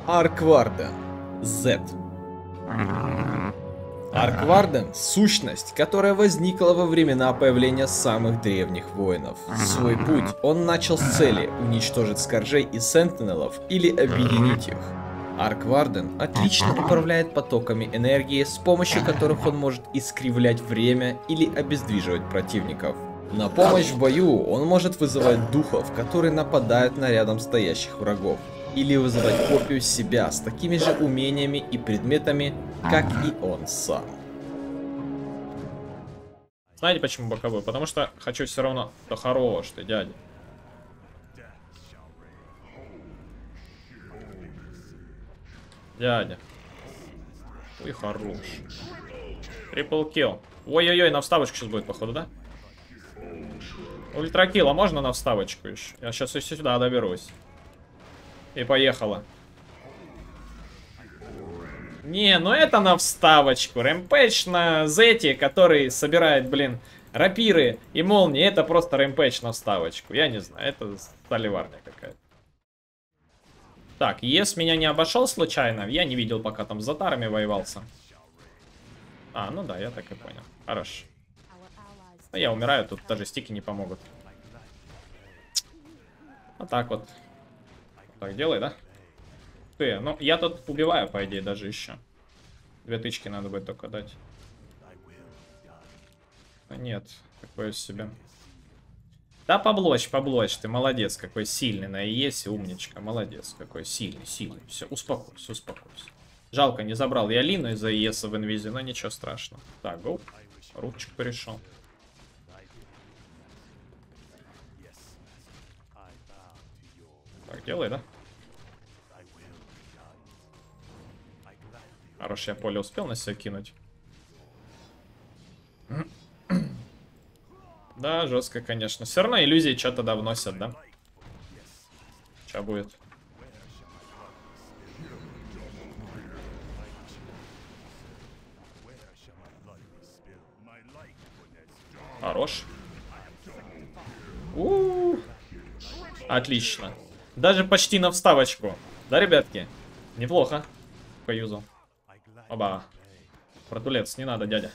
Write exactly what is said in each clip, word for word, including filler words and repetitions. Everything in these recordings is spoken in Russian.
Аркварден Z. Аркварден — сущность, которая возникла во времена появления самых древних воинов. Свой путь он начал с цели уничтожить Скоржей и Сентинелов или объединить их. Аркварден отлично управляет потоками энергии, с помощью которых он может искривлять время или обездвиживать противников. На помощь в бою он может вызывать духов, которые нападают на рядом стоящих врагов, или вызывать копию себя с такими же умениями и предметами, как и он сам. Знаете почему боковой? Потому что хочу все равно... Да хорош ты, дядя. Дядя. Ой, хорош. Трипл килл. Ой-ой-ой, на вставочку сейчас будет, походу, да? Ультракилл, а можно на вставочку еще? Я сейчас еще сюда доберусь. И поехала. Не, ну это на вставочку. Рэмпэдж на Зете, который собирает, блин, рапиры и молнии. Это просто рэмпэдж на вставочку. Я не знаю, это сталеварня какая-то. Так, ес меня не обошел случайно. Я не видел, пока там с затарами воевался. А, ну да, я так и понял. Хорошо. Ну, я умираю, тут даже стики не помогут. Вот так вот. Так, делай, да? Ты, ну, я тут убиваю, по идее, даже еще. Две тычки надо будет только дать. Нет, такое из себя. Да, поблочь, поблочь, ты молодец, какой сильный на ИЕСе, умничка, молодец, какой сильный, сильный. Все, успокойся, успокойся. Жалко, не забрал я Лину из-за ИЕСа в инвизе, но ничего страшного. Так, гоу. Рубчик перешел. Так, делай, да? Хорош, я поле успел на себя кинуть. Да, жестко, конечно. Все равно иллюзии что-то да вносят, да? Что будет? Хорош. У-у-у. Отлично. Даже почти на вставочку. Да, ребятки? Неплохо. Поюзал. Оба. Протулец, не надо, дядя.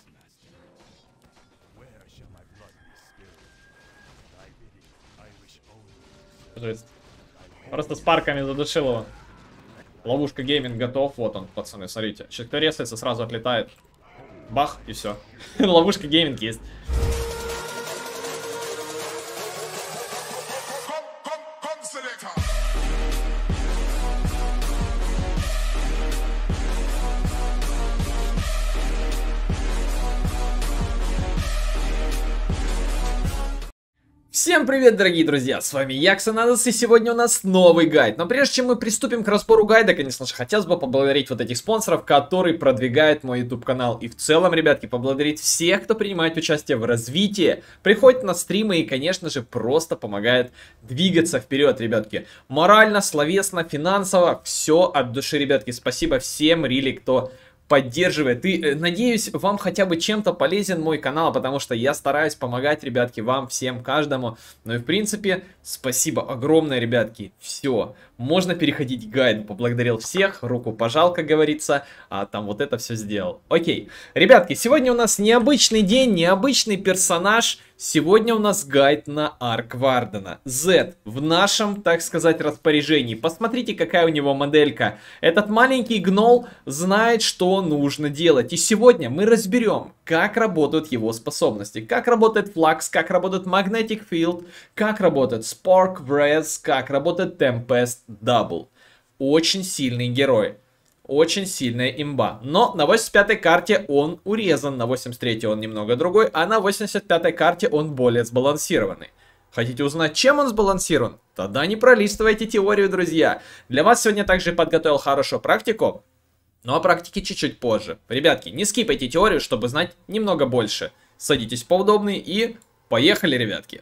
Просто с парками задушил его. Ловушка гейминг готов. Вот он, пацаны, смотрите. Сейчас кто резается, сразу отлетает. Бах, и все. Ловушка гейминг есть. Всем привет, дорогие друзья, с вами я, Ксенадос, и сегодня у нас новый гайд. Но прежде чем мы приступим к разбору гайда, конечно же, хотелось бы поблагодарить вот этих спонсоров, которые продвигают мой YouTube канал. И в целом, ребятки, поблагодарить всех, кто принимает участие в развитии, приходит на стримы и, конечно же, просто помогает двигаться вперед, ребятки. Морально, словесно, финансово, все от души, ребятки. Спасибо всем, рили, кто поддерживает. И надеюсь, вам хотя бы чем-то полезен мой канал, потому что я стараюсь помогать, ребятки, вам всем, каждому. Ну и в принципе, спасибо огромное, ребятки. Все, можно переходить к гайду. Поблагодарил всех, руку пожал, как говорится, а там вот это все сделал. Окей, ребятки, сегодня у нас необычный день, необычный персонаж. Сегодня у нас гайд на Арквардена. Z в нашем, так сказать, распоряжении. Посмотрите, какая у него моделька. Этот маленький гнол знает, что нужно делать. И сегодня мы разберем, как работают его способности. Как работает Flux, как работает Magnetic Field, как работает Spark Breath, как работает Tempest Double. Очень сильный герой. Очень сильная имба. Но на восемьдесят пятой карте он урезан. На восемьдесят третьей он немного другой. А на восемьдесят пятой карте он более сбалансированный. Хотите узнать, чем он сбалансирован? Тогда не пролистывайте теорию, друзья. Для вас сегодня также подготовил хорошую практику. Но о практике чуть-чуть позже. Ребятки, не скипайте теорию, чтобы знать немного больше. Садитесь поудобнее и поехали, ребятки.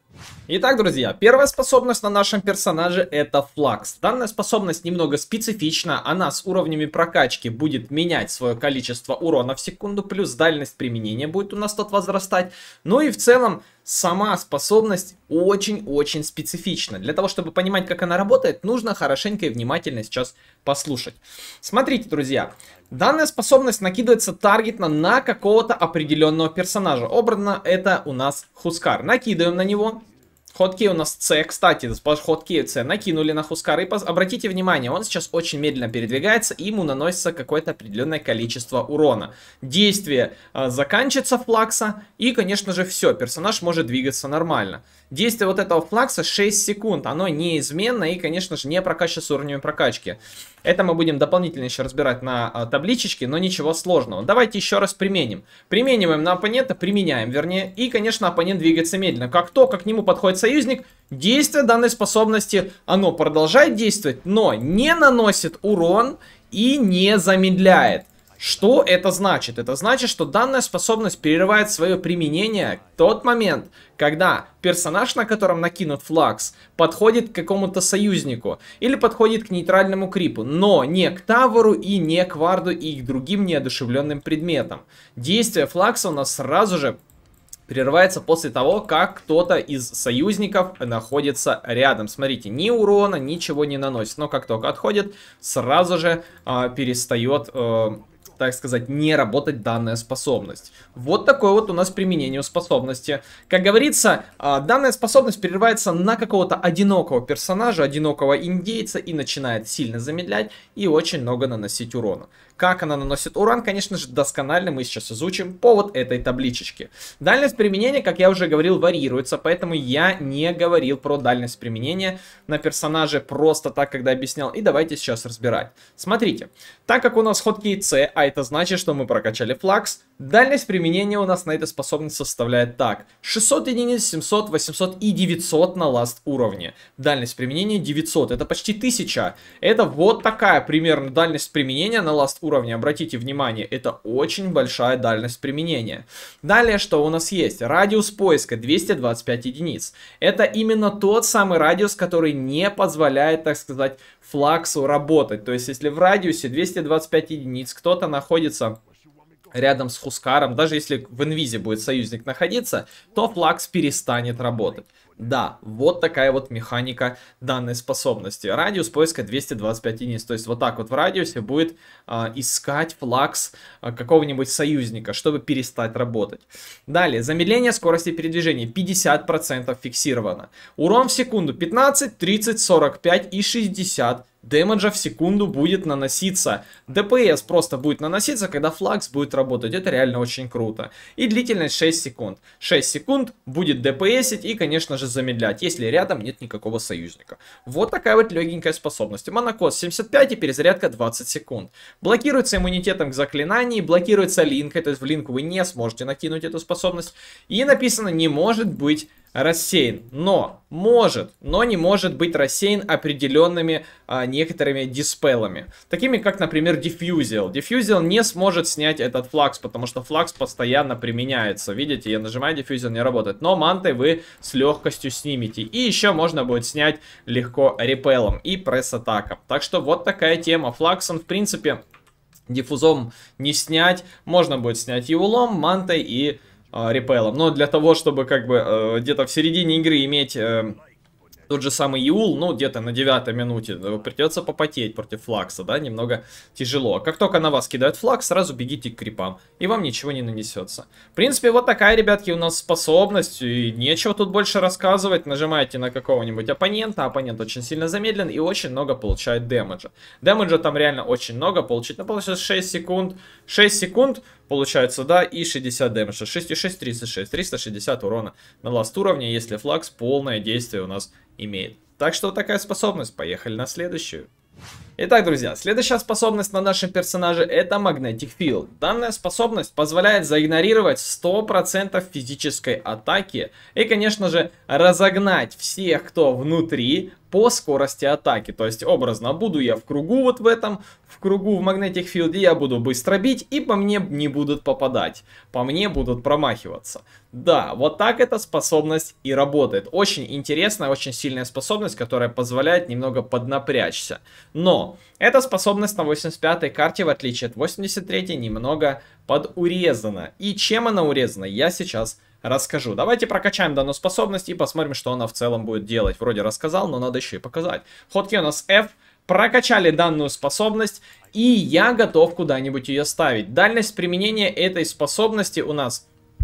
Итак, друзья, первая способность на нашем персонаже — это флакс. Данная способность немного специфична, она с уровнями прокачки будет менять свое количество урона в секунду, плюс дальность применения будет у нас тут возрастать. Ну и в целом сама способность очень-очень специфична. Для того, чтобы понимать, как она работает, нужно хорошенько и внимательно сейчас послушать. Смотрите, друзья. Данная способность накидывается таргетно на какого-то определенного персонажа. Образно это у нас Хускар. Накидываем на него. Хоткей у нас С, кстати, хоткей С накинули на Хускара. И обратите внимание, он сейчас очень медленно передвигается, и ему наносится какое-то определенное количество урона. Действие э, заканчивается флакса, и, конечно же, все, персонаж может двигаться нормально. Действие вот этого флакса шесть секунд, оно неизменно и, конечно же, не прокачивается с уровнями прокачки. Это мы будем дополнительно еще разбирать на а, табличечке, но ничего сложного. Давайте еще раз применим. Примениваем на оппонента, применяем, вернее, и, конечно, оппонент двигается медленно. Как только к нему подходит союзник, действие данной способности, оно продолжает действовать, но не наносит урон и не замедляет. Что это значит? Это значит, что данная способность перерывает свое применение в тот момент, когда персонаж, на котором накинут флакс, подходит к какому-то союзнику или подходит к нейтральному крипу, но не к таверу и не к варду и к другим неодушевленным предметам. Действие флакса у нас сразу же прерывается после того, как кто-то из союзников находится рядом. Смотрите, ни урона, ничего не наносит, но как только отходит, сразу же э, перестает... Э, так сказать, не работать данная способность. Вот такое вот у нас применение способности. Как говорится, данная способность перерывается на какого-то одинокого персонажа, одинокого индейца и начинает сильно замедлять и очень много наносить урона. Как она наносит урон, конечно же, досконально мы сейчас изучим по вот этой табличечке. Дальность применения, как я уже говорил, варьируется, поэтому я не говорил про дальность применения на персонаже просто так, когда объяснял. И давайте сейчас разбирать. Смотрите, так как у нас хоткей С, а это значит, что мы прокачали флакс, дальность применения у нас на этой способности составляет так: шестьсот единиц, семьсот, восемьсот и девятьсот на ласт уровне. Дальность применения девятьсот, это почти тысяча. Это вот такая примерно дальность применения на ласт уровне. Обратите внимание, это очень большая дальность применения. Далее, что у нас есть? Радиус поиска двести двадцать пять единиц. Это именно тот самый радиус, который не позволяет, так сказать, флаксу работать. То есть, если в радиусе двести двадцать пять единиц кто-то находится рядом с Хускаром, даже если в инвизе будет союзник находиться, то флакс перестанет работать. Да, вот такая вот механика данной способности. Радиус поиска двести двадцать пять единиц. То есть вот так вот в радиусе будет а, искать флакс а, какого-нибудь союзника, чтобы перестать работать. Далее, замедление скорости передвижения пятьдесят процентов фиксировано. Урон в секунду пятнадцать, тридцать, сорок пять и шестьдесят. Дэмэджа в секунду будет наноситься. ДПС просто будет наноситься, когда флакс будет работать. Это реально очень круто. И длительность шесть секунд. шесть секунд будет ДПСить и, конечно же, замедлять, если рядом нет никакого союзника. Вот такая вот легенькая способность. Монокос семьдесят пять и перезарядка двадцать секунд. Блокируется иммунитетом к заклинанию, блокируется линкой, то есть в линку вы не сможете накинуть эту способность. И написано: не может быть рассеян, но может, но не может быть рассеян определенными а, некоторыми диспелами, такими как, например, Diffusal. Diffusal не сможет снять этот флакс, потому что флакс постоянно применяется. Видите, я нажимаю Diffusal, не работает, но мантой вы с легкостью снимете. И еще можно будет снять легко репелом и пресс-атаком. Так что вот такая тема. Флаксом, в принципе, диффузом не снять, можно будет снять юлом, мантой и репелом. Но для того, чтобы как бы э, где-то в середине игры иметь э, тот же самый Юл, ну где-то на девятой минуте, придется попотеть против флакса, да, немного тяжело. Как только на вас кидают флакс, сразу бегите к крипам, и вам ничего не нанесется. В принципе, вот такая, ребятки, у нас способность, и нечего тут больше рассказывать. Нажимаете на какого-нибудь оппонента, оппонент очень сильно замедлен и очень много получает дэмэджа. Дэмэджа там реально очень много, получить, ну, получается шесть секунд, шесть секунд, получается, да, и шестьдесят дэмэджа, шесть и шесть, тридцать шесть, триста шестьдесят урона на ласт уровне, если флакс полное действие у нас имеет. Так что вот такая способность. Поехали на следующую. Итак, друзья, следующая способность на нашем персонаже — это Magnetic Field. Данная способность позволяет заигнорировать сто процентов физической атаки и, конечно же, разогнать всех, кто внутри, по скорости атаки. То есть, образно, буду я в кругу вот в этом, в кругу в Magnetic Field, я буду быстро бить, и по мне не будут попадать. По мне будут промахиваться. Да, вот так эта способность и работает. Очень интересная, очень сильная способность, которая позволяет немного поднапрячься. Но эта способность на восемьдесят пятой карте, в отличие от восемьдесят третьей, немного подурезана. И чем она урезана, я сейчас расскажу. Давайте прокачаем данную способность и посмотрим, что она в целом будет делать. Вроде рассказал, но надо еще и показать. Ходки у нас F. Прокачали данную способность, и я готов куда-нибудь ее ставить. Дальность применения этой способности у нас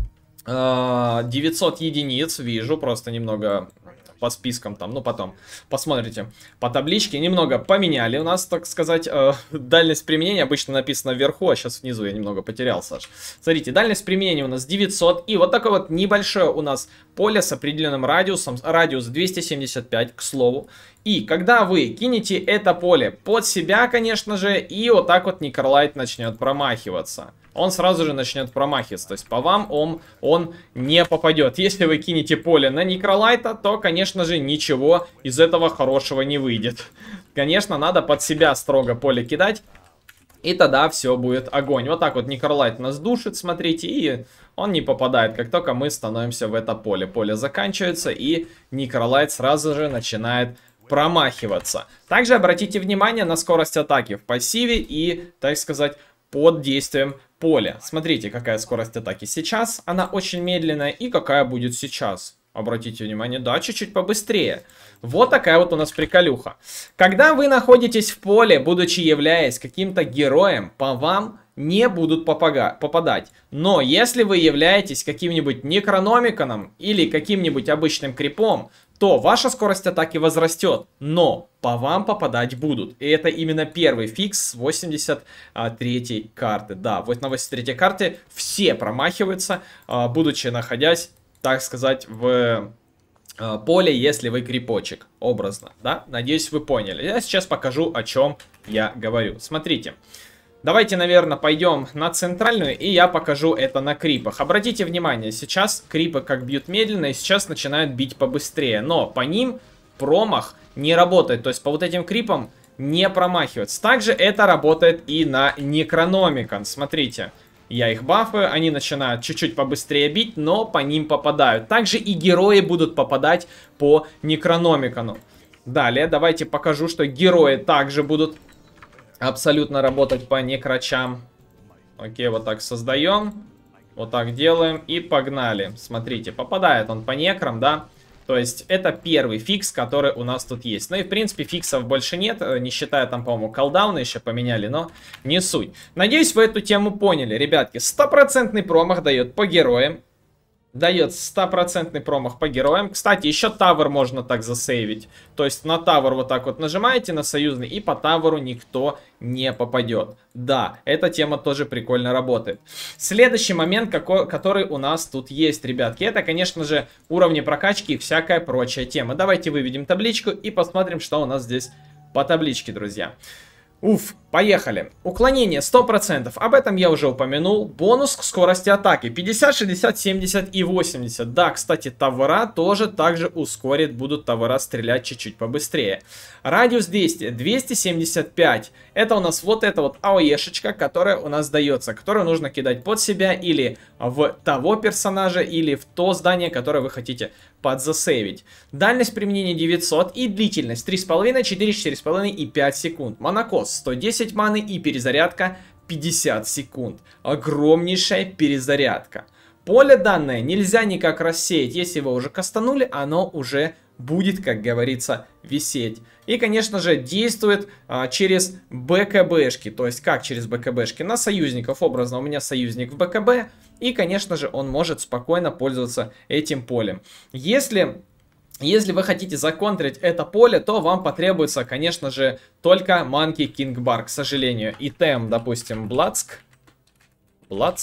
э, девятьсот единиц. Вижу, просто немного по спискам там, ну потом посмотрите по табличке. Немного поменяли у нас, так сказать, э, дальность применения. Обычно написано вверху, а сейчас внизу я немного потерял, Саш. Смотрите, дальность применения у нас девятьсот. И вот такое вот небольшое у нас поле с определенным радиусом. Радиус двести семьдесят пять, к слову. И когда вы кинете это поле под себя, конечно же, и вот так вот Никорлайт начнет промахиваться. Он сразу же начнет промахиваться. То есть по вам он, он не попадет. Если вы кинете поле на Никролайта, то, конечно же, ничего из этого хорошего не выйдет. Конечно, надо под себя строго поле кидать. И тогда все будет огонь. Вот так вот Никорлайт нас душит, смотрите, и он не попадает, как только мы становимся в это поле. Поле заканчивается, и Никорлайт сразу же начинает промахиваться. Также обратите внимание на скорость атаки в пассиве и, так сказать, под действием поля. Смотрите, какая скорость атаки сейчас. Она очень медленная. И какая будет сейчас. Обратите внимание, да, чуть-чуть побыстрее. Вот такая вот у нас приколюха. Когда вы находитесь в поле, будучи являясь каким-то героем, по вам не будут попадать. Но если вы являетесь каким-нибудь Некрономиконом или каким-нибудь обычным крипом, то ваша скорость атаки возрастет, но по вам попадать будут. И это именно первый фикс с восемьдесят третьей карты. Да, вот на восемьдесят третьей карте все промахиваются, будучи находясь, так сказать, в поле, если вы крипочек, образно. Да, надеюсь, вы поняли. Я сейчас покажу, о чем я говорю. Смотрите. Давайте, наверное, пойдем на центральную, и я покажу это на крипах. Обратите внимание, сейчас крипы как бьют медленно, и сейчас начинают бить побыстрее. Но по ним промах не работает, то есть по вот этим крипам не промахивается. Также это работает и на Некрономикон. Смотрите, я их бафаю, они начинают чуть-чуть побыстрее бить, но по ним попадают. Также и герои будут попадать по Некрономикону. Далее, давайте покажу, что герои также будут абсолютно работать по некрачам. Окей, вот так создаем. Вот так делаем и погнали. Смотрите, попадает он по некрам, да? То есть это первый фикс, который у нас тут есть. Ну и в принципе фиксов больше нет, не считая там, по-моему, колдауны еще поменяли, но не суть. Надеюсь, вы эту тему поняли, ребятки. Стопроцентный промах дает по героям. Дает стопроцентный промах по героям. Кстати, еще тавер можно так засейвить. То есть на тавер вот так вот нажимаете, на союзный, и по таверу никто не попадет. Да, эта тема тоже прикольно работает. Следующий момент, какой, который у нас тут есть, ребятки, это, конечно же, уровни прокачки и всякая прочая тема. Давайте выведем табличку и посмотрим, что у нас здесь по табличке, друзья. Уф, поехали. Уклонение сто процентов, об этом я уже упомянул. Бонус к скорости атаки пятьдесят, шестьдесят, семьдесят и восемьдесят. Да, кстати, тавера тоже также ускорит, будут тавера стрелять чуть-чуть побыстрее. Радиус действия двести семьдесят пять. Это у нас вот эта вот АОЕшечка, которая у нас дается, которую нужно кидать под себя или в того персонажа, или в то здание, которое вы хотите подзасейвить. Дальность применения девятьсот и длительность три с половиной, четыре, четыре с половиной и пять секунд. Монокос сто десять маны и перезарядка пятьдесят секунд. Огромнейшая перезарядка. Поле данное нельзя никак рассеять. Если вы уже кастанули, оно уже будет, как говорится, висеть. И, конечно же, действует а, через БКБшки. То есть, как через БКБшки? На союзников. Образно, у меня союзник в БКБ. И, конечно же, он может спокойно пользоваться этим полем. Если... Если вы хотите законтрить это поле, то вам потребуется, конечно же, только Monkey King Bar, к сожалению. И тем, допустим, Блацк. Блацк.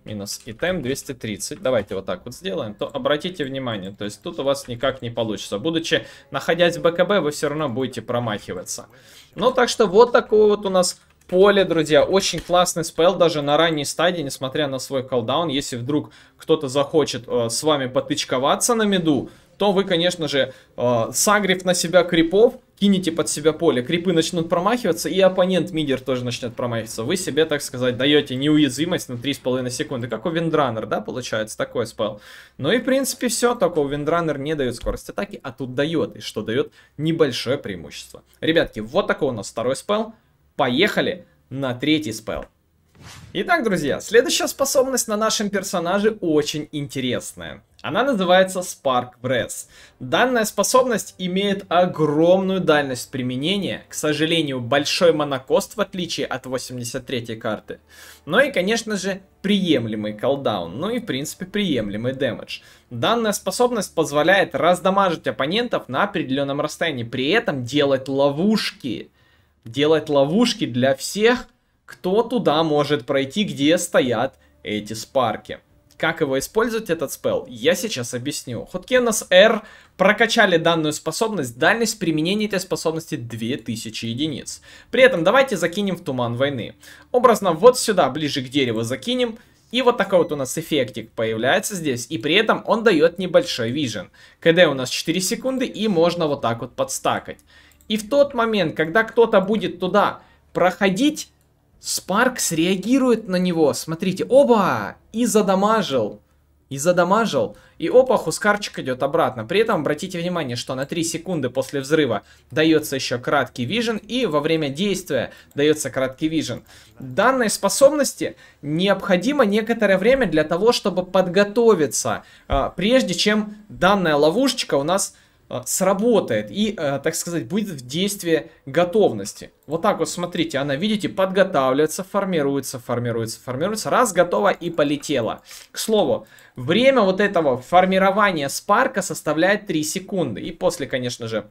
Минус итем двести тридцать. Давайте вот так вот сделаем. То обратите внимание, то есть тут у вас никак не получится. Будучи находясь в БКБ, вы все равно будете промахиваться. Ну, так что вот такое вот у нас поле, друзья. Очень классный спел даже на ранней стадии, несмотря на свой колдаун. Если вдруг кто-то захочет э, с вами потычковаться на миду, то вы, конечно же, э, сагрив на себя крипов, кинете под себя поле, крипы начнут промахиваться, и оппонент мидер тоже начнет промахиваться. Вы себе, так сказать, даете неуязвимость на три с половиной секунды, как у Виндраннер, да, получается, такой спел. Ну и, в принципе, все, только у Виндраннер не дает скорость атаки, а тут дает, и что дает небольшое преимущество. Ребятки, вот такой у нас второй спел. Поехали на третий спел. Итак, друзья, следующая способность на нашем персонаже очень интересная. Она называется Spark Breath. Данная способность имеет огромную дальность применения, к сожалению, большой монокост в отличие от восемьдесят третьей карты. Но и, конечно же, приемлемый колдаун, ну и, в принципе, приемлемый дэмэдж. Данная способность позволяет раздамажить оппонентов на определенном расстоянии, при этом делать ловушки. Делать ловушки для всех, кто туда может пройти, где стоят эти спарки. Как его использовать, этот спел, я сейчас объясню. Хоткенос R прокачали данную способность. Дальность применения этой способности две тысячи единиц. При этом давайте закинем в Туман Войны. Образно вот сюда, ближе к дереву закинем. И вот такой вот у нас эффектик появляется здесь. И при этом он дает небольшой вижен. КД у нас четыре секунды, и можно вот так вот подстакать. И в тот момент, когда кто-то будет туда проходить, Спарк среагирует на него. Смотрите, оба! И задамажил. И задамажил. И опа, Хускарчик идет обратно. При этом обратите внимание, что на три секунды после взрыва дается еще краткий вижен. И во время действия дается краткий вижен. Данной способности необходимо некоторое время для того, чтобы подготовиться. Прежде чем данная ловушечка у нас сработает и, так сказать, будет в действии готовности. Вот так вот, смотрите, она, видите, подготавливается, формируется, формируется, формируется. Раз, готова и полетела. К слову, время вот этого формирования спарка составляет три секунды. И после, конечно же,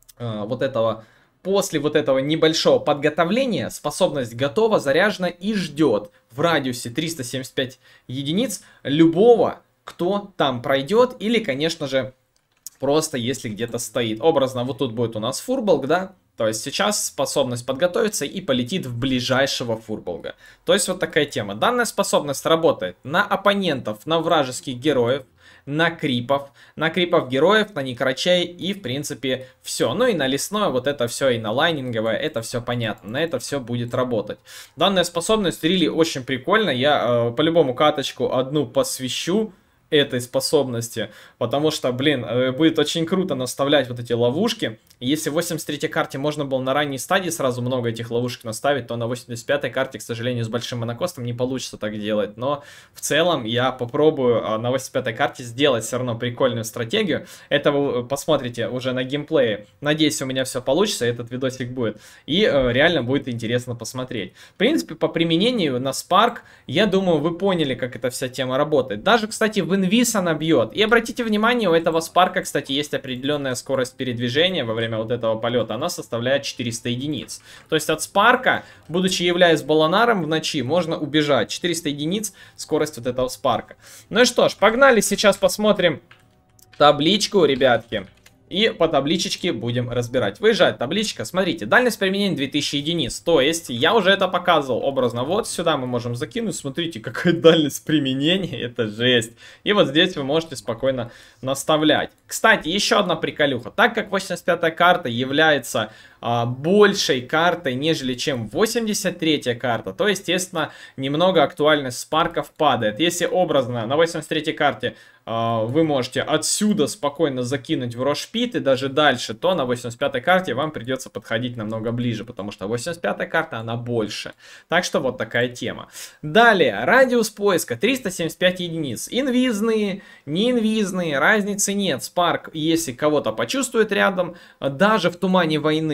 вот этого, после вот этого небольшого подготовления способность готова, заряжена и ждет в радиусе триста семьдесят пять единиц любого, кто там пройдет или, конечно же, просто если где-то стоит. Образно, вот тут будет у нас фурболг, да? То есть сейчас способность подготовиться и полетит в ближайшего фурболга. То есть вот такая тема. Данная способность работает на оппонентов, на вражеских героев, на крипов, на крипов героев, на некрочей и в принципе все. Ну и на лесное вот это все, и на лайнинговое, это все понятно. На это все будет работать. Данная способность рили очень прикольно. Я э, по-любому каточку одну посвящу этой способности, потому что, блин, будет очень круто наставлять вот эти ловушки. Если в восемьдесят третьей карте можно было на ранней стадии сразу много этих ловушек наставить, то на восемьдесят пятой карте, к сожалению, с большим монокостом не получится так делать. Но в целом я попробую на восемьдесят пятой карте сделать все равно прикольную стратегию. Это вы посмотрите уже на геймплее. Надеюсь, у меня все получится, этот видосик будет. И э, реально будет интересно посмотреть. В принципе, по применению на Spark, я думаю, вы поняли, как эта вся тема работает. Даже, кстати, в инвиз она бьет. И обратите внимание, у этого Спарка, кстати, есть определенная скорость передвижения во время вот этого полета. Она составляет четыреста единиц. То есть от Спарка, будучи являясь Болонаром в ночи, можно убежать. четыреста единиц скорость вот этого Спарка. Ну и что ж, погнали, сейчас посмотрим табличку, ребятки. И по табличечке будем разбирать. Выезжает табличка. Смотрите, дальность применения две тысячи единиц. То есть, я уже это показывал образно. Вот сюда мы можем закинуть. Смотрите, какая дальность применения. Это жесть. И вот здесь вы можете спокойно наставлять. Кстати, еще одна приколюха. Так как восемьдесят пятая карта является а, большей картой, нежели чем восемьдесят третья карта, то, естественно, немного актуальность спарков падает. Если образно на восемьдесят третьей карте вы можете отсюда спокойно закинуть в Рошпит и даже дальше, то на восемьдесят пятой карте вам придется подходить намного ближе, потому что восемьдесят пятая карта, она больше. Так что вот такая тема. Далее, радиус поиска триста семьдесят пять единиц. Инвизные, неинвизные, разницы нет. Спарк, если кого-то почувствует рядом, даже в тумане войны,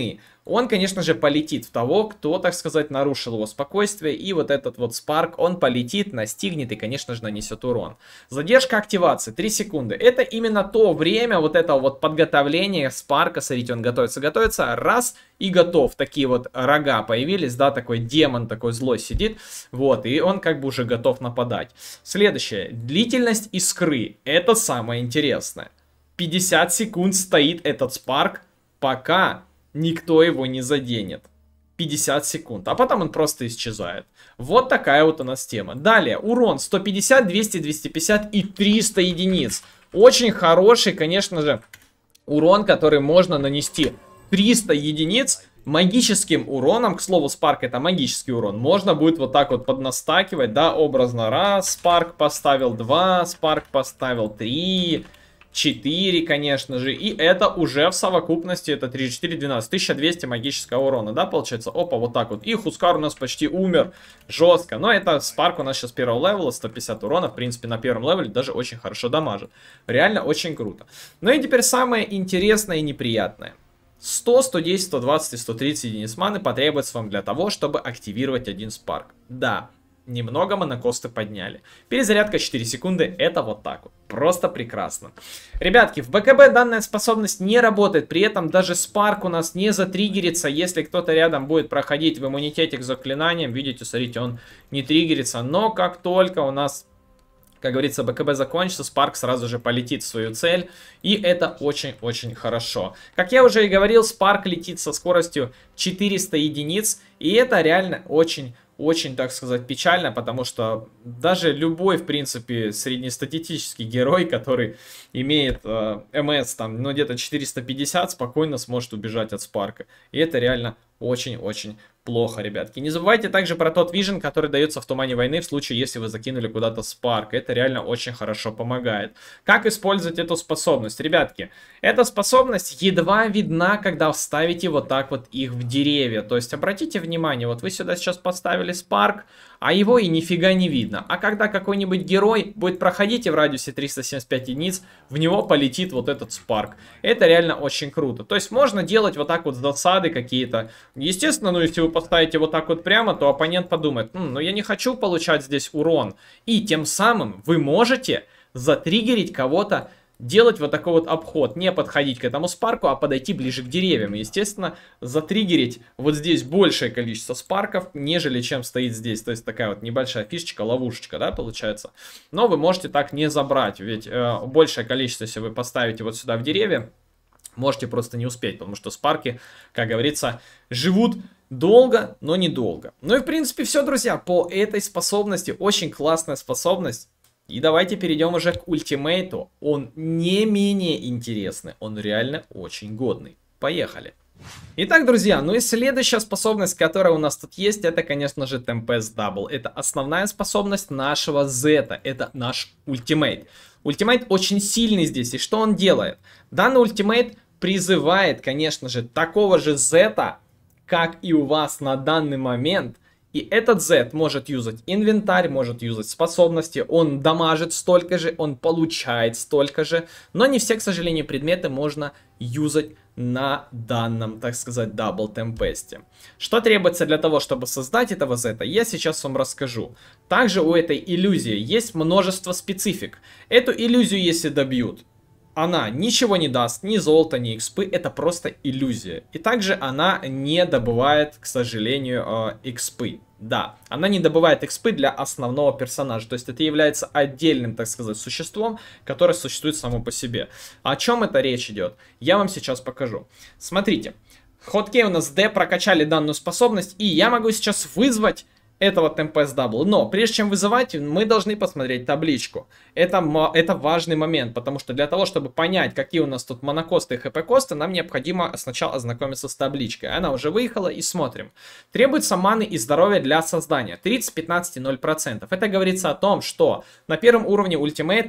он, конечно же, полетит в того, кто, так сказать, нарушил его спокойствие. И вот этот вот спарк, он полетит, настигнет и, конечно же, нанесет урон. Задержка активации три секунды. Это именно то время вот этого вот подготовления спарка. Смотрите, он готовится, готовится, раз и готов. Такие вот рога появились, да, такой демон такой злой сидит. Вот, и он как бы уже готов нападать. Следующее. Длительность искры. Это самое интересное. пятьдесят секунд стоит этот спарк, пока никто его не заденет. пятьдесят секунд. А потом он просто исчезает. Вот такая вот у нас тема. Далее. Урон сто пятьдесят, двести, двести пятьдесят и триста единиц. Очень хороший, конечно же, урон, который можно нанести. триста единиц магическим уроном. К слову, спарк это магический урон. Можно будет вот так вот поднастакивать, да, образно. Раз, спарк поставил, два, спарк поставил, три... четыре, конечно же, и это уже в совокупности, это три, четыре, двенадцать, тысяча двести магического урона, да, получается, опа, вот так вот, и Хускар у нас почти умер, жестко, но это спарк у нас сейчас первого левела, сто пятьдесят урона, в принципе, на первом левеле даже очень хорошо дамажит, реально очень круто. Ну и теперь самое интересное и неприятное. сто, сто десять, сто двадцать и сто тридцать единиц маны потребуется вам для того, чтобы активировать один спарк. Да, немного монокосты подняли. Перезарядка четыре секунды, это вот так вот. Просто прекрасно. Ребятки, в БКБ данная способность не работает, при этом даже спарк у нас не затриггерится, если кто-то рядом будет проходить в иммунитете к заклинаниям. Видите, смотрите, он не триггерится, но как только у нас, как говорится, БКБ закончится, спарк сразу же полетит в свою цель, и это очень-очень хорошо. Как я уже и говорил, спарк летит со скоростью четыреста единиц, и это реально очень Очень, так сказать, печально, потому что даже любой, в принципе, среднестатистический герой, который имеет э, МС там, ну, где-то четыреста пятьдесят, спокойно сможет убежать от спарка. И это реально очень-очень плохо, ребятки. Не забывайте также про тот вижен, который дается в Тумане Войны в случае, если вы закинули куда-то спарк. Это реально очень хорошо помогает. Как использовать эту способность? Ребятки, эта способность едва видна, когда вставите вот так вот их в деревья. То есть обратите внимание, вот вы сюда сейчас поставили спарк, а его и нифига не видно. А когда какой-нибудь герой будет проходить и в радиусе триста семьдесят пять единиц, в него полетит вот этот спарк. Это реально очень круто. То есть можно делать вот так вот засады какие-то. Естественно, ну если вы поставите вот так вот прямо, то оппонент подумает, М, ну я не хочу получать здесь урон. И тем самым вы можете затриггерить кого-то, делать вот такой вот обход, не подходить к этому спарку, а подойти ближе к деревьям. И, естественно, затриггерить вот здесь большее количество спарков, нежели чем стоит здесь. То есть такая вот небольшая фишечка, ловушечка, да, получается. Но вы можете так не забрать, ведь э, большее количество, если вы поставите вот сюда в деревья, можете просто не успеть, потому что спарки, как говорится, живут долго, но недолго. Ну и, в принципе, все, друзья, по этой способности. Очень классная способность. И давайте перейдем уже к ультимейту. Он не менее интересный, он реально очень годный. Поехали. Итак, друзья, ну и следующая способность, которая у нас тут есть, это, конечно же, Tempest Double. Это основная способность нашего Зета, это наш ультимейт. Ультимейт очень сильный здесь, и что он делает? Данный ультимейт призывает, конечно же, такого же Зета, как и у вас на данный момент. И этот Z может юзать инвентарь, может юзать способности, он дамажит столько же, он получает столько же. Но не все, к сожалению, предметы можно юзать на данном, так сказать, дабл темпесте. Что требуется для того, чтобы создать этого Z, я сейчас вам расскажу. Также у этой иллюзии есть множество специфик. Эту иллюзию, если добьют, она ничего не даст, ни золота, ни экспы, это просто иллюзия. И также она не добывает, к сожалению, экспы. Да, она не добывает экспы для основного персонажа, то есть это является отдельным, так сказать, существом, которое существует само по себе. О чем это речь идет? Я вам сейчас покажу. Смотрите, в ходке у нас D прокачали данную способность, и я могу сейчас вызвать этого Tempest Double. Но прежде чем вызывать, мы должны посмотреть табличку. Это, это важный момент, потому что для того, чтобы понять, какие у нас тут монокосты и хп-косты, нам необходимо сначала ознакомиться с табличкой. Она уже выехала, и смотрим. Требуется маны и здоровья для создания. тридцать, пятнадцать и ноль процентов. Это говорится о том, что на первом уровне ультимейта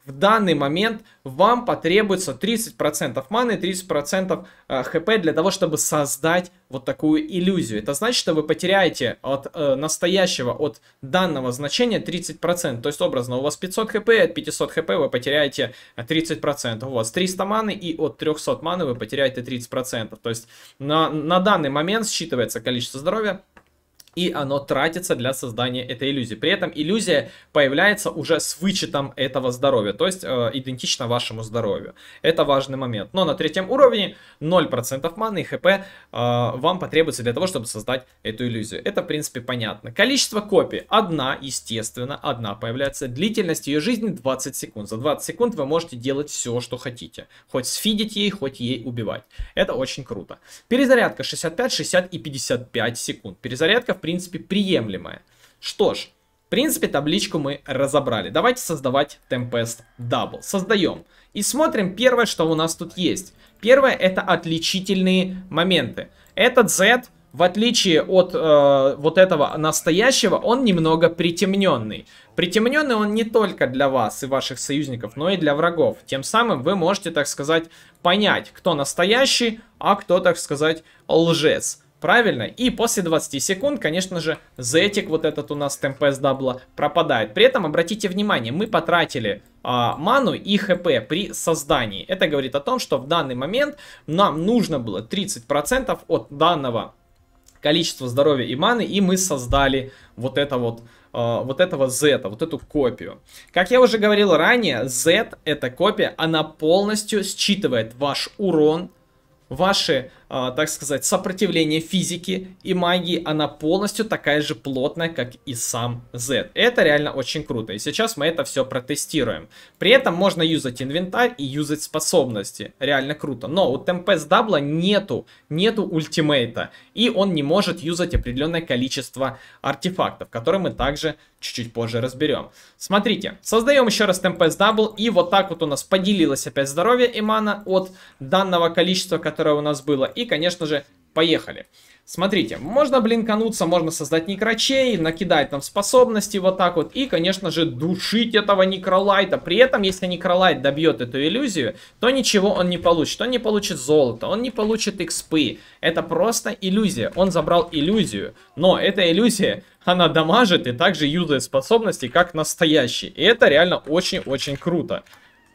в данный момент вам потребуется тридцать процентов маны, тридцать процентов э, хп для того, чтобы создать вот такую иллюзию. Это значит, что вы потеряете от э, настоящего, от данного значения тридцать процентов. То есть, образно, у вас пятьсот хп, от пятисот хп вы потеряете тридцать процентов. У вас триста маны, и от трёхсот маны вы потеряете тридцать процентов. То есть, на, на данный момент считывается количество здоровья, и оно тратится для создания этой иллюзии. При этом иллюзия появляется уже с вычетом этого здоровья, то есть э, идентично вашему здоровью. Это важный момент. Но на третьем уровне ноль процентов маны и хп э, вам потребуется для того, чтобы создать эту иллюзию. Это, в принципе, понятно. Количество копий одна, естественно, одна появляется. Длительность ее жизни двадцать секунд. За двадцать секунд вы можете делать все, что хотите. Хоть сфидить ей, хоть ей убивать. Это очень круто. Перезарядка шестьдесят пять, шестьдесят и пятьдесят пять секунд. Перезарядка, в принципе, приемлемая. Что ж, в принципе, табличку мы разобрали. Давайте создавать Tempest Double. Создаем. И смотрим первое, что у нас тут есть. Первое — это отличительные моменты. Этот Z, в отличие от э, вот этого настоящего, он немного притемненный. Притемненный он не только для вас и ваших союзников, но и для врагов. Тем самым вы можете, так сказать, понять, кто настоящий, а кто, так сказать, лжец. Правильно? И после двадцати секунд, конечно же, зетик вот этот у нас Tempest Double пропадает. При этом, обратите внимание, мы потратили а, ману и хп при создании. Это говорит о том, что в данный момент нам нужно было тридцать процентов от данного количества здоровья и маны, и мы создали вот это вот, а, вот этого Z, вот эту копию. Как я уже говорил ранее, Z, эта копия, она полностью считывает ваш урон, ваше, э, так сказать, сопротивление физики и магии, она полностью такая же плотная, как и сам Z. Это реально очень круто. И сейчас мы это все протестируем. При этом можно юзать инвентарь и юзать способности. Реально круто. Но у Tempest Double нету, нету ультимейта. И он не может юзать определенное количество артефактов, которые мы также чуть-чуть позже разберем. Смотрите, создаем еще раз Tempest Double. И вот так вот у нас поделилось опять здоровье и мана от данного количества, которое у нас было. И, конечно же, поехали. Смотрите, можно блинкануться, можно создать некрочей, накидать там способности вот так вот. И, конечно же, душить этого некролайта. При этом, если некролайт добьет эту иллюзию, то ничего он не получит. Он не получит золото, он не получит экспы. Это просто иллюзия. Он забрал иллюзию. Но эта иллюзия, она дамажит и также юзает способности, как настоящий. И это реально очень-очень круто.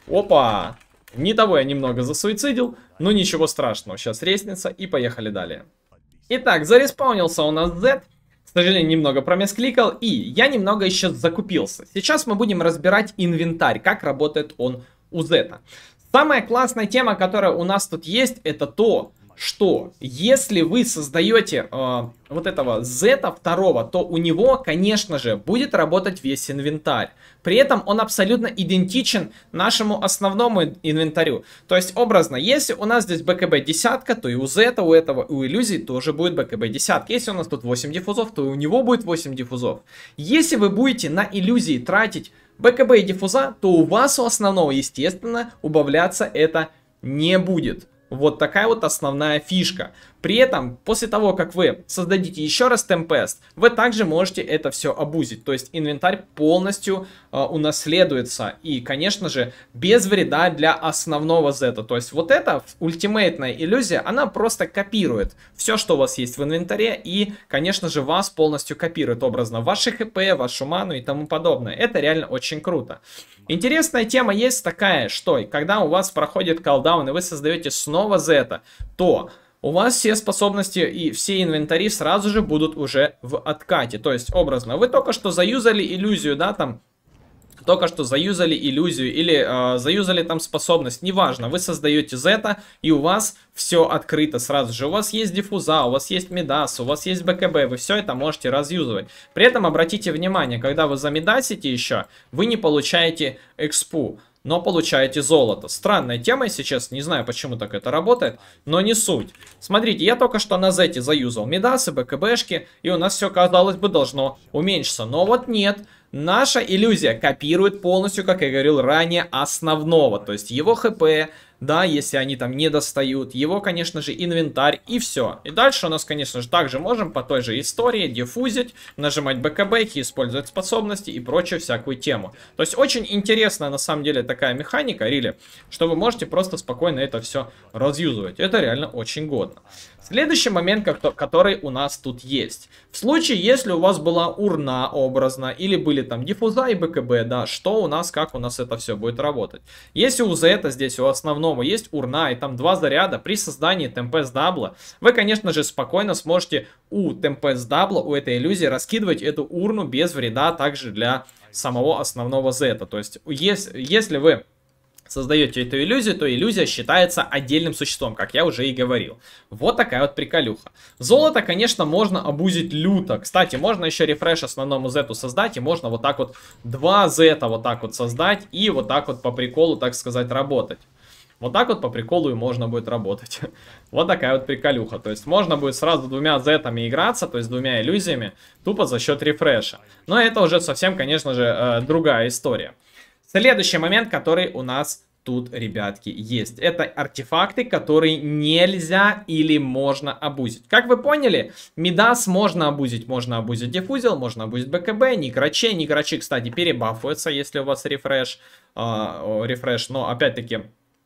Опа! Не того я немного засуицидил, но ничего страшного. Сейчас лестница и поехали далее. Итак, зареспаунился у нас Z. К сожалению, немного промескликал. И я немного еще закупился. Сейчас мы будем разбирать инвентарь, как работает он у Z. Самая классная тема, которая у нас тут есть, это то, что если вы создаете э, вот этого Z второго, то у него, конечно же, будет работать весь инвентарь. При этом он абсолютно идентичен нашему основному инвентарю. То есть, образно, если у нас здесь БКБ десятка, то и у Z, у этого, у иллюзий тоже будет БКБ десятка. Если у нас тут восемь диффузов, то и у него будет восемь диффузов. Если вы будете на иллюзии тратить БКБ и диффуза, то у вас у основного, естественно, убавляться это не будет. Вот такая вот основная фишка. При этом, после того, как вы создадите еще раз Tempest, вы также можете это все абузить. То есть инвентарь полностью э, унаследуется. И, конечно же, без вреда для основного Z. То есть вот эта ультимейтная иллюзия, она просто копирует все, что у вас есть в инвентаре. И, конечно же, вас полностью копирует образно. Ваши хп, вашу ману и тому подобное. Это реально очень круто. Интересная тема есть такая, что когда у вас проходит колдаун и вы создаете снова Z, то у вас все способности и все инвентари сразу же будут уже в откате. То есть, образно, вы только что заюзали иллюзию, да, там, только что заюзали иллюзию или э, заюзали там способность, неважно, вы создаете Z, и у вас все открыто сразу же. У вас есть диффуза, у вас есть медас, у вас есть БКБ, вы все это можете разюзывать. При этом обратите внимание, когда вы замедасите еще, вы не получаете экспу, но получаете золото. Странная тема, если честно, не знаю, почему так это работает, но не суть. Смотрите, я только что на Z заюзал медасы, БКБшки, и у нас все, казалось бы, должно уменьшиться. Но вот нет. Наша иллюзия копирует полностью, как я говорил ранее, основного. То есть его хп, да, если они там не достают, его, конечно же, инвентарь и все. И дальше у нас, конечно же, также можем по той же истории диффузить, нажимать БКБ, использовать способности и прочую всякую тему. То есть очень интересная на самом деле такая механика, рили, что вы можете просто спокойно это все разюзывать. Это реально очень годно. Следующий момент, который у нас тут есть. В случае, если у вас была урна образно, или были там диффуза и БКБ, да, что у нас, как у нас это все будет работать. Если у Зета здесь, у основного, есть урна и там два заряда, при создании Tempest Double, вы, конечно же, спокойно сможете у Tempest Double, у этой иллюзии, раскидывать эту урну без вреда также для самого основного Зета. То есть, если, если вы создаете эту иллюзию, то иллюзия считается отдельным существом, как я уже и говорил. Вот такая вот приколюха. Золото, конечно, можно абузить люто. Кстати, можно еще рефреш основному зету создать, и можно вот так вот два зета вот так вот создать, и вот так вот по приколу, так сказать, работать. Вот так вот по приколу и можно будет работать. Вот такая вот приколюха. То есть можно будет сразу двумя зетами играться, то есть двумя иллюзиями, тупо за счет рефреша. Но это уже совсем, конечно же, другая история. Следующий момент, который у нас тут, ребятки, есть. Это артефакты, которые нельзя или можно абузить. Как вы поняли, Мидас можно абузить. Можно абузить диффузил, можно абузить БКБ, Никрачи. Никрачи, кстати, перебафуются, если у вас рефреш. Э, рефреш, но опять-таки,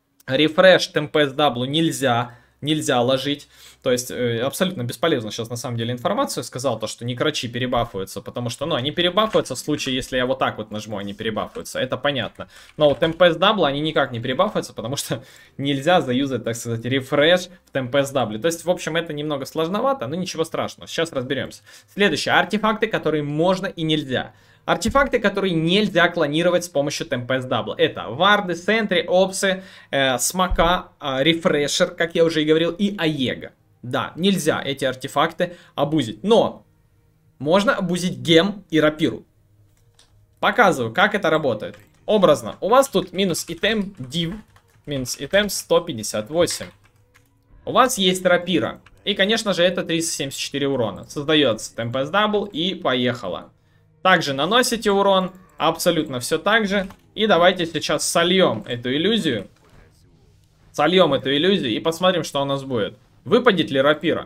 рефреш Tempest Double нельзя. Нельзя ложить. То есть, э, абсолютно бесполезно сейчас на самом деле информацию сказал, то, что Никрачи перебафуются, потому что, ну, они перебафуются в случае, если я вот так вот нажму, они перебафуются, это понятно. Но у Tempest Double они никак не перебафуются, потому что нельзя заюзать, так сказать, рефреш в Tempest Double. То есть, в общем, это немного сложновато, но ничего страшного, сейчас разберемся. Следующее, артефакты, которые можно и нельзя. Артефакты, которые нельзя клонировать с помощью Tempest Double. Это варды, сентри, опсы, э, смока, э, рефрешер, как я уже и говорил, и аега. Да, нельзя эти артефакты абузить. Но можно абузить гем и рапиру. Показываю, как это работает. Образно, у вас тут минус итем div, минус итем сто пятьдесят восемь. У вас есть рапира. И, конечно же, это триста семьдесят четыре урона. Создается Tempest Double и поехала. Также наносите урон, абсолютно все так же. И давайте сейчас сольем эту иллюзию. Сольем эту иллюзию и посмотрим, что у нас будет. Выпадет ли рапира?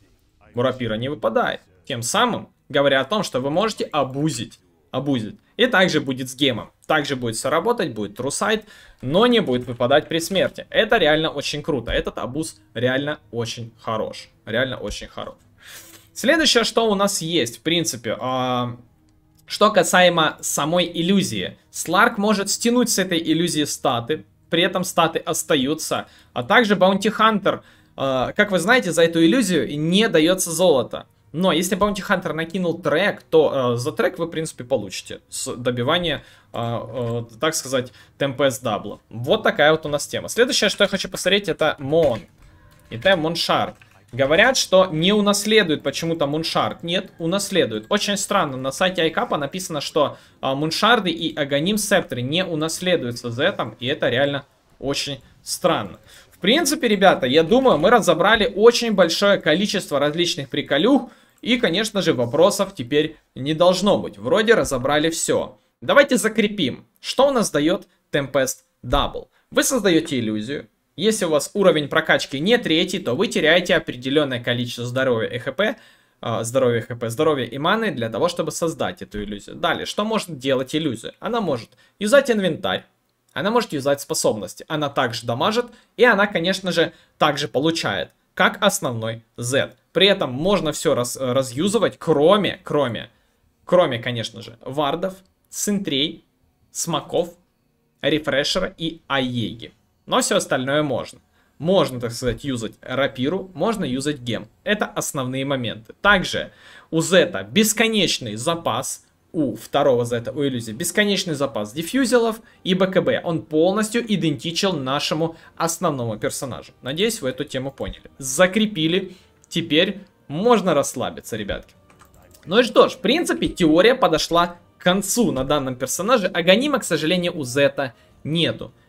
У рапира не выпадает. Тем самым говоря о том, что вы можете абузить. Абузить. И также будет с гемом. Также будет все работать, будет трусайт, но не будет выпадать при смерти. Это реально очень круто. Этот абуз реально очень хорош. Реально очень хорош. Следующее, что у нас есть, в принципе... А... Что касаемо самой иллюзии. Сларк может стянуть с этой иллюзии статы, при этом статы остаются. А также Баунти Хантер, э, как вы знаете, за эту иллюзию не дается золото. Но если Баунти Хантер накинул трек, то э, за трек вы, в принципе, получите с добивания, э, э, так сказать, Tempest Double. Вот такая вот у нас тема. Следующее, что я хочу посмотреть, это Мон. Это Моншард. Говорят, что не унаследует почему-то Муншард. Нет, унаследует. Очень странно, на сайте Айкапа написано, что а, Муншарды и Аганим Септры не унаследуются Зетом, и это реально очень странно. В принципе, ребята, я думаю, мы разобрали очень большое количество различных приколюх, и, конечно же, вопросов теперь не должно быть. Вроде разобрали все. Давайте закрепим, что у нас дает Tempest Double. Вы создаете иллюзию. Если у вас уровень прокачки не третий, то вы теряете определенное количество здоровья и хп, э, здоровья и хп, здоровья и маны для того, чтобы создать эту иллюзию. Далее, что может делать иллюзия? Она может юзать инвентарь, она может юзать способности, она также дамажит, и она, конечно же, также получает, как основной Z. При этом можно все раз, разюзывать, кроме, кроме, кроме, конечно же, вардов, сентрей, смоков, рефрешера и аеги. Но все остальное можно. Можно, так сказать, юзать рапиру, можно юзать гем. Это основные моменты. Также у Зета бесконечный запас, у второго Зета, у иллюзии, бесконечный запас диффьюзелов и БКБ. Он полностью идентичен нашему основному персонажу. Надеюсь, вы эту тему поняли. Закрепили. Теперь можно расслабиться, ребятки. Ну и что ж, в принципе, теория подошла к концу на данном персонаже. Аганима, к сожалению, у Зета нету.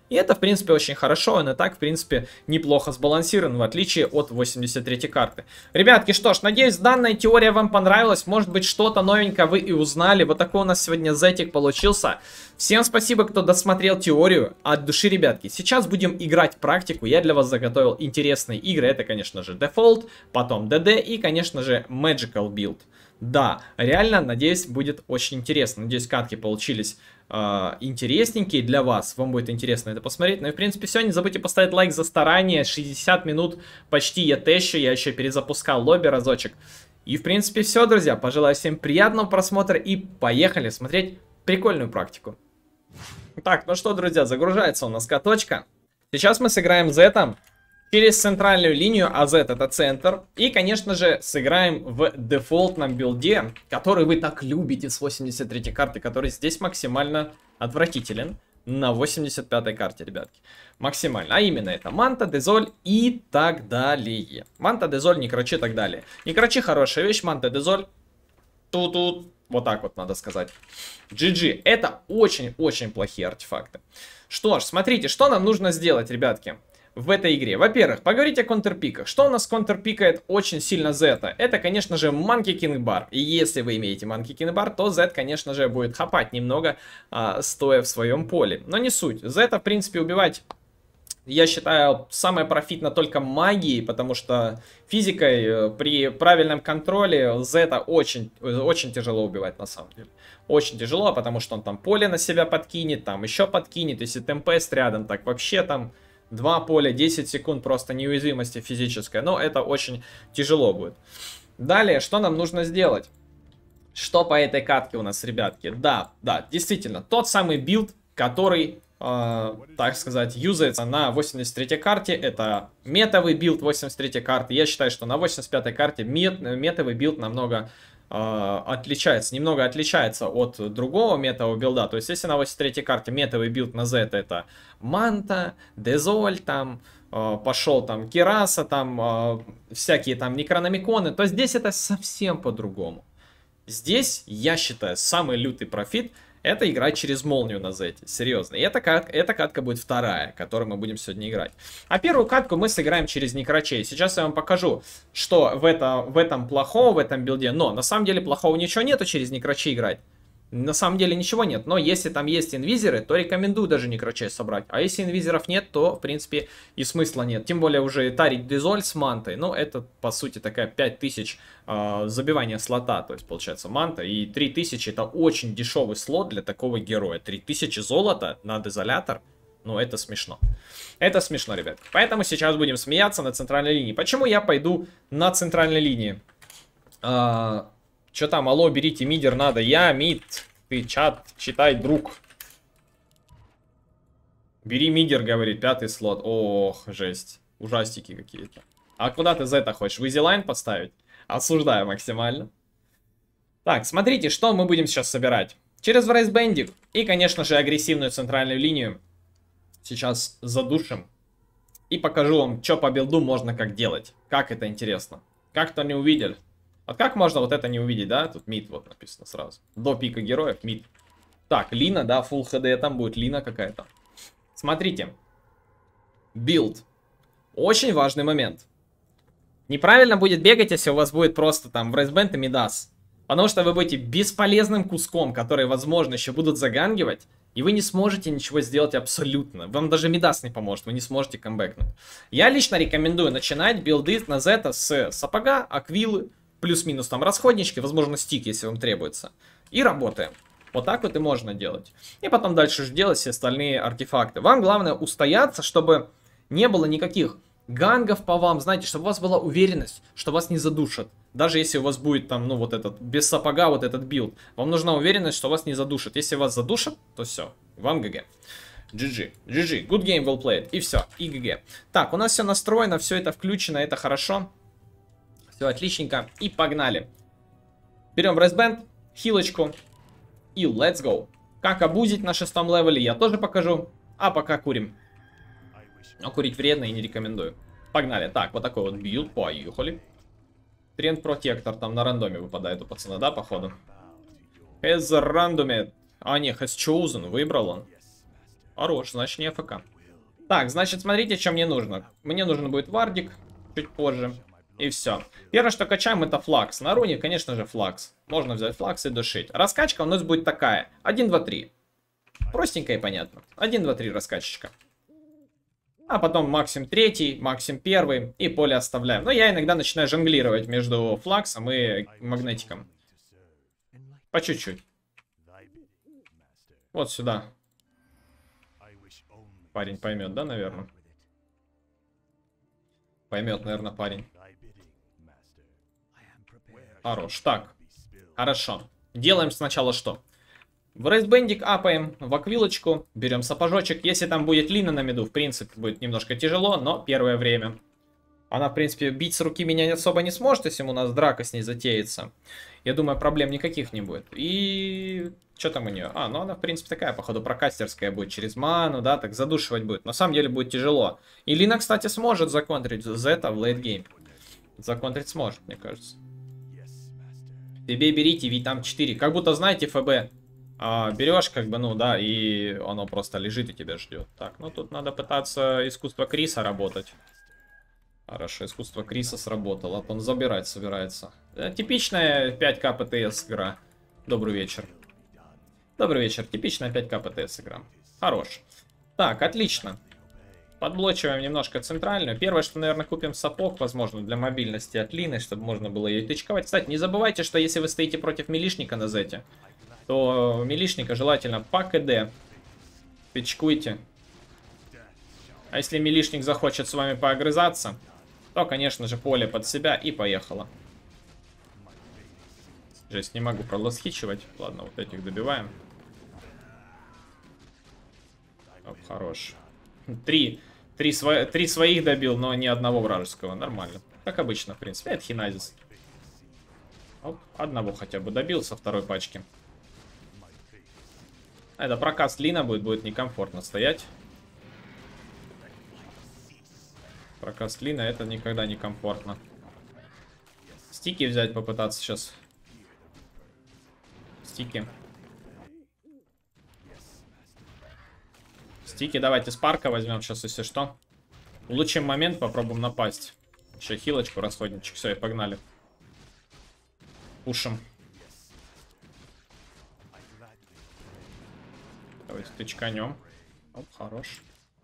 И это, в принципе, очень хорошо, он и так, в принципе, неплохо сбалансирован, в отличие от восемьдесят третьей карты. Ребятки, что ж, надеюсь, данная теория вам понравилась, может быть, что-то новенькое вы и узнали. Вот такой у нас сегодня зетик получился. Всем спасибо, кто досмотрел теорию. От души, ребятки, сейчас будем играть практику. Я для вас заготовил интересные игры, это, конечно же, Default, потом ди ди и, конечно же, Magical Build. Да, реально, надеюсь, будет очень интересно. Надеюсь, катки получились э, интересненькие для вас. Вам будет интересно это посмотреть. Ну и, в принципе, все. Не забудьте поставить лайк за старание. шестьдесят минут почти я тещу. Я еще перезапускал лобби разочек. И, в принципе, все, друзья. Пожелаю всем приятного просмотра. И поехали смотреть прикольную практику. Так, ну что, друзья, загружается у нас каточка. Сейчас мы сыграем зетом через центральную линию, а Z это центр. И, конечно же, сыграем в дефолтном билде, который вы так любите с восемьдесят третьей карты, который здесь максимально отвратителен на восемьдесят пятой карте, ребятки. Максимально. А именно это Манта, Дезоль и так далее. Манта, Дезоль, Некрочи и так далее. Некрочи хорошая вещь, Манта, Дезоль. Тут-тут. Вот так вот надо сказать. джи джи. Это очень-очень плохие артефакты. Что ж, смотрите, что нам нужно сделать, ребятки, в этой игре. Во-первых, поговорить о контрпиках. Что у нас контрпикает очень сильно Зета? Это, конечно же, Monkey King Bar. И если вы имеете Monkey King Bar, то Зет, конечно же, будет хапать немного, а, стоя в своем поле. Но не суть. Зета, в принципе, убивать, я считаю, самое профитно только магией, потому что физикой при правильном контроле Зета очень, очень тяжело убивать на самом деле. Очень тяжело, потому что он там поле на себя подкинет, там еще подкинет. Если темпест рядом, так вообще там два поля, десять секунд просто неуязвимости физической. Но это очень тяжело будет. Далее, что нам нужно сделать? Что по этой катке у нас, ребятки? Да, да, действительно, тот самый билд, который, э, так сказать, юзается на восемьдесят третьей карте. Это метовый билд восемьдесят третьей карты. Я считаю, что на восемьдесят пятой карте мет, метовый билд намного э, отличается, немного отличается от другого метового билда. То есть, если на восемьдесят третьей карте метовый билд на Z это Манта, Дезоль, там э, пошел там Кираса, там э, всякие там Некрономиконы, то здесь это совсем по-другому. Здесь, я считаю, самый лютый профит это играть через молнию на Зете. Серьезно. И эта катка, эта катка будет вторая, которую мы будем сегодня играть. А первую катку мы сыграем через Некрочей. Сейчас я вам покажу, что в, это, в этом плохого, в этом билде. Но на самом деле плохого ничего нету через Некрочей играть. На самом деле ничего нет, но если там есть инвизеры, то рекомендую даже Некрочей собрать. А если инвизеров нет, то в принципе и смысла нет. Тем более уже тарить Дезоль с Мантой, ну это по сути такая пять тысяч э, забивания слота. То есть получается Манта и три тысячи это очень дешевый слот для такого героя. три тысячи золота на дезолятор, ну это смешно. Это смешно, ребят. Поэтому сейчас будем смеяться на центральной линии. Почему я пойду на центральной линии? А... Че там, алло, берите мидер, надо. Я, мид. Ты чат, читай, друг. Бери мидер, говорит, пятый слот. Ох, жесть. Ужастики какие-то. А куда ты за это хочешь? В изилайн поставить? Осуждаю максимально. Так, смотрите, что мы будем сейчас собирать. Через врайсбендик и, конечно же, агрессивную центральную линию. Сейчас задушим. И покажу вам, что по билду можно как делать. Как это интересно. Как-то не увидел. Вот как можно вот это не увидеть, да? Тут мид вот написано сразу. До пика героев мид. Так, Лина, да, Full эйч ди там будет Лина какая-то. Смотрите. Билд. Очень важный момент. Неправильно будет бегать, если у вас будет просто там врайсбенд и мидас. Потому что вы будете бесполезным куском, который, возможно, еще будут загангивать. И вы не сможете ничего сделать абсолютно. Вам даже мидас не поможет, вы не сможете камбэкнуть. Я лично рекомендую начинать билды на Зета с сапога, аквилы. Плюс-минус там расходнички, возможно стик, если вам требуется. И работаем. Вот так вот и можно делать. И потом дальше же делать все остальные артефакты. Вам главное устояться, чтобы не было никаких гангов по вам. Знаете, чтобы у вас была уверенность, что вас не задушат. Даже если у вас будет там, ну вот этот, без сапога вот этот билд. Вам нужна уверенность, что вас не задушат. Если вас задушат, то все, вам ГГ. джи джи. джи джи. Good game, well played. И все, и ГГ. Так, у нас все настроено, все это включено, это хорошо. Все отличненько. И погнали. Берем врайсбенд, хилочку. И let's go. Как обузить на шестом левеле я тоже покажу. А пока курим. Но курить вредно и не рекомендую. Погнали. Так, вот такой вот билд. Поехали. Тренд протектор там на рандоме выпадает у пацана, да, походу? Has рандоме. А, не, has chosen. Выбрал он. Хорош, значит не АФК. Так, значит, смотрите, что мне нужно. Мне нужен будет вардик чуть позже. И все. Первое, что качаем, это флакс. На руне, конечно же, флакс. Можно взять флакс и душить. Раскачка у нас будет такая. один, два, три. Простенько и понятно. один, два, три раскачечка. А потом максим третий, максим первый. И поле оставляем. Но я иногда начинаю жонглировать между флаксом и магнетиком. По чуть-чуть. Вот сюда. Парень поймет, да, наверное? Поймет, наверное, парень. Хорош. Так. Хорошо. Делаем сначала что? В рейсбендик апаем, в аквилочку, берем сапожочек. Если там будет Лина на миду, в принципе, будет немножко тяжело, но первое время. Она, в принципе, бить с руки меня особо не сможет, если у нас драка с ней затеется. Я думаю, проблем никаких не будет. И... Что там у нее? А, ну она, в принципе, такая, походу, прокастерская будет через ману, да, так задушивать будет. На самом деле будет тяжело. И Лина, кстати, сможет законтрить Зета в лейтгейм. Законтрить сможет, мне кажется. Тебе берите, ведь там четыре. Как будто, знаете, ФБ а, берешь, как бы, ну, да, и оно просто лежит и тебя ждет. Так, ну тут надо пытаться искусство Криса работать. Хорошо, искусство Криса сработало. Он забирать собирается. Типичная пять ка ПТС игра. Добрый вечер. Добрый вечер. Типичная пять ка ПТС игра. Хорош. Так, отлично. Подблочиваем немножко центральную. Первое, что, наверное, купим сапог, возможно, для мобильности от Лины, чтобы можно было ее тычковать. Кстати, не забывайте, что если вы стоите против милишника на зете, то милишника желательно по КД тычкуйте. А если милишник захочет с вами поогрызаться, то, конечно же, поле под себя и поехало. Жесть, не могу пролосхичивать. Ладно, вот этих добиваем. Оп, хорош. Три, три, сво... Три своих добил, но ни одного вражеского. Нормально. Как обычно, в принципе. Это хиназис. Оп, одного хотя бы добил со второй пачки. Это прокаст Лина будет, будет некомфортно стоять. Прокаст Лина это никогда не комфортно. Стики взять, попытаться сейчас. Стики. Стики давайте с парка возьмем сейчас, если что. Улучшим момент, попробуем напасть. Еще хилочку, расходничек. Все, и погнали. Пушим. Давайте тычканем. Оп, хорош.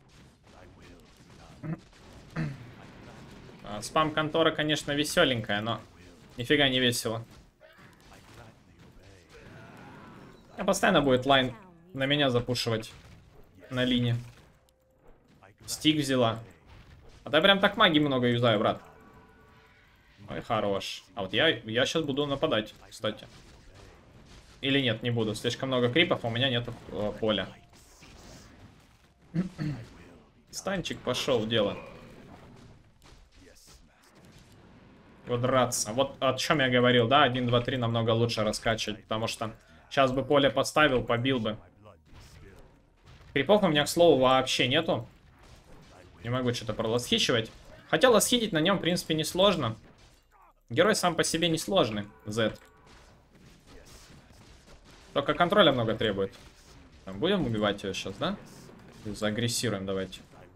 А, спам-контора, конечно, веселенькая, но нифига не весело. А постоянно будет лайн на меня запушивать. На линии. Стик взяла. А то я прям так магии много юзаю, брат. Ой, хорош. А вот я, я сейчас буду нападать, кстати. Или нет, не буду. Слишком много крипов, а у меня нет э, поля. Станчик пошел в дело. Вот драться. Вот о чем я говорил, да? один, два, три намного лучше раскачивать. Потому что сейчас бы поле подставил, побил бы. Крипов у меня, к слову, вообще нету. Не могу что-то пролосхичивать. Хотя лосхитить на нем, в принципе, несложно. Герой сам по себе несложный, Z. Только контроля много требует. Там будем убивать ее сейчас, да? Заагрессируем, давайте.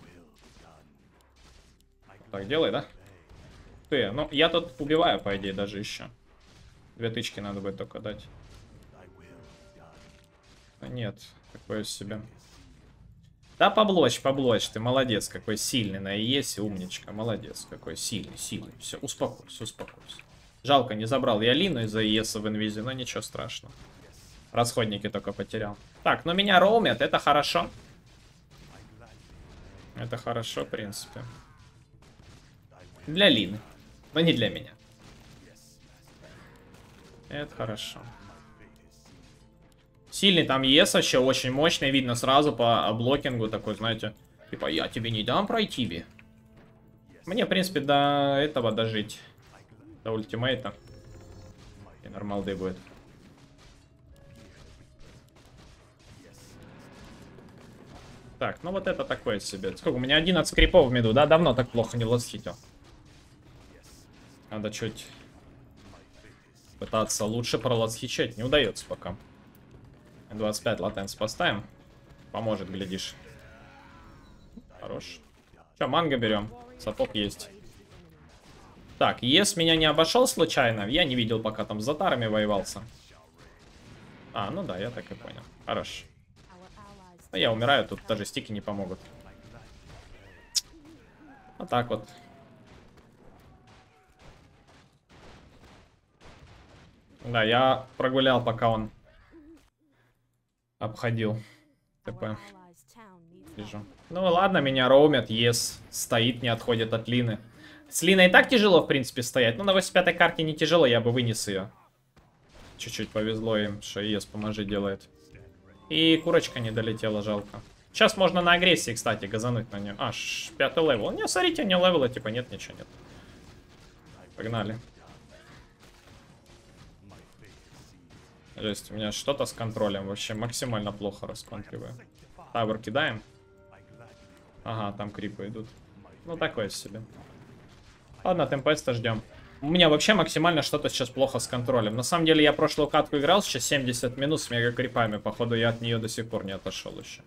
Так, делай, да? Ты, ну, я тут убиваю, по идее, даже еще. Две тычки надо будет только дать. А нет, такое себе. Да, поблочь, поблочь, ты молодец, какой сильный на ИЕСе, умничка, молодец, какой сильный, сильный. Все, успокойся, успокойся. Жалко, не забрал я Лину из-за ИЕСа в инвизе, но ничего страшного. Расходники только потерял. Так, но меня роумят, это хорошо. Это хорошо, в принципе. Для Лины, но не для меня. Это хорошо. Сильный там ЕС вообще, очень мощный, видно сразу по блокингу такой, знаете, типа, я тебе не дам пройти, би. Мне, в принципе, до этого дожить. До ультимейта. И нормалды будет. Так, ну вот это такое себе. Сколько? У меня одиннадцать крипов в миду, да? Давно так плохо не лосхитил. Надо чуть пытаться лучше пролосхичать. Не удается пока. двадцать пять латенс поставим. Поможет, глядишь. Хорош. Че, манго берем. Сапог есть. Так, ес меня не обошел случайно. Я не видел, пока там с затарами воевался. А, ну да, я так и понял. Хорош. Ну, я умираю, тут даже стики не помогут. Вот так вот. Да, я прогулял, пока он обходил ТП. Вижу. Ну ладно, меня роумят, ес. Стоит, не отходит от Лины. С Линой и так тяжело, в принципе, стоять. Ну, на восемьдесят пятой карте не тяжело, я бы вынес ее. Чуть-чуть повезло им, что ес поможи делает. И курочка не долетела, жалко. Сейчас можно на агрессии, кстати, газануть на нее. Аж пятый левел. Не, смотрите, не левела, типа нет, ничего нет. Погнали. Жесть, у меня что-то с контролем. Вообще максимально плохо расконтриваю. Тавер кидаем. Ага, там крипы идут. Ну, такое себе. Ладно, темпеста ждем. У меня вообще максимально что-то сейчас плохо с контролем. На самом деле, я прошлую катку играл, сейчас семьдесят минут с мега крипами. Походу, я от нее до сих пор не отошел еще.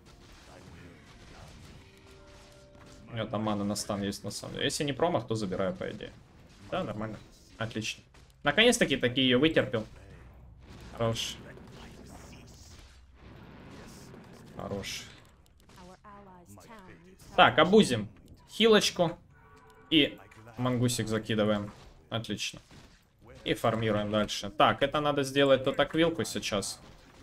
У меня там мана на стан есть, на самом деле. Если не промах, то забираю, по идее. Да, нормально. Отлично. Наконец-таки таки ее вытерпел. Хорош. Хорош. Так, обузим. Хилочку. И мангусик закидываем. Отлично. И фармируем дальше. Так, это надо сделать тут аквилку сейчас.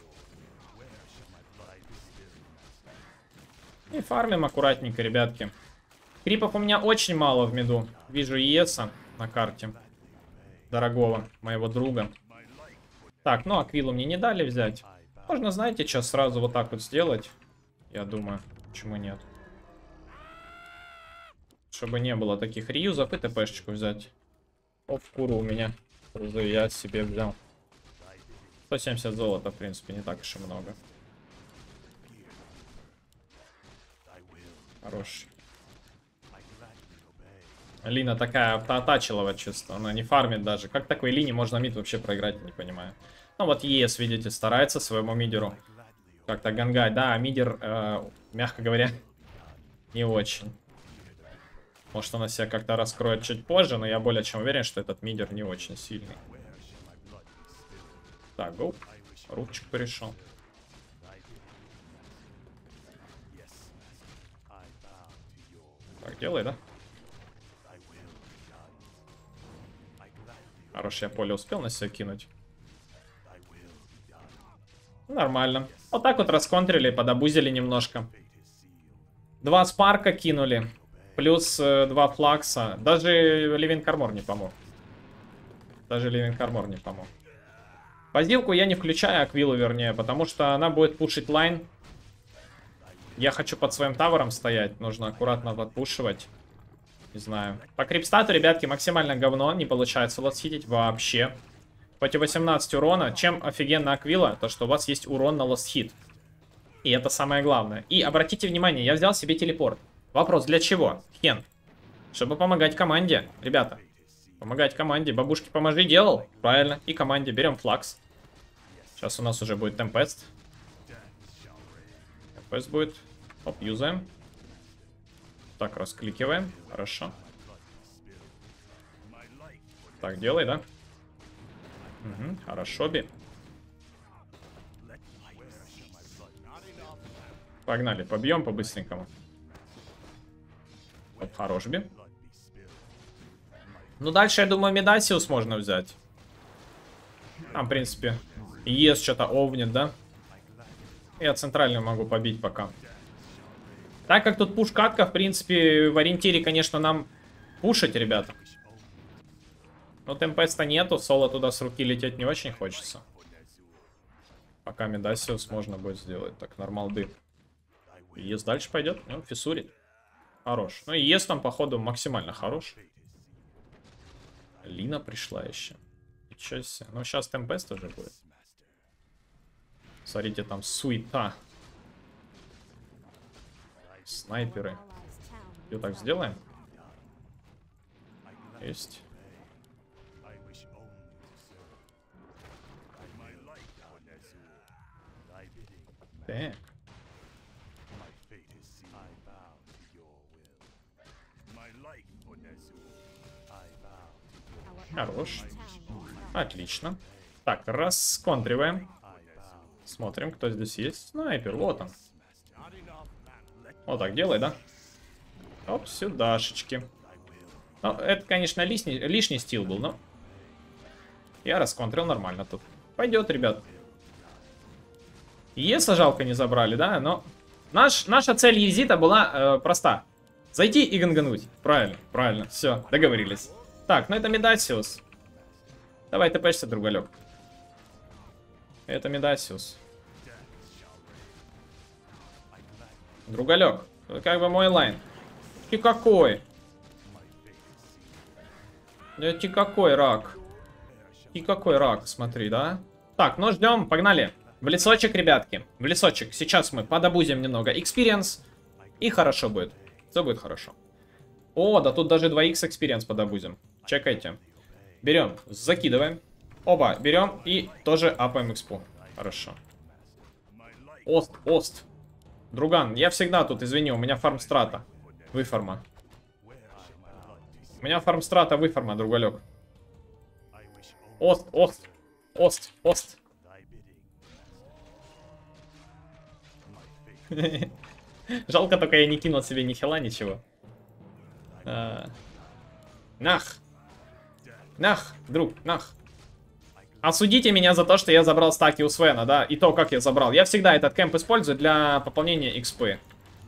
И фармим аккуратненько, ребятки. Крипов у меня очень мало в миду. Вижу Иеса на карте. Дорогого моего друга. Так, ну аквилу мне не дали взять. Можно, знаете, сейчас сразу вот так вот сделать. Я думаю, почему нет. Чтобы не было таких реюзов и ТПшечку взять. Оп, куру у меня. Крузу я себе взял. сто семьдесят золота, в принципе, не так уж и много. Хорош. Лина такая автоатачилова чисто. Она не фармит даже. Как такой Лине можно мид вообще проиграть, не понимаю. Ну вот ЕС, видите, старается своему мидеру как-то гангать. Да, мидер, э, мягко говоря, не очень. Может, она себя как-то раскроет чуть позже, но я более чем уверен, что этот мидер не очень сильный. Так, гоу. Рубчик перешел. Так, делай, да? Хорош, я поле успел на себя кинуть. Нормально. Вот так вот расконтрили, подобузили немножко. Два спарка кинули. Плюс э, два флакса. Даже Ливинг Армор не помог. Даже Ливинг Армор не помог. Позилку я не включаю, аквилу вернее, потому что она будет пушить лайн. Я хочу под своим тавером стоять. Нужно аккуратно подпушивать. Не знаю. По крипстату, ребятки, максимально говно. Не получается лостхитить вообще. Против восемнадцати урона. Чем офигенно аквила? То, что у вас есть урон на лостхит. И это самое главное. И обратите внимание, я взял себе телепорт. Вопрос, для чего? Хен. Чтобы помогать команде. Ребята. Помогать команде. Бабушке поможи делал. Правильно. И команде. Берем флакс. Сейчас у нас уже будет темпест. Темпест будет. Оп, юзаем. Так, раскликиваем. Хорошо. Так, делай, да? Угу, хорошо, би. Погнали, побьем по-быстренькому. Оп, хорош, би. Ну, дальше, я думаю, Медасиус можно взять. Там, в принципе, ЕС что-то овнит, да? Я центральную могу побить пока. Так как тут пуш-катка, в принципе, в ориентире, конечно, нам пушить, ребята. Но темпеста нету, соло туда с руки лететь не очень хочется. Пока Медасиус можно будет сделать. Так, нормалды. ЕС дальше пойдет, он фиссурит. Хорош. Ну и ЕС там, походу, максимально хорош. Лина пришла еще. Ничего себе. Ну, сейчас темпест уже будет. Смотрите, там суета. Снайперы. Ее так сделаем. Есть. Так. Хорош. Отлично. Так, расконтриваем. Смотрим, кто здесь есть. Снайпер, вот он. Вот так делай, да? Оп, сюдашечки. Ну, это, конечно, лишний, лишний стил был, но... Я расконтрил нормально тут. Пойдет, ребят. Еса жалко не забрали, да? Но наш, наша цель Езита была э, проста. Зайти и гангануть. Правильно, правильно. Все, договорились. Так, ну это Медасиус. Давай, тпшься, другалек. Это Медасиус. Другалек, как бы мой лайн. Ты какой? Да ты какой рак? Ты какой рак, смотри, да? Так, ну ждем, погнали. В лесочек, ребятки. В лесочек. Сейчас мы подобузим немного experience. И хорошо будет. Все будет хорошо. О, да тут даже два икс experience подобузим. Чекайте. Берем, закидываем. Оба, берем и тоже апаем экспу. Хорошо. Ост, ост. Друган, я всегда тут, извини, у меня фармстрата. Выформа. У меня фармстрата, выформа, другалек. Ост, ост, ост, ост. Жалко, только я не кинул себе ни хила, ничего. А... Нах. Нах, друг, нах. Осудите меня за то, что я забрал стаки у Свена, да, и то, как я забрал. Я всегда этот кэмп использую для пополнения экспы.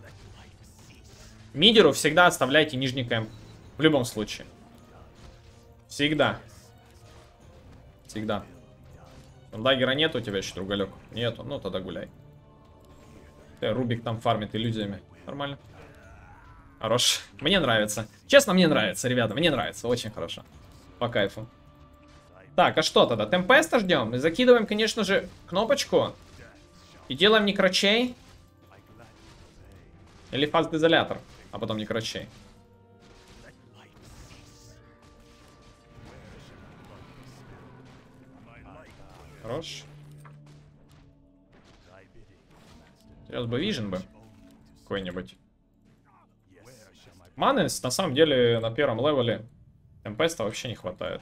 Мидеру всегда оставляйте нижний кэмп. В любом случае. Всегда. Всегда. Даггера нет у тебя еще, другалек? Нету, ну тогда гуляй. Э, Рубик там фармит иллюзиями. Нормально. Хорош. Мне нравится. Честно, мне нравится, ребята, мне нравится. Очень хорошо. По кайфу. Так, а что тогда? Темпеста ждем? Закидываем, конечно же, кнопочку. И делаем некрочей. Или фаст-изолятор. А потом некрочей. Хорош. Сейчас бы вижен бы. Какой-нибудь. Маны, на самом деле, на первом левеле темпеста вообще не хватает.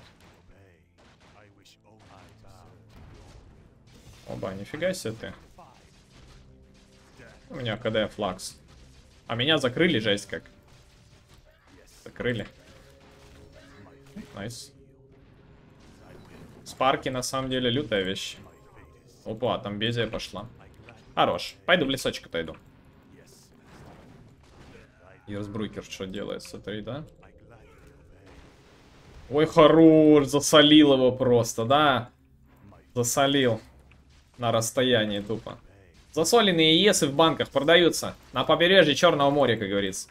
Оба, нифига себе ты. У меня КД флакс. А меня закрыли, жесть как. Закрыли. Найс. Спарки на самом деле лютая вещь. Опа, там Безия пошла. Хорош. Пойду в лесочек отойду. Ерсбрукер что делает? Смотри, да? Ой, хорош. Засолил его просто, да? Засолил. На расстоянии тупо. Засоленные есы в банках продаются. На побережье Черного моря, как говорится.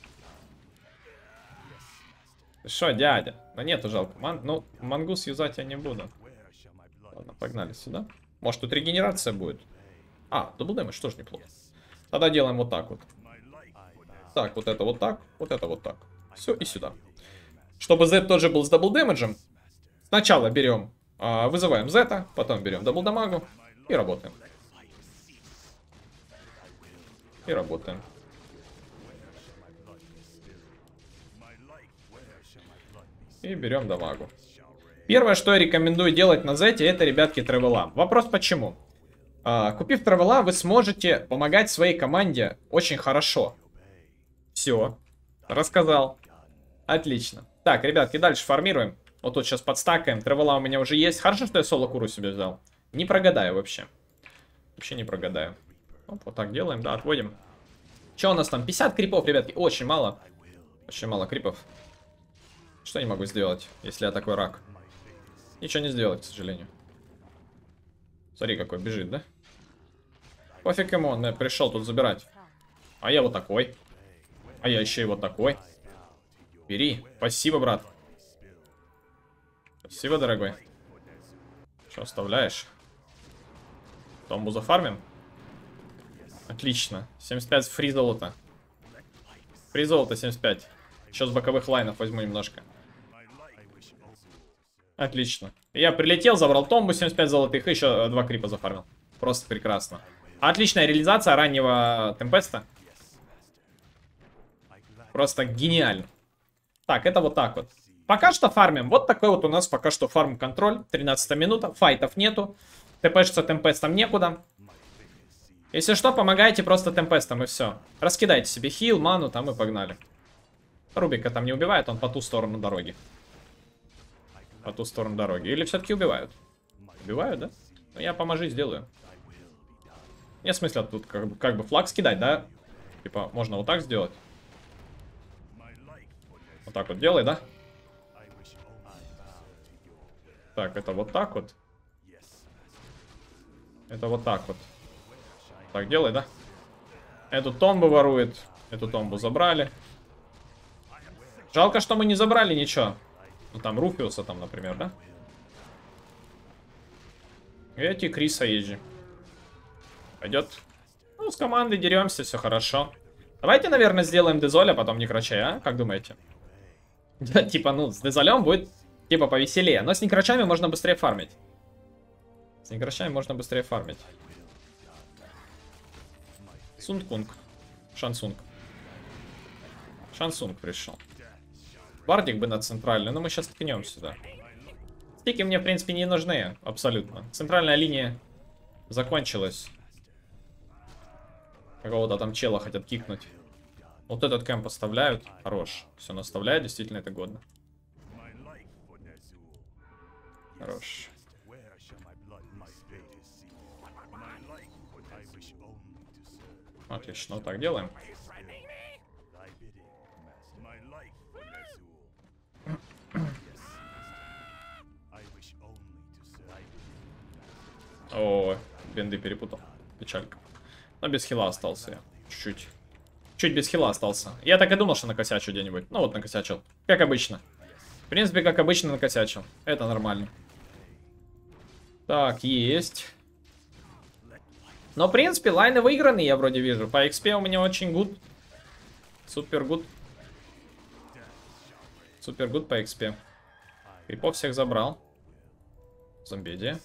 Что, дядя? Да нету, жалко. Ман... Ну, мангус юзать я не буду. Ладно, погнали сюда. Может, тут регенерация будет? А, даблдэмэдж тоже неплохо. Тогда делаем вот так вот. Так, вот это вот так, вот это вот так. Все, и сюда. Чтобы Z тоже был с даблдэмэджем, сначала берем, а, вызываем Z, потом берем даблдамагу и работаем. И работаем. И берем дамагу. Первое, что я рекомендую делать на Z, это, ребятки, тревела. Вопрос почему? А, купив тревела, вы сможете помогать своей команде очень хорошо. Все. Рассказал. Отлично. Так, ребятки, дальше формируем. Вот тут сейчас подстакаем. Тревела у меня уже есть. Хорошо, что я соло-куру себе взял. Не прогадаю вообще. Вообще не прогадаю. Оп, вот так делаем, да, отводим. Что у нас там? пятьдесят крипов, ребятки. Очень мало. Очень мало крипов. Что я не могу сделать, если я такой рак? Ничего не сделать, к сожалению. Смотри, какой бежит, да? Пофиг ему, он пришел тут забирать. А я вот такой. А я еще и вот такой. Бери. Спасибо, брат. Спасибо, дорогой. Что оставляешь? Томбу зафармим? Отлично. семьдесят пять фри золота. Фри золота семьдесят пять. Еще с боковых лайнов возьму немножко. Отлично. Я прилетел, забрал томбу, семьдесят пять золотых, и еще два крипа зафармил. Просто прекрасно. Отличная реализация раннего темпеста. Просто гениально. Так, это вот так вот. Пока что фармим. Вот такой вот у нас пока что фарм-контроль. тринадцатая минута. Файтов нету. ТПшиться темпестом некуда. Если что, помогайте просто темпестом и все. Раскидайте себе хил, ману там и погнали. Рубика там не убивает, он по ту сторону дороги. По ту сторону дороги. Или все-таки убивают? Убивают, да? Ну я поможи сделаю. Нет смысла тут как бы, как бы флаг скидать, да? Типа, можно вот так сделать. Вот так вот делай, да? Так, это вот так вот. Это вот так вот. Так, делай, да? Эту томбу ворует. Эту томбу забрали. Жалко, что мы не забрали ничего. Ну, там Руфиуса, там, например, да? Эти Криса езжи. Пойдет. Ну, с командой деремся, все хорошо. Давайте, наверное, сделаем Дезоль, а потом Некрачай, а? Как думаете? Да, типа, ну, с Дезолем будет, типа, повеселее. Но с Некрачами можно быстрее фармить. С Некрачами можно быстрее фармить. Сунг-кунг. Шансунг. Шансунг пришел. Вардик бы на центральную, но мы сейчас ткнем сюда. Стики мне, в принципе, не нужны. Абсолютно. Центральная линия закончилась. Какого-то там чела хотят кикнуть. Вот этот кэмп оставляют. Хорош. Все наставляют, действительно это годно. Хорош. Отлично, вот так делаем. О, бенды перепутал. Печалька. Но без хила остался я. Чуть-чуть. Чуть без хила остался. Я так и думал, что накосячу где-нибудь. Ну вот накосячил. Как обычно. В принципе, как обычно накосячил. Это нормально. Так, есть. Но, в принципе, лайны выиграны, я вроде вижу. По экспе у меня очень гуд. Супер гуд. Супер гуд по экспе. Крипов всех забрал. Зомбедия.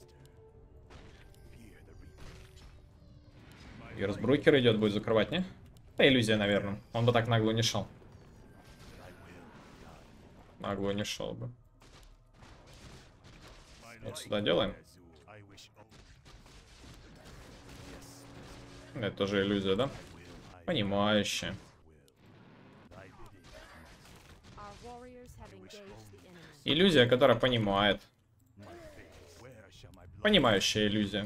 Герсбрукер идет, будет закрывать, не? Да, иллюзия, наверное. Он бы так нагло не шел. Нагло не шел бы. Вот сюда делаем. Это тоже иллюзия, да? Понимающая. Иллюзия, которая понимает. Понимающая иллюзия.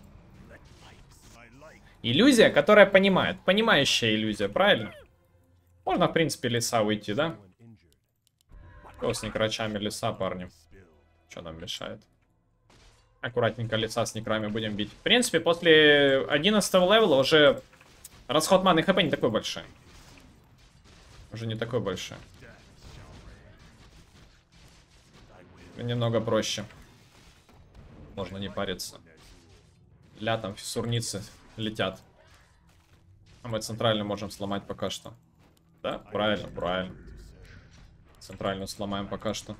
Иллюзия, которая понимает. Понимающая иллюзия, правильно? Можно, в принципе, леса уйти, да? Кто с некрачами леса, парни? Что нам мешает? Аккуратненько леса с некрами будем бить. В принципе, после одиннадцатого левела уже расход маны хп не такой большой. Уже не такой большой. Немного проще. Можно не париться. Ля, там фиссурницы летят. А мы центральную можем сломать пока что. Да? Правильно, правильно. Центральную сломаем пока что.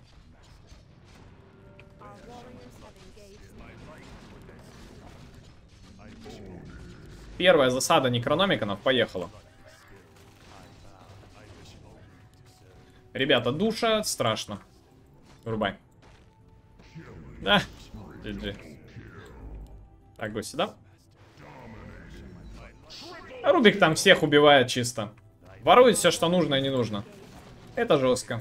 Первая засада некрономиконов поехала. Ребята, душа страшно. Вырубай. Да. джи джи. Так, го сюда. Рубик там всех убивает чисто. Ворует все, что нужно и не нужно. Это жестко.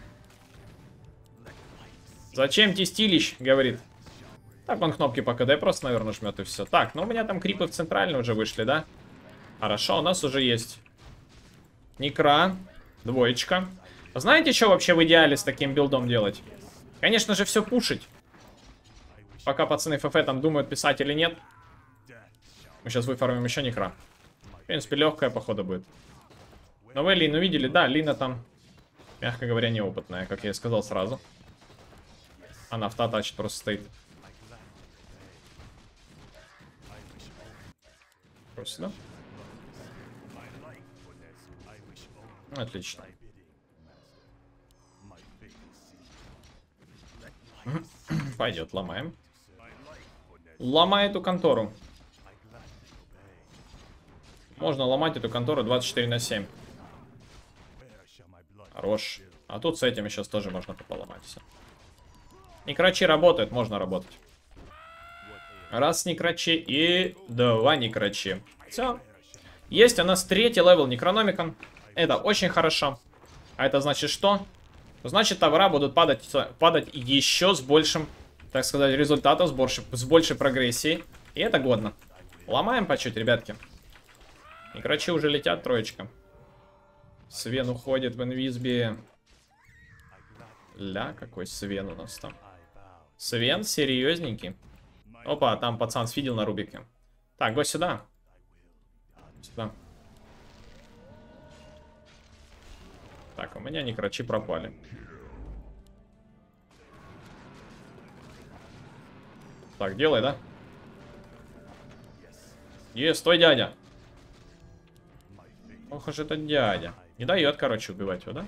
Зачем тестилищ, говорит. Так, он кнопки по КД просто, наверное, жмет и все. Так, ну у меня там крипы в центральную уже вышли, да? Хорошо, у нас уже есть Некра, двоечка. Знаете, что вообще в идеале с таким билдом делать? Конечно же, все пушить. Пока пацаны ФФ там думают, писать или нет. Мы сейчас выфармим еще Некра. В принципе, легкая, походу, будет. Но вы Лину видели? Да, Лина там, мягко говоря, неопытная, как я и сказал сразу. Она автотачит просто стоит. Сюда. Отлично. Пойдет, ломаем. Ломай эту контору. Можно ломать эту контору двадцать четыре на семь. Хорош. А тут с этим сейчас тоже можно поломать все. Некрачи работают, можно работать. Раз некрачи и два некрачи. Все. Есть у нас третий левел Некрономикон. Это очень хорошо. А это значит что? Значит, товара будут падать, падать еще с большим, так сказать, результатом, с большей, с большей прогрессией. И это годно. Ломаем по чуть, ребятки. Некрачи уже летят, троечка. Свен уходит в инвизби. Ля, какой Свен у нас там. Свен серьезненький. Опа, там пацан сфидел на Рубике. Так, го сюда. Сюда. Так, у меня некрачи пропали. Так, делай, да? Е, стой, дядя. Ох уж этот дядя. Не дает, короче, убивать его, да?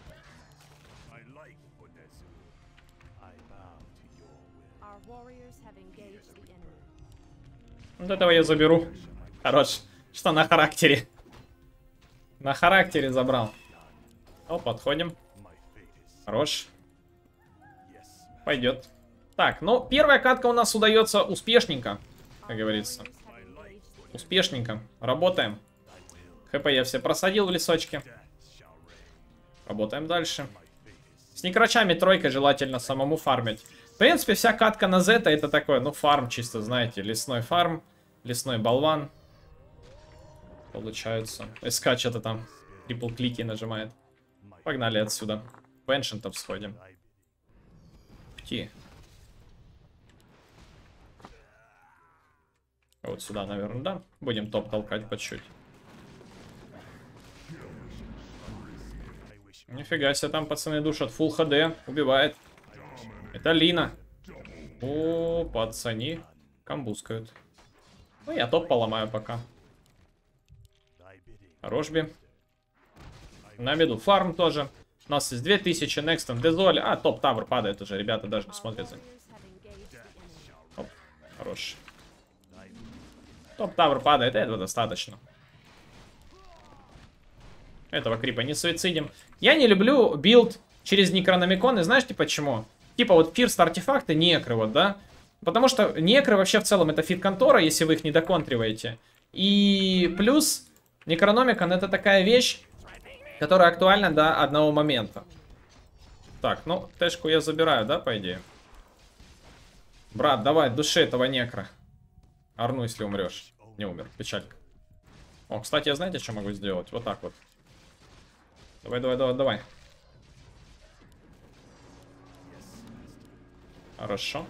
Вот этого я заберу. Хорош. Что на характере? На характере забрал. О, подходим. Хорош. Пойдет. Так, ну, первая катка у нас удается успешненько, как говорится. Успешненько. Работаем. ХП я все просадил в лесочке. Работаем дальше. С некрачами тройкой желательно самому фармить. В принципе, вся катка на Зета это такое, ну, фарм чисто, знаете, лесной фарм. Лесной болван. Получается. СК что-то там трипл-клики нажимает. Погнали отсюда. В эншентов сходим. Пти. Вот сюда, наверное, да? Будем топ толкать по чуть. Нифига себе, там пацаны душат. Фулл ХД. Убивает. Это Лина. О, пацаны камбускают. Ну, я топ поломаю пока. Рожби. На виду фарм тоже. У нас есть две тысячи, Некстон, Дезоль. А, топ тавр падает уже, ребята даже не смотрят за ним. Оп, хорош. Топ тавр падает, этого достаточно. Этого крипа не суицидим. Я не люблю билд через Некрономикон, и знаете почему? Типа вот фирст артефакты, некры вот, да? Потому что некры вообще в целом это фит-контора, если вы их не доконтриваете. И плюс Некрономикон это такая вещь, которая актуальна до одного момента. Так, ну, тэшку я забираю, да, по идее? Брат, давай, души этого некра. Орну, если умрешь. Не умер, печалька. О, кстати, я знаете, что могу сделать? Вот так вот. Давай, давай, давай, давай. Хорошо.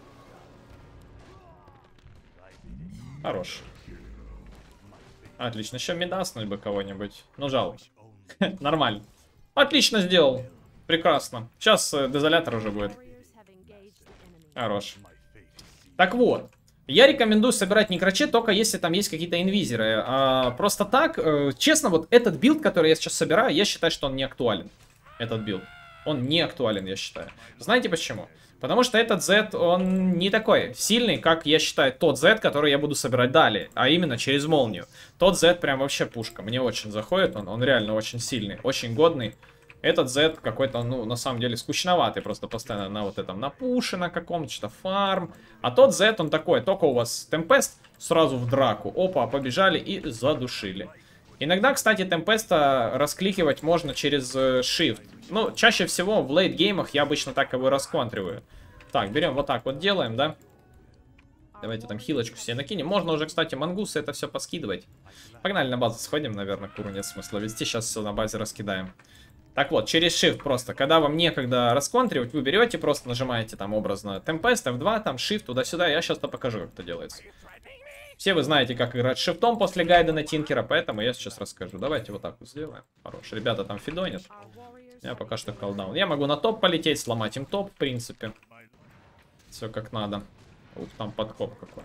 Хорош. Отлично. Еще медаснуть бы кого-нибудь. Ну, жалко. Нормально. Отлично сделал. Прекрасно. Сейчас э, дезолятор уже будет. Хорош. Так вот. Я рекомендую собирать некрачи, только если там есть какие-то инвизеры. А, просто так, э, честно, вот этот билд, который я сейчас собираю, я считаю, что он не актуален. Этот билд. Он не актуален, я считаю. Знаете почему? Потому что этот Z, он не такой сильный, как я считаю тот Z, который я буду собирать далее. А именно через молнию. Тот Z прям вообще пушка. Мне очень заходит он. Он реально очень сильный, очень годный. Этот Z какой-то, ну, на самом деле, скучноватый. Просто постоянно на вот этом, на пуше на каком-то, что-то фарм. А тот Z, он такой, только у вас темпест, сразу в драку. Опа, побежали и задушили. Иногда, кстати, темпеста раскликивать можно через э, Shift. Ну, чаще всего в лейт-геймах я обычно так его расконтриваю. Так, берем вот так вот делаем, да? Давайте там хилочку себе накинем. Можно уже, кстати, мангусы это все поскидывать. Погнали на базу сходим, наверное, куру нет смысла вести. Сейчас все на базе раскидаем. Так вот, через Shift просто. Когда вам некогда расконтривать, вы берете, просто нажимаете там образно темпест, эф два, там Shift, туда-сюда. Я сейчас-то покажу, как это делается. Все вы знаете, как играть шифтом после гайда на Тинкера, поэтому я сейчас расскажу. Давайте вот так вот сделаем. Хорош. Ребята там фидонят. Я пока что колдаун. Я могу на топ полететь, сломать им топ, в принципе. Все как надо. Ух, там подкоп какой.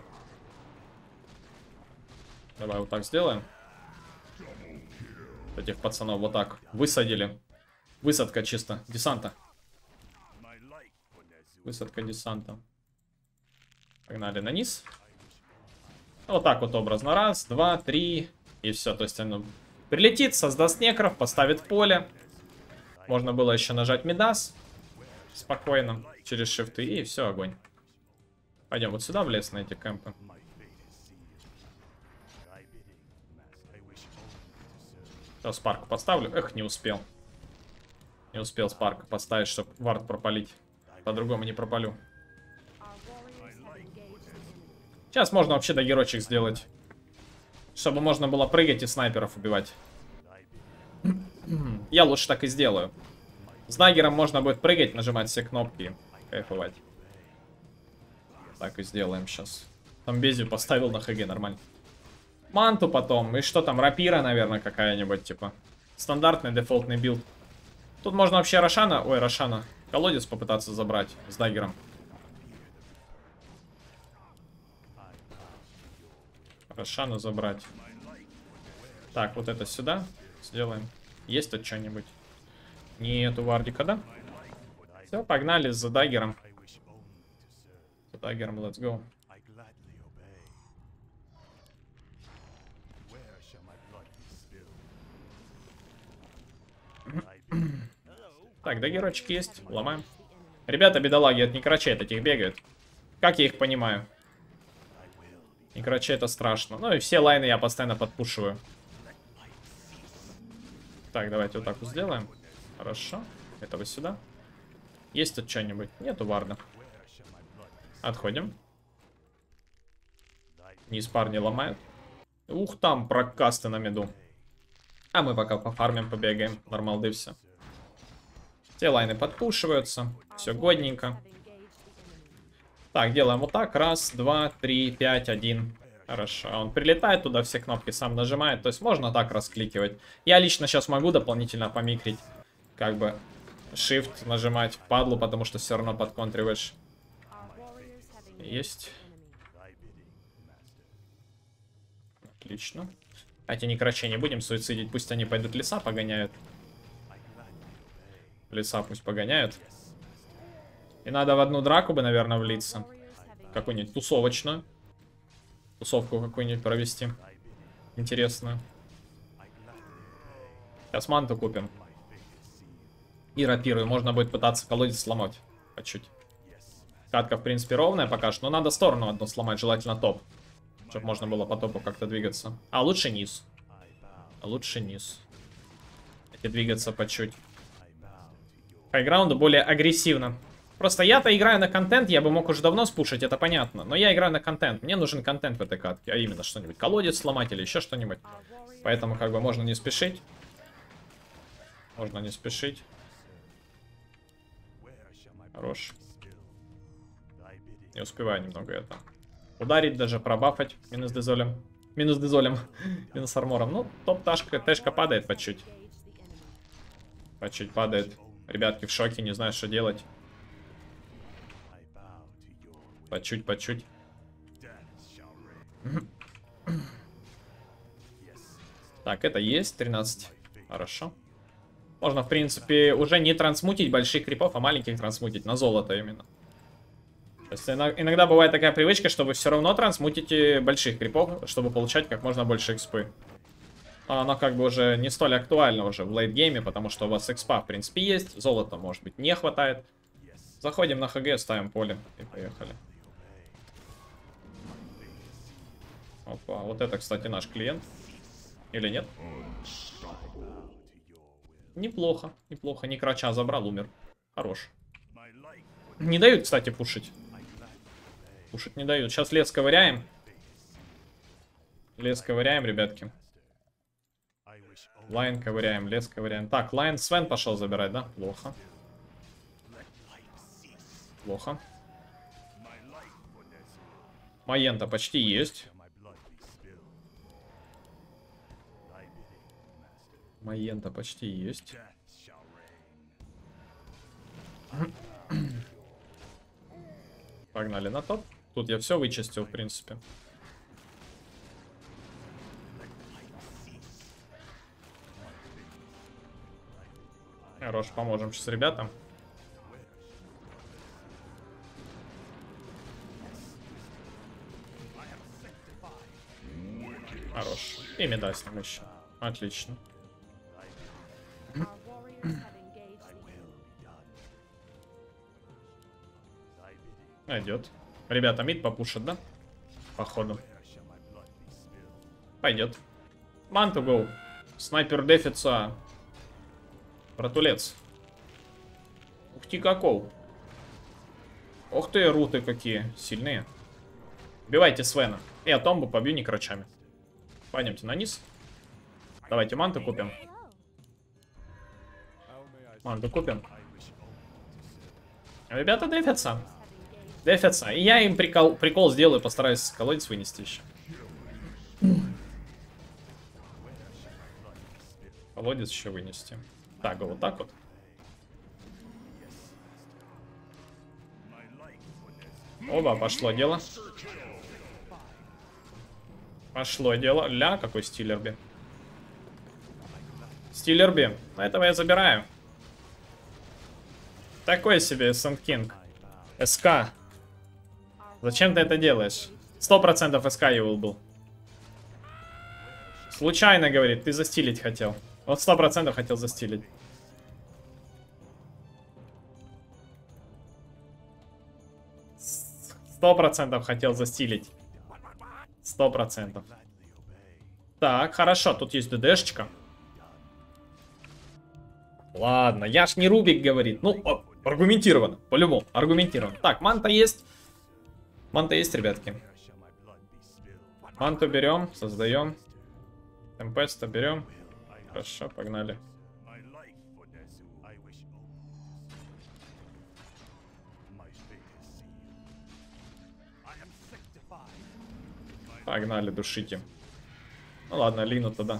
Давай вот так сделаем. Этих пацанов вот так высадили. Высадка чисто. Десанта. Высадка десанта. Погнали на низ. Вот так вот образно. Раз, два, три. И все. То есть оно прилетит, создаст некров, поставит поле. Можно было еще нажать Мидас. Спокойно. Через шифты. И все, огонь. Пойдем вот сюда в лес на эти кемпы. Сейчас спарку поставлю. Эх, не успел. Не успел спарка поставить, чтобы вард пропалить. По-другому не пропалю. Сейчас можно вообще догерочек сделать. Чтобы можно было прыгать и снайперов убивать. Я лучше так и сделаю. С даггером можно будет прыгать, нажимать все кнопки и кайфовать. Так и сделаем сейчас. Там Безию поставил на ХГ, нормально. Манту потом. И что там, рапира, наверное, какая-нибудь, типа. Стандартный дефолтный билд. Тут можно вообще Рошана, ой, Рошана, колодец попытаться забрать с даггером. Рошану забрать. Так, вот это сюда сделаем. Есть тут что-нибудь? Нету вардика, да? Все, погнали за даггером. За даггером, let's go. Так, даггерочки есть, ломаем. Ребята, бедолаги, от некрачей этих бегают. Как я их понимаю? Некрачей это страшно. Ну и все лайны я постоянно подпушиваю. Так, давайте вот так вот сделаем. Хорошо. Этого сюда. Есть тут что-нибудь? Нету варда. Отходим. Низ парни ломают. Ух, там прокасты на меду. А мы пока пофармим, побегаем. Нормалды все. Все лайны подпушиваются. Все годненько. Так, делаем вот так. Раз, два, три, пять, один. Хорошо. Он прилетает туда, все кнопки сам нажимает. То есть можно так раскликивать. Я лично сейчас могу дополнительно помикрить. Как бы Shift нажимать падлу, потому что все равно подконтриваешь. Есть. Отлично. Хотя не краче не будем суицидить. Пусть они пойдут леса погоняют. Леса пусть погоняют. И надо в одну драку бы, наверное, влиться. Какую-нибудь тусовочную. Тусовку какую-нибудь провести. Интересную. Сейчас манту купим. И рапирую. Можно будет пытаться колодец сломать. По чуть. Катка, в принципе, ровная пока что. Но надо сторону одну сломать. Желательно топ. Чтобы можно было по топу как-то двигаться. А лучше низ. А лучше низ. Эти двигаться по чуть. Хайграунду более агрессивно. Просто я-то играю на контент, я бы мог уже давно спушить, это понятно. Но я играю на контент, мне нужен контент в этой катке. А именно что-нибудь, колодец сломать или еще что-нибудь. Поэтому как бы можно не спешить. Можно не спешить. Хорош. Не успеваю немного это. Ударить, даже пробафать. Минус дезолем. Минус дезолем. Минус армором. Ну, топ-ташка, тэшка падает по чуть. По чуть падает. Ребятки в шоке, не знаю, что делать. По чуть, по чуть. Так, это есть. тринадцать. Хорошо. Можно, в принципе, уже не трансмутить больших крипов, а маленьких трансмутить. На золото именно. То есть иногда бывает такая привычка, что вы все равно трансмутите больших крипов, чтобы получать как можно больше экспы. Но оно как бы уже не столь актуально уже в лейтгейме, потому что у вас экспа, в принципе, есть. Золота, может быть, не хватает. Заходим на ХГ, ставим поле и поехали. Опа, вот это, кстати, наш клиент. Или нет? Неплохо, неплохо. Некрача забрал, умер. Хорош. Не дают, кстати, пушить. Пушить не дают. Сейчас лес ковыряем. Лес ковыряем, ребятки. Лайн ковыряем, лес ковыряем. Так, лайн Свен пошел забирать, да? Плохо. Плохо. Маента почти есть. Маента почти есть. Погнали на топ. Тут я все вычистил, в принципе. Хорош, поможем сейчас ребятам. Хорош. И медаль с ним еще. Отлично. Пойдет. Ребята, мид попушат, да? Походу. Пойдет. Манту гоу. Снайпер дефица. Братулец. Ух ты каков. Ух ты, руты какие сильные. Убивайте Свена. Я Томбу побью некрочами. Пойдемте на низ. Давайте манту купим. Манту купим. Ребята дефятся. Дефятся. И я им прикол, прикол сделаю, постараюсь колодец вынести еще. Колодец еще вынести. Так, вот так вот. Оба, пошло дело. Пошло дело. Ля, какой стилерби. Стилерби. Этого я забираю. Такой себе Сент Кинг. СК. Зачем ты это делаешь? Сто процентов СК его был. Случайно, говорит, ты застилить хотел. Вот сто процентов хотел застилить. Сто процентов хотел застилить. Сто процентов. Так, хорошо, тут есть ДДшечка. Ладно, я ж не Рубик, говорит. Ну, аргументированно, по-любому, аргументированно. Так, манта есть. Манта есть, ребятки. Манту берем, создаем. Темпеста берем. Хорошо, погнали. Погнали, душите. Ну ладно, Лину тогда.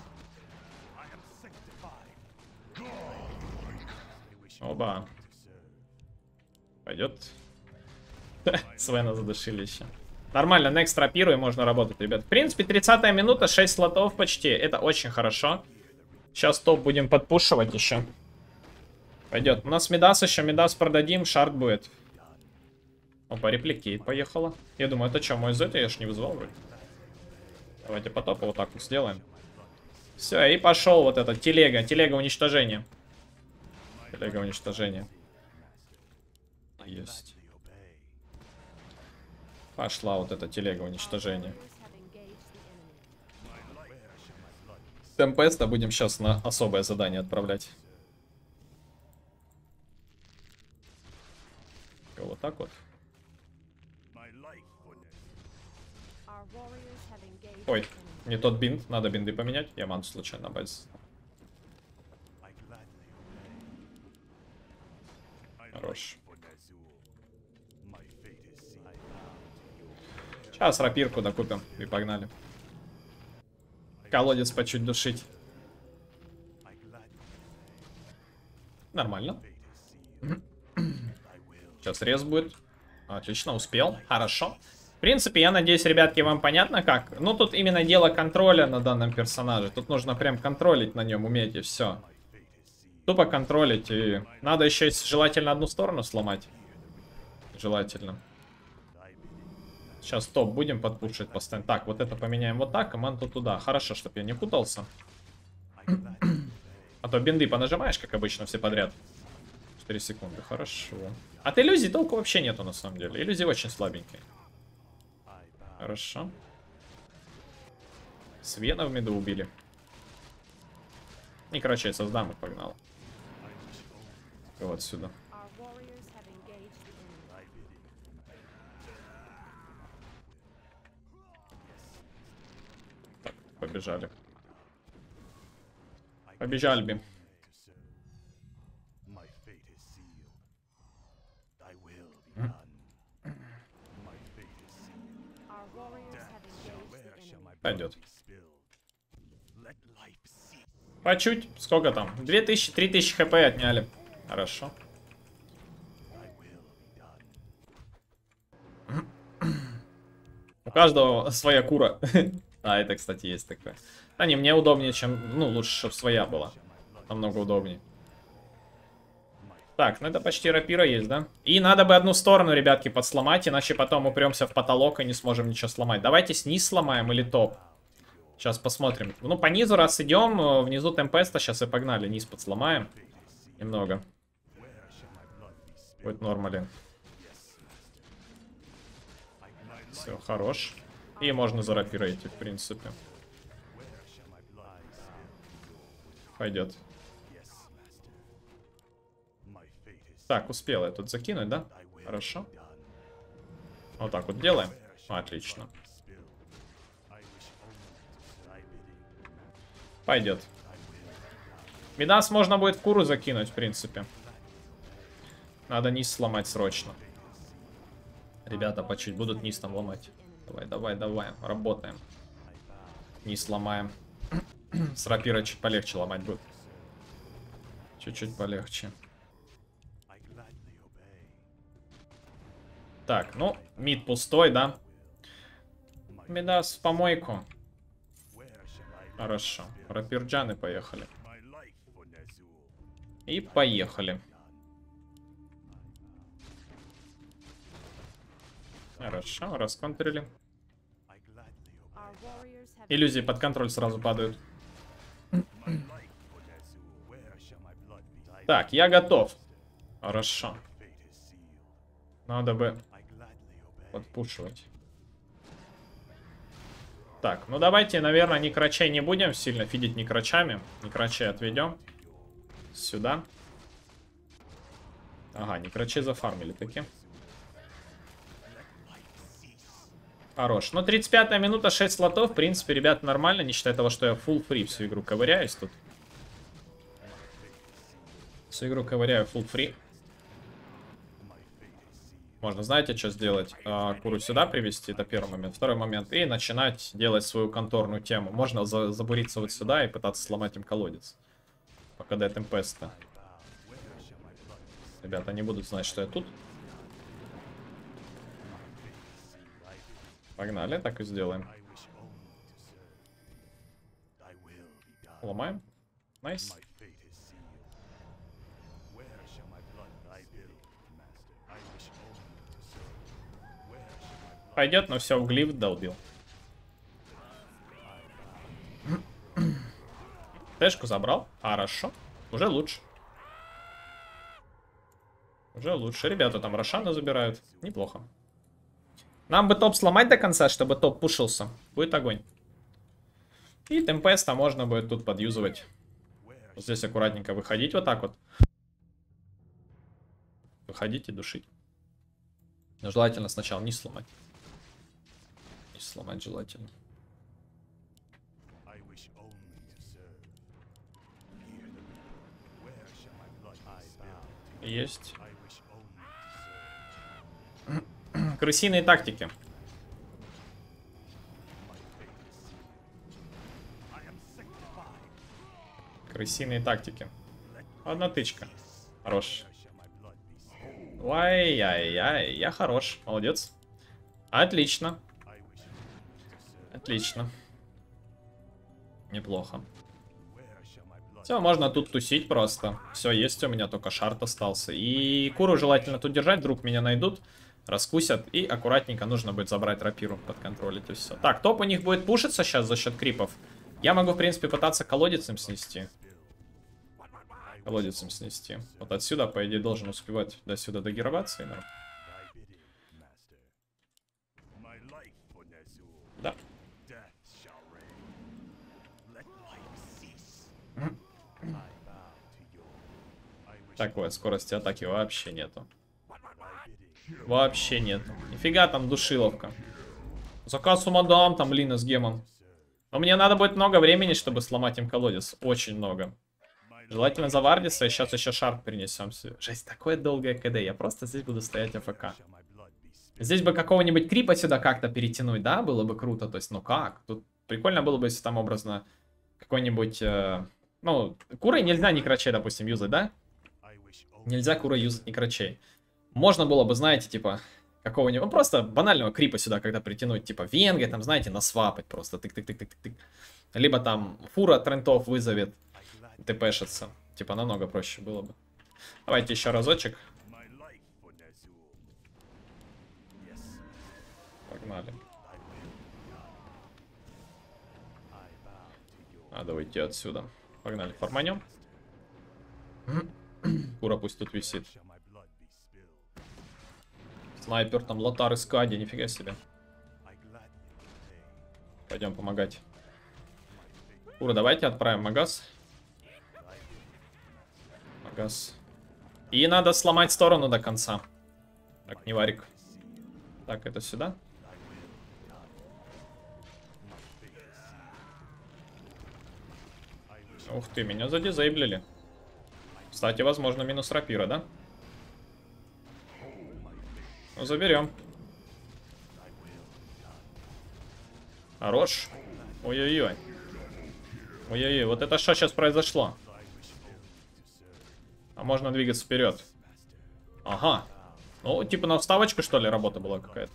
Оба. Пойдет. Свена задушили еще. Нормально, next рапиру и можно работать, ребят. В принципе, тридцатая минута, шесть слотов почти. Это очень хорошо. Сейчас топ будем подпушивать еще. Пойдет. У нас Мидас еще. Мидас продадим, шард будет. Опа, репликейт поехала. Я думаю, это что, мой зет? Я ж не вызвал вроде. Давайте по топу вот так вот сделаем. Все, и пошел вот этот телега. Телега уничтожения. Телега уничтожения. Есть. Пошла вот эта телега уничтожения. Темпеста будем сейчас на особое задание отправлять. Вот так вот. Ой, не тот бинт. Надо бинды поменять. Я манту случайно базис. Хорош. Сейчас рапирку докупим и погнали. Колодец по чуть душить. Нормально. Сейчас рез будет. Отлично, успел. Хорошо. В принципе, я надеюсь, ребятки, вам понятно как. Ну, тут именно дело контроля на данном персонаже. Тут нужно прям контролить на нем, уметь, и все. Тупо контролить. И надо еще желательно одну сторону сломать. Желательно. Сейчас топ будем подпушить постоянно. Так, вот это поменяем вот так, а манту туда. Хорошо, чтобы я не путался. А то бинды понажимаешь, как обычно, все подряд. четыре секунды, хорошо. От иллюзий толку вообще нету, на самом деле. Иллюзии очень слабенькие. Хорошо. Свена в миду убили. И, короче, я создам и погнал. И вот сюда. Так, побежали. Побежали бы. Пойдет. По чуть. Сколько там? две тысячи, три тысячи хп отняли. Хорошо. У каждого своя кура. А, это, кстати, есть такое. А не, мне удобнее, чем... Ну, лучше, чтобы своя была. Намного удобнее. Так, ну это почти рапира есть, да? И надо бы одну сторону, ребятки, подсломать, иначе потом упремся в потолок и не сможем ничего сломать. Давайте низ сломаем или топ. Сейчас посмотрим. Ну, по низу раз идем, внизу темпеста, сейчас и погнали. Низ подсломаем. Немного. Будет нормально. Все, хорош. И можно за рапирой идти, в принципе. Пойдет. Так, успел я тут закинуть, да? Хорошо. Вот так вот делаем. Отлично. Пойдет. Мидас можно будет в куру закинуть, в принципе. Надо низ сломать срочно. Ребята по чуть будут низ там ломать. Давай, давай, давай. Работаем. Низ ломаем. С рапира чуть полегче ломать будет. Чуть-чуть полегче. Так, ну, мид пустой, да? Мидас в помойку. Хорошо. Рапирджаны поехали. И поехали. Хорошо, расконтрили. Иллюзии под контроль сразу падают. Так, я готов. Хорошо. Надо бы подпушивать. Так, ну давайте, наверное, некрачей не будем сильно фидить некрачами. Некрачей отведем. Сюда. Ага, некрачей зафармили таки. Хорош. Ну, тридцать пятая минута, шесть слотов. В принципе, ребят, нормально, не считая того, что я full free всю игру ковыряюсь тут. Всю игру ковыряю full free. Можно, знаете, что сделать? А, куру сюда привести, это первый момент. Второй момент. И начинать делать свою конторную тему. Можно за забуриться вот сюда и пытаться сломать им колодец. Пока дает импеста. Ребята, они будут знать, что я тут. Погнали, так и сделаем. Ломаем. Найс. Пойдет, но все, в глиф долбил. Тэшку забрал. Хорошо. Уже лучше. Уже лучше. Ребята там Рошана забирают. Неплохо. Нам бы топ сломать до конца, чтобы топ пушился. Будет огонь. И темпеста можно будет тут подюзывать. Вот здесь аккуратненько выходить вот так вот. Выходить и душить. Но желательно сначала не сломать. Не сломать желательно. Есть. Крысиные тактики. Крысиные тактики. Одна тычка. Хорош. Ай-яй-яй, я хорош. Молодец. Отлично. Отлично. Неплохо. Все, можно тут тусить просто. Все, есть у меня, только шарт остался. И куру желательно тут держать, вдруг меня найдут. Раскусят, и аккуратненько нужно будет забрать рапиру, подконтролить и все. Так, топ у них будет пушиться сейчас за счет крипов. Я могу, в принципе, пытаться колодецем снести. Колодецем снести. Вот отсюда, по идее, должен успевать до сюда догироваться. Да. Такой скорости атаки вообще нету. Вообще нет. Нифига там душиловка. Заказ у мадам, там Лина с гемом. Но мне надо будет много времени, чтобы сломать им колодец. Очень много. Желательно завардиться, и сейчас еще шарп принесем. Жесть, такое долгое КД. Я просто здесь буду стоять АФК. Здесь бы какого-нибудь крипа сюда как-то перетянуть, да? Было бы круто. То есть, ну как? Тут прикольно было бы, если там образно какой-нибудь... Э, ну, курой нельзя некрачей, допустим, юзать, да? Нельзя курой юзать некрачей. Можно было бы, знаете, типа, какого-нибудь, ну, просто банального крипа сюда, когда притянуть, типа, венгой, там, знаете, насвапать просто, тык-тык-тык-тык-тык. Либо там фура трентов вызовет, тпшится. Типа, намного проще было бы. Давайте еще разочек. Погнали. Надо уйти отсюда. Погнали, форманем. Кура пусть тут висит. Снайпер, там лотар из Кади, нифига себе. Пойдем помогать. Ура, давайте отправим магаз. Магаз. И надо сломать сторону до конца. Так, не варик. Так, это сюда. Ух ты, меня задизейблили. Кстати, возможно, минус рапира, да? Ну, заберем. Хорош. Ой-ой-ой. Ой-ой-ой, вот это что сейчас произошло? А можно двигаться вперед. Ага. Ну, типа на вставочку, что ли, работа была какая-то?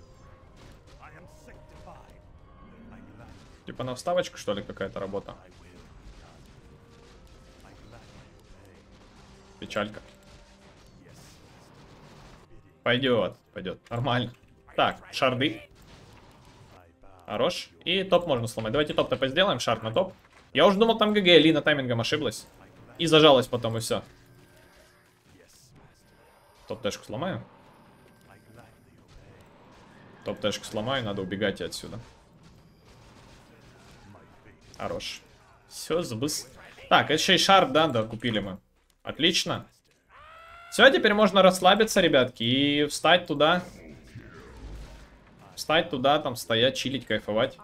Типа на вставочку, что ли, какая-то работа? Печалька. Пойдет, пойдет. Нормально. Так, шарды. Хорош. И топ можно сломать. Давайте топ-то сделаем. Шард на топ. Я уже думал, там ГГ. Лина таймингом ошиблась. И зажалась потом, и все. Топ-тэшку сломаю. Топ-тэшку сломаю. Надо убегать отсюда. Хорош. Все, забыс. Так, это еще и шард, да, да, купили мы. Отлично. Все, теперь можно расслабиться, ребятки, и встать туда. Встать туда, там стоять, чилить, кайфовать.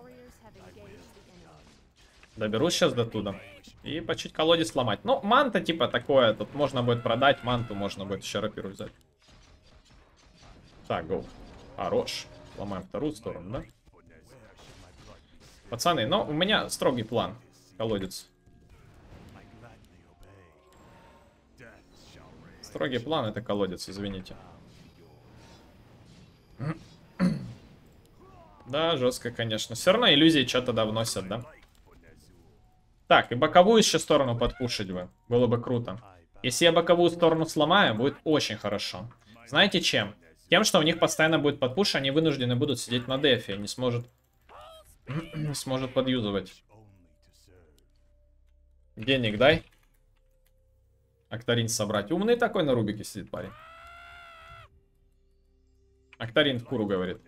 Доберусь сейчас до туда. И по чуть колодец сломать. Ну, манта типа такое. Тут можно будет продать манту, можно будет еще рапиру взять. Так, гоу. Хорош. Ломаем вторую сторону, да? Пацаны, ну, у меня строгий план. Колодец. Строгий план это колодец, извините. Да, жестко, конечно. Все равно иллюзии что-то да вносят, да? Так, и боковую еще сторону подпушить бы. Было бы круто. Если я боковую сторону сломаю, будет очень хорошо. Знаете чем? Тем, что у них постоянно будет подпуш, они вынуждены будут сидеть на дефе. Не сможет... не сможет подюзывать. Денег дай. Актарин собрать. Умный такой на Рубике сидит парень. Актарин в куру говорит.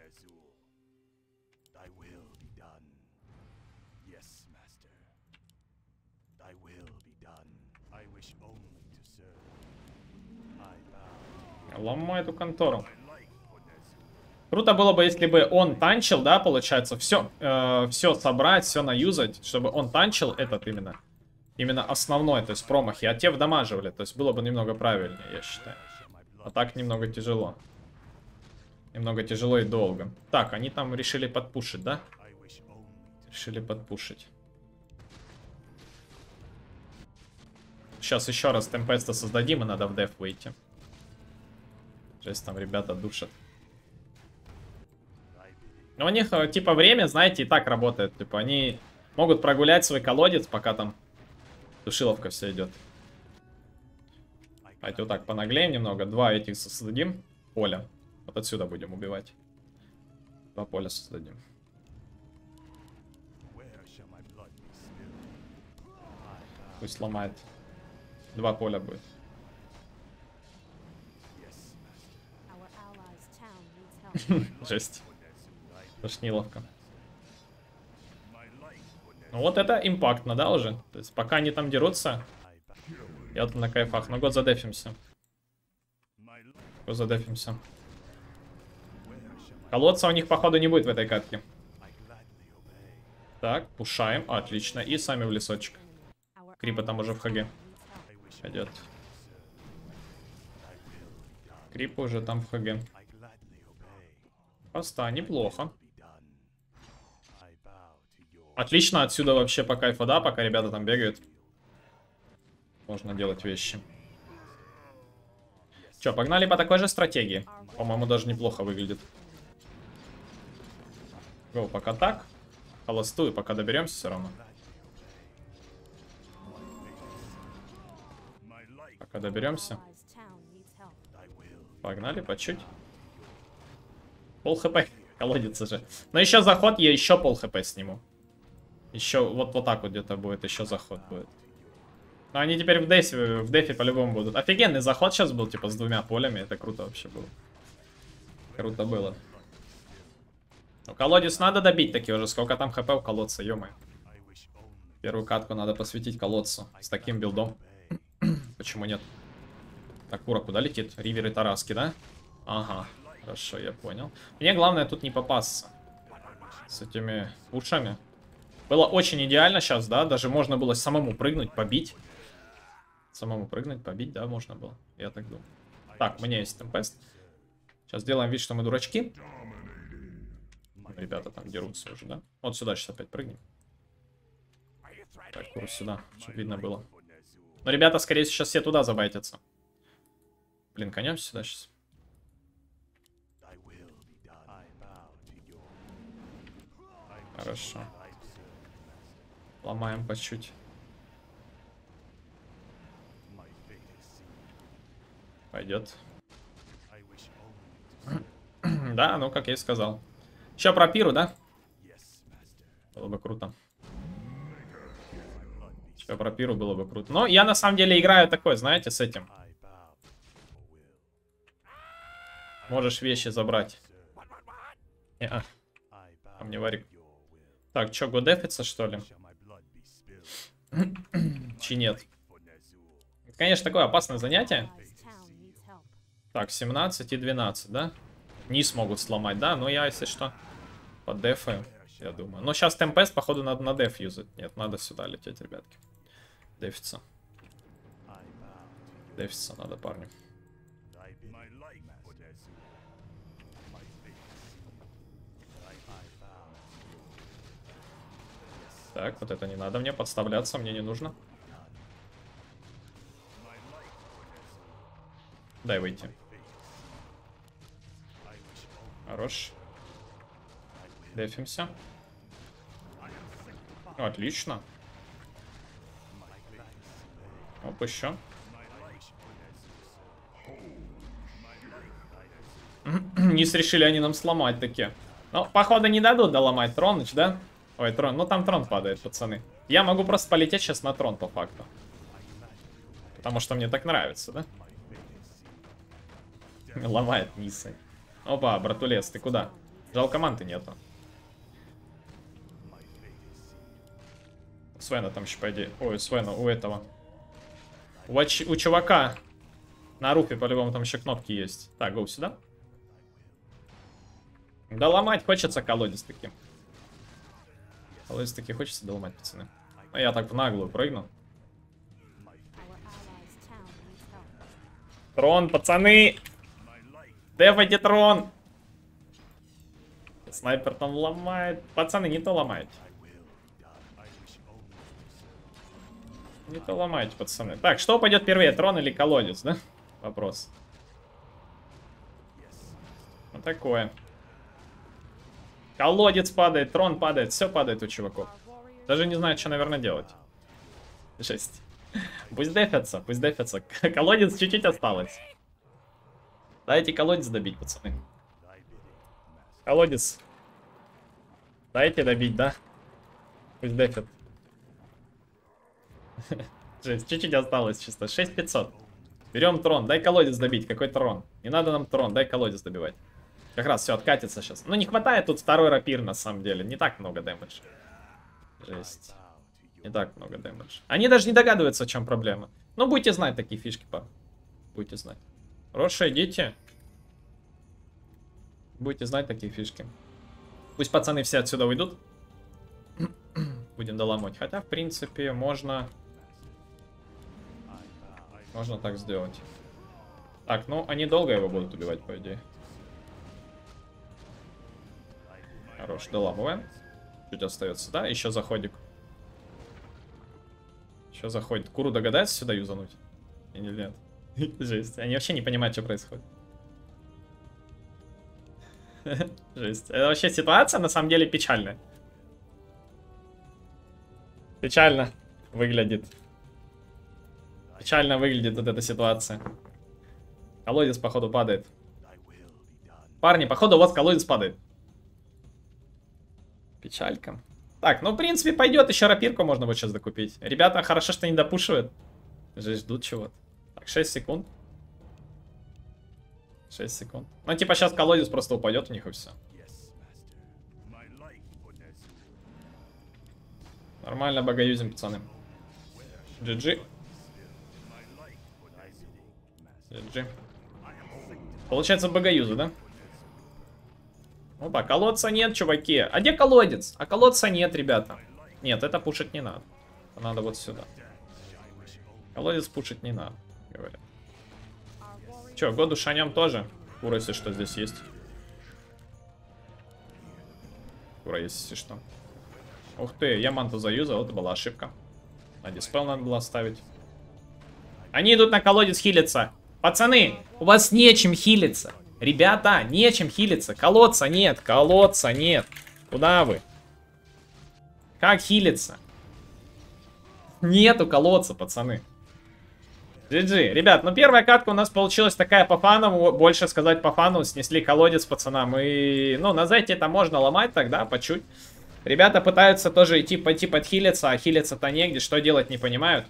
Ломай эту контору. Круто было бы, если бы он танчил, да, получается, все, э, все собрать, все наюзать, чтобы он танчил этот именно. Именно основной, то есть промахи, а те вдамаживали. То есть было бы немного правильнее, я считаю. А так немного тяжело. Немного тяжело и долго. Так, они там решили подпушить, да? Решили подпушить. Сейчас еще раз темпеста создадим, и надо в деф выйти. Жесть, там ребята душат. Но у них, типа, время, знаете, и так работает. Типа, они могут прогулять свой колодец, пока там... Душиловка все идет. Давайте вот так понаглеем немного. Два этих создадим. Поля. Вот отсюда будем убивать. Два поля создадим. Пусть ломает. Два поля будет. Жесть. Тошниловка. Ну вот это импактно, да, уже? То есть пока они там дерутся, я тут на кайфах. Ну год задефимся. Год задефимся. Колодца у них, походу, не будет в этой катке. Так, пушаем. Отлично. И сами в лесочек. Крипа там уже в ХГ. Пойдет. Крипа уже там в ХГ. Поста, неплохо. Отлично, отсюда вообще по кайфу, да, пока ребята там бегают. Можно делать вещи. Че, погнали по такой же стратегии. По-моему, даже неплохо выглядит. Гоу, пока так. Холостую, пока доберемся все равно. Пока доберемся. Погнали, по чуть. Пол хп. Колодец же. Но еще заход, я еще пол хп сниму. Еще вот, вот так вот где-то будет, еще заход будет. Но они теперь в дефе, в дефе по-любому будут. Офигенный заход сейчас был, типа, с двумя полями. Это круто вообще было. Круто было. Ну, колодец надо добить таки уже. Сколько там хп у колодца, ё-моё. Первую катку надо посвятить колодцу. С таким билдом. Почему нет? Так, Кура куда летит? Ривер и Тараски, да? Ага, хорошо, я понял. Мне главное тут не попасться. С этими ушами. Было очень идеально сейчас, да? Даже можно было самому прыгнуть, побить. Самому прыгнуть, побить, да, можно было. Я так думаю. Так, у меня есть темпест. Сейчас сделаем вид, что мы дурачки. Ребята там дерутся уже, да? Вот сюда сейчас опять прыгнем. Так, курс сюда, чтобы видно было. Но ребята, скорее всего, сейчас все туда забайтятся. Блин, конем сюда сейчас. Хорошо. Ломаем по чуть. Пойдет. Да, ну как я и сказал. Еще про пиру, да? Было бы круто. Еще про пиру было бы круто. Но я на самом деле играю такой, знаете, с этим. Можешь вещи забрать. Не-а. А мне варик. Так, что, го дефится, что ли? Чи нет? Это, конечно, такое опасное занятие. Так, семнадцать и двенадцать, да? Низ могут сломать, да? Но я, если что, под дефаю, я думаю. Но сейчас темпест, походу, надо на деф юзать. Нет, надо сюда лететь, ребятки. Дефится. Дефится надо, парню. Так, вот это не надо мне подставляться, мне не нужно. Дай выйти. Хорош. Дефимся. Отлично. Оп, еще. Низ решили они нам сломать таки. Ну, походу, не дадут доломать Троныч, да? Ой, трон. Ну, там трон падает, пацаны. Я могу просто полететь сейчас на трон, по факту. Потому что мне так нравится, да? Ломает Нисы. Опа, братулец, ты куда? Жалко, манты нету. Свена там еще, по идее. Ой, Свена, у этого. У, у чувака на руфе, по-любому, там еще кнопки есть. Так, гоу сюда. Да ломать хочется колодец таким. Колодец таки хочется доломать, пацаны. А я так в наглую прыгну. Трон, пацаны! Дефайте трон! Снайпер там ломает. Пацаны, не то ломаете. Не то ломаете, пацаны. Так, что пойдет первее, трон или колодец, да? Вопрос. Вот такое. Колодец падает, трон падает, все падает у чуваков. Даже не знаю, что, наверное, делать. Жесть. Пусть дефятся, пусть дефятся. Колодец чуть-чуть осталось. Дайте колодец добить, пацаны. Колодец. Дайте добить, да? Пусть дефят. Жесть, чуть-чуть осталось чисто. шесть пятьсот. Берем трон, дай колодец добить. Какой трон? Не надо нам трон, дай колодец добивать. Как раз все откатится сейчас. Ну, не хватает тут второй рапир, на самом деле. Не так много дэмэдж. Жесть. Не так много дэмэдж. Они даже не догадываются, в чем проблема. Ну, будете знать такие фишки, пап. Будете знать. Роша, идите. Будете знать такие фишки. Пусть пацаны все отсюда уйдут. Будем доломать. Хотя, в принципе, можно... Можно так сделать. Так, ну, они долго его будут убивать, по идее. Хорош, доламываем. Чуть остается, да? Еще заходик. Еще заходит. Куру догадается сюда юзануть? Или нет? Жесть. Они вообще не понимают, что происходит. Жесть. Это вообще ситуация, на самом деле, печальная. Печально выглядит. Печально выглядит вот эта ситуация. Колодец, походу, падает. Парни, походу, у вас колодец падает. Печалька. Так, ну, в принципе, пойдет. Еще рапирку можно вот сейчас докупить. Ребята, хорошо, что не допушивают. Уже ждут чего-то. Так, шесть секунд. шесть секунд. Ну, типа, сейчас колодец просто упадет у них и все. Нормально богоюзим, пацаны. джи джи. джи джи. Получается богоюза, да? Опа, колодца нет, чуваки. А где колодец? А колодца нет, ребята. Нет, это пушить не надо. Надо вот сюда. Колодец пушить не надо, говорят. Че, году шанем тоже? Кура, если что, здесь есть. Кура есть, если что. Ух ты, я манту заюзал, это была ошибка. На диспел надо было ставить. Они идут на колодец хилиться. Пацаны, у вас нечем хилиться. Ребята, нечем хилиться. Колодца нет, колодца нет. Куда вы? Как хилиться? Нету колодца, пацаны. джи джи. Ребят, ну первая катка у нас получилась такая по фану. Больше сказать по фану. Снесли колодец пацанам. И, ну, на зете это можно ломать тогда, по чуть. Ребята пытаются тоже идти, пойти подхилиться, а хилиться-то негде. Что делать, не понимают.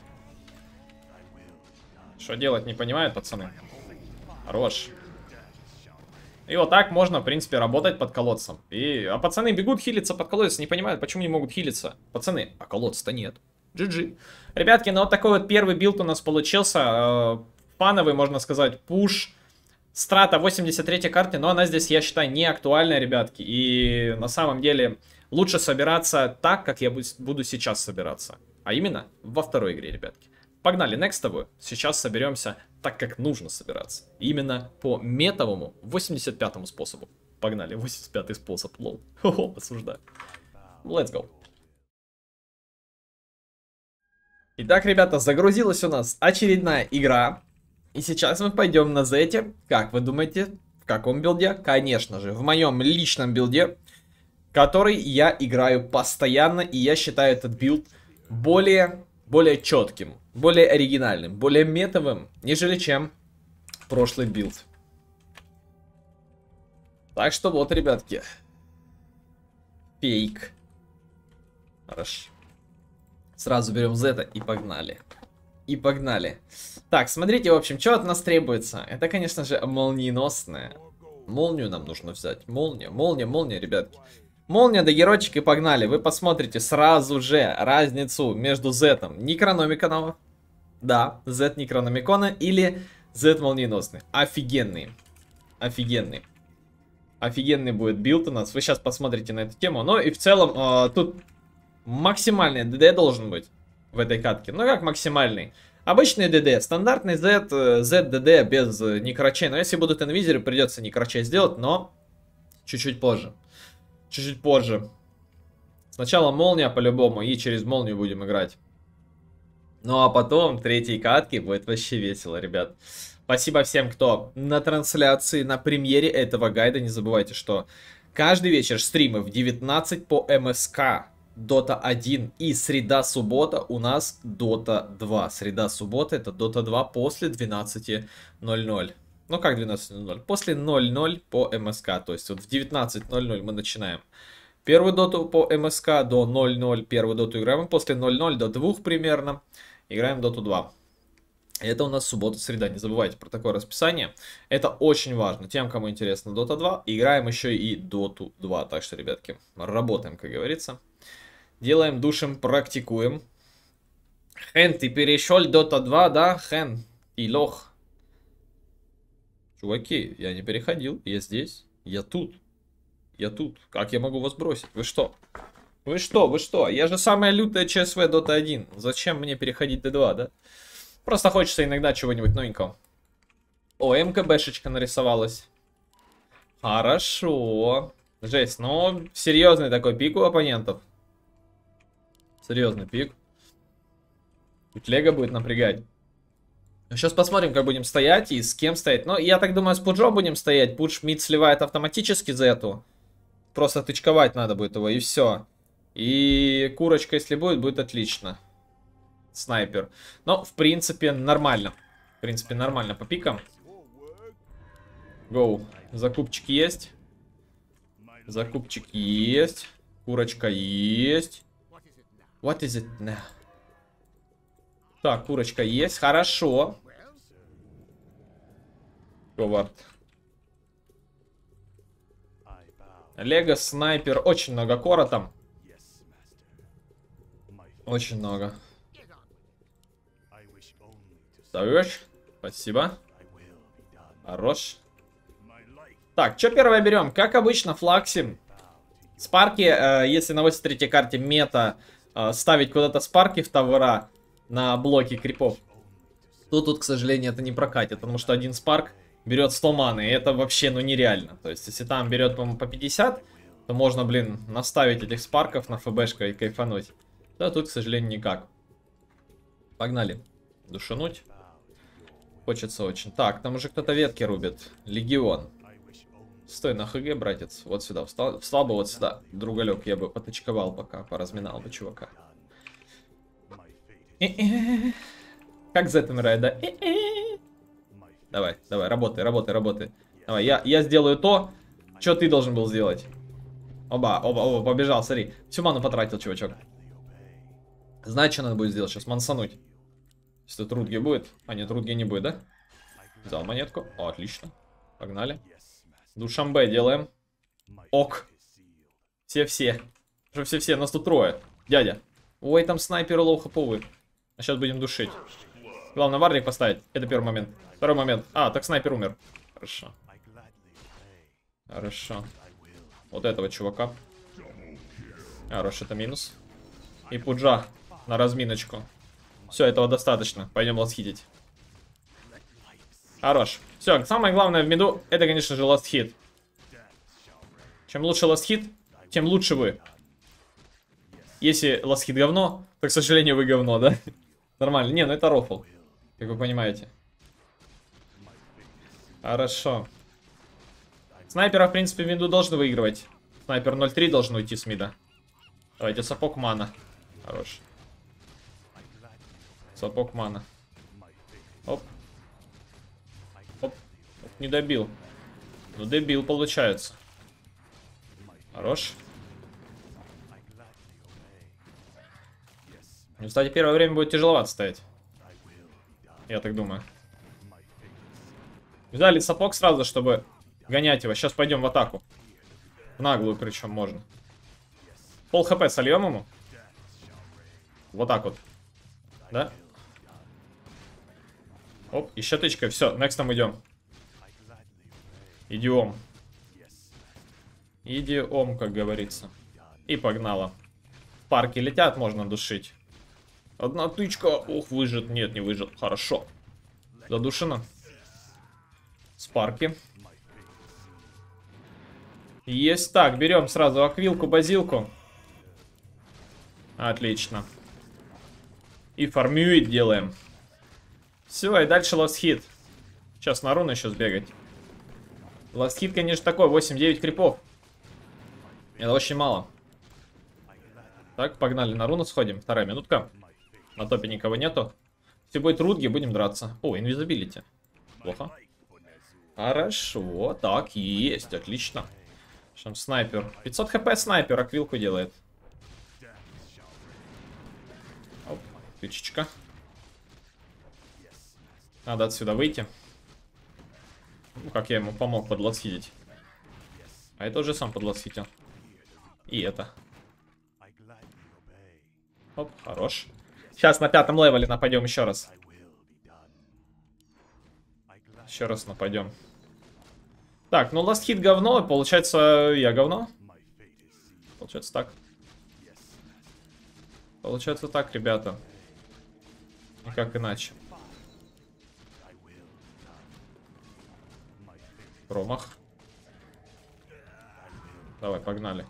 Что делать, не понимают, пацаны. Хорош. И вот так можно, в принципе, работать под колодцем. И, а пацаны бегут хилиться под колодец, не понимают, почему не могут хилиться. Пацаны, а колодца-то нет. джи джи. Ребятки, ну вот такой вот первый билд у нас получился. Э, фановый, можно сказать, пуш. Страта восемьдесят третьей карты, но она здесь, я считаю, не актуальная, ребятки. И на самом деле лучше собираться так, как я буду сейчас собираться. А именно во второй игре, ребятки. Погнали, некстовую. Сейчас соберемся так, как нужно собираться. Именно по метовому восемьдесят пятому способу. Погнали, восемьдесят пятый способ, лол. Хо-хо, осуждаю. Let's go. Итак, ребята, загрузилась у нас очередная игра. И сейчас мы пойдем на зете. Как вы думаете, в каком билде? Конечно же, в моем личном билде, который я играю постоянно. И я считаю этот билд более, более четким, более оригинальным, более метовым, нежели чем прошлый билд. Так что вот, ребятки. Фейк. Хорошо. Сразу берем зета и погнали. И погнали. Так, смотрите, в общем, что от нас требуется? Это, конечно же, молниеносная. Молнию нам нужно взять. Молния, молния, молния, ребятки. Молния до геройчик и погнали. Вы посмотрите сразу же разницу между зетом Некрономикона. Да, зет Некрономикона или зет молниеносный. Офигенный. Офигенный. Офигенный будет билд у нас. Вы сейчас посмотрите на эту тему. Ну и в целом, э, тут максимальный ДД должен быть в этой катке. Ну как максимальный? Обычный ДД, стандартный Z, ZDD без некрочей. Но если будут инвизеры, придется некрочей сделать, но чуть-чуть позже. Чуть-чуть позже. Сначала молния по-любому, и через молнию будем играть. Ну а потом третьей катки будет вообще весело, ребят. Спасибо всем, кто на трансляции, на премьере этого гайда. Не забывайте, что каждый вечер стримы в девятнадцать по МСК. Дота один и среда-суббота у нас Дота два. Среда-суббота это Дота два после двенадцати ноль ноль. Ну как двенадцать ноль ноль? После ноль ноль по МСК. То есть вот в девятнадцать ноль ноль мы начинаем первую доту по МСК до ноль ноль. Первую доту играем. И после ноль ноль до двух примерно играем Доту два. Это у нас суббота-среда. Не забывайте про такое расписание. Это очень важно. Тем, кому интересно Дота два, играем еще и Доту два. Так что, ребятки, работаем, как говорится. Делаем, душим, практикуем. Хэн, ты перешел Дота два, да? Хэн, и лох. Чуваки, я не переходил. Я здесь. Я тут. Я тут. Как я могу вас бросить? Вы что? Вы что? Вы что? Я же самая лютая ЧСВ Дота один. Зачем мне переходить Д два, да? Просто хочется иногда чего-нибудь новенького. О, МКБшечка нарисовалась. Хорошо. Жесть, ну, серьезный такой пик у оппонентов. Серьезный пик. Тут Лего будет напрягать. Сейчас посмотрим, как будем стоять и с кем стоять. Ну, я так думаю, с Пуджо будем стоять. Пудж мид сливает автоматически за эту. Просто тычковать надо будет его, и все. И курочка, если будет, будет отлично. Снайпер. Но, в принципе, нормально. В принципе, нормально по пикам. Гоу. Закупчик есть. Закупчик есть. Курочка есть. What is it now? Так, курочка есть. Хорошо. Говард. Лего, снайпер. Очень много кора там. Очень много. Даешь? Спасибо. Хорош. Так, что первое берем? Как обычно, флаксим. Спарки, э, если на восемьдесят третьей карте мета э, ставить куда-то спарки в тавера на блоки крипов, то тут, к сожалению, это не прокатит, потому что один спарк берет сто маны, и это вообще, ну, нереально. То есть, если там берет, по-моему, по пятьдесят, то можно, блин, наставить этих спарков на ФБшку и кайфануть. Да, тут, к сожалению, никак. Погнали. Душануть. Хочется очень. Так, там уже кто-то ветки рубит. Легион. Стой на ХГ, братец. Вот сюда. Встал, встал бы вот сюда. Другалек, я бы поточковал пока. Поразминал бы чувака. Как Z умирает, да? Давай, давай, работай, работай, работай. Давай, я, я сделаю то, что ты должен был сделать. Оба, оба, оба, побежал, смотри. Всю ману потратил, чувачок. Знаешь, что надо будет сделать сейчас? Мансануть. Если тут Рудги будет. А нет, Рудги не будет, да? Взял монетку. О, отлично. Погнали. Душамбе делаем. Ок. Все-все. Все-все, нас тут трое. Дядя. Ой, там снайперы лоу-хаповые. А сейчас будем душить. Главное, варник поставить. Это первый момент. Второй момент. А, так снайпер умер. Хорошо. Хорошо. Вот этого чувака. Хорошо, это минус. И пуджа на разминочку. Все, этого достаточно. Пойдем ластхитить. Хорош. Все, самое главное в миду, это, конечно же, ластхит. Чем лучше ластхит, тем лучше вы. Если ластхит говно, то, к сожалению, вы говно, да? Нормально. Не, ну это рофл. Как вы понимаете. Хорошо. Снайпера, в принципе, в миду должны выигрывать. Снайпер ноль три должен уйти с мида. Давайте, сапог мана. Хорош. Сапог мана. Оп. Оп. Не добил. Ну, добил, получается. Хорош. Ну, кстати, первое время будет тяжеловато стоять. Я так думаю. Взяли сапог сразу, чтобы гонять его. Сейчас пойдем в атаку. В наглую причем можно. Пол хп сольем ему. Вот так вот. Да? Оп, еще тычка. Все, некстом идем. Идем. Идем, как говорится. И погнала. Парки летят, можно душить. Одна тычка. Ух, выжит. Нет, не выжит. Хорошо. Задушено. Спарки. Есть. Так, берем сразу аквилку, базилку. Отлично. И фармюит делаем. Все, и дальше ластхит. Сейчас на руну еще сбегать. Ластхит, конечно, такой. восемь-девять крипов. Это очень мало. Так, погнали на руну сходим. Вторая минутка. На топе никого нету. Если будет Рудги, будем драться. О, инвизибилити. Плохо. Хорошо. Так, есть. Отлично. Там снайпер. пятьсот хп снайпер. Аквилку делает. Оп, тычечка. Надо отсюда выйти. Ну, как я ему помог подласхитить. А это уже сам подласхитил. И это. Оп, хорош. Сейчас на пятом левеле нападем еще раз. Еще раз нападем. Так, ну ластхит говно. Получается, я говно. Получается так. Получается так, ребята. Никак иначе. Промах. Давай, погнали.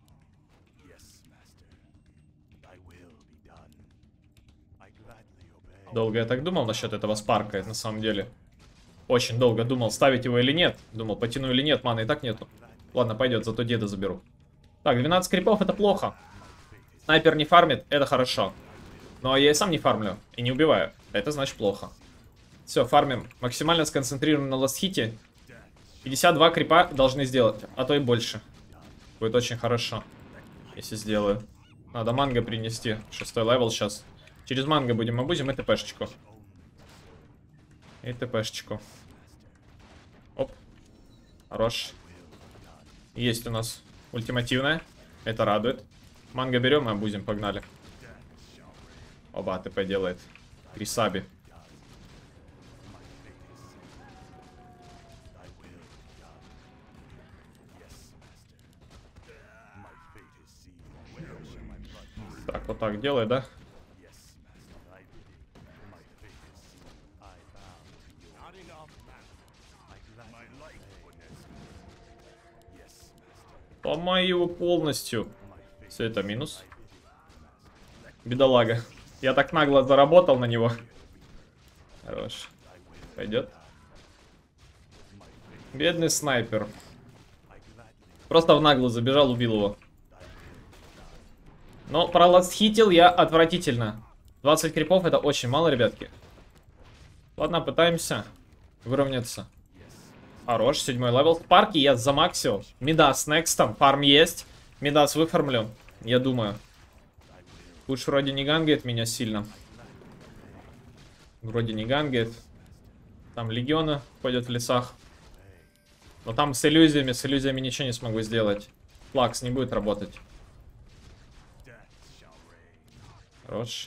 Долго я так думал насчет этого спарка, на самом деле. Очень долго думал, ставить его или нет. Думал, потяну или нет, маны и так нету. Ладно, пойдет, зато деда заберу. Так, двенадцать крипов это плохо. Снайпер не фармит, это хорошо. Но я и сам не фармлю, и не убиваю. Это значит плохо. Все, фармим. Максимально сконцентрируем на ластхите. пятьдесят два крипа должны сделать, а то и больше. Будет очень хорошо, если сделаю. Надо манго принести. Шестой левел сейчас. Через манго будем обузим и ТПшечку. И ТПшечку. Оп. Хорош. Есть у нас ультимативная. Это радует. Манго берем и обузим, погнали. Оба, АТП делает. Крисаби. Так, вот так делай, да? Ломай его полностью. Все это минус. Бедолага. Я так нагло заработал на него. Хорош. Пойдет. Бедный снайпер. Просто в нагло забежал, убил его. Но проластхитил я отвратительно. двадцать крипов это очень мало, ребятки. Ладно, пытаемся выровняться. Хорош, седьмой левел. В парке я замаксил. Мидас некстом. Фарм есть. Мидас выфармлю, я думаю. Пуш вроде не гангает меня сильно. Вроде не гангает. Там легионы ходят в лесах. Но там с иллюзиями, с иллюзиями ничего не смогу сделать. Флакс не будет работать. Хорош.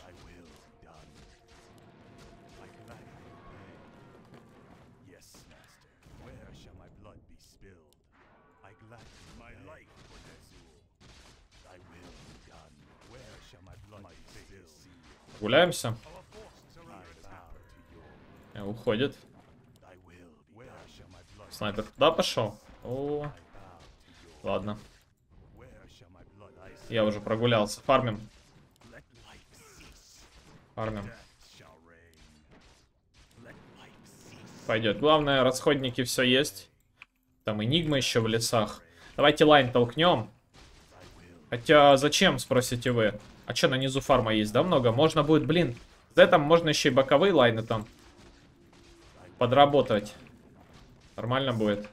Гуляемся. Э, уходит. Снайпер туда пошел. О, ладно. Я уже прогулялся. Фармим. Фармим. Пойдет. Главное, расходники все есть. Там энигма еще в лесах. Давайте лайн толкнем. Хотя зачем, спросите вы? А что, на низу фарма есть, да, много? Можно будет, блин, за это можно еще и боковые лайны там подработать. Нормально будет.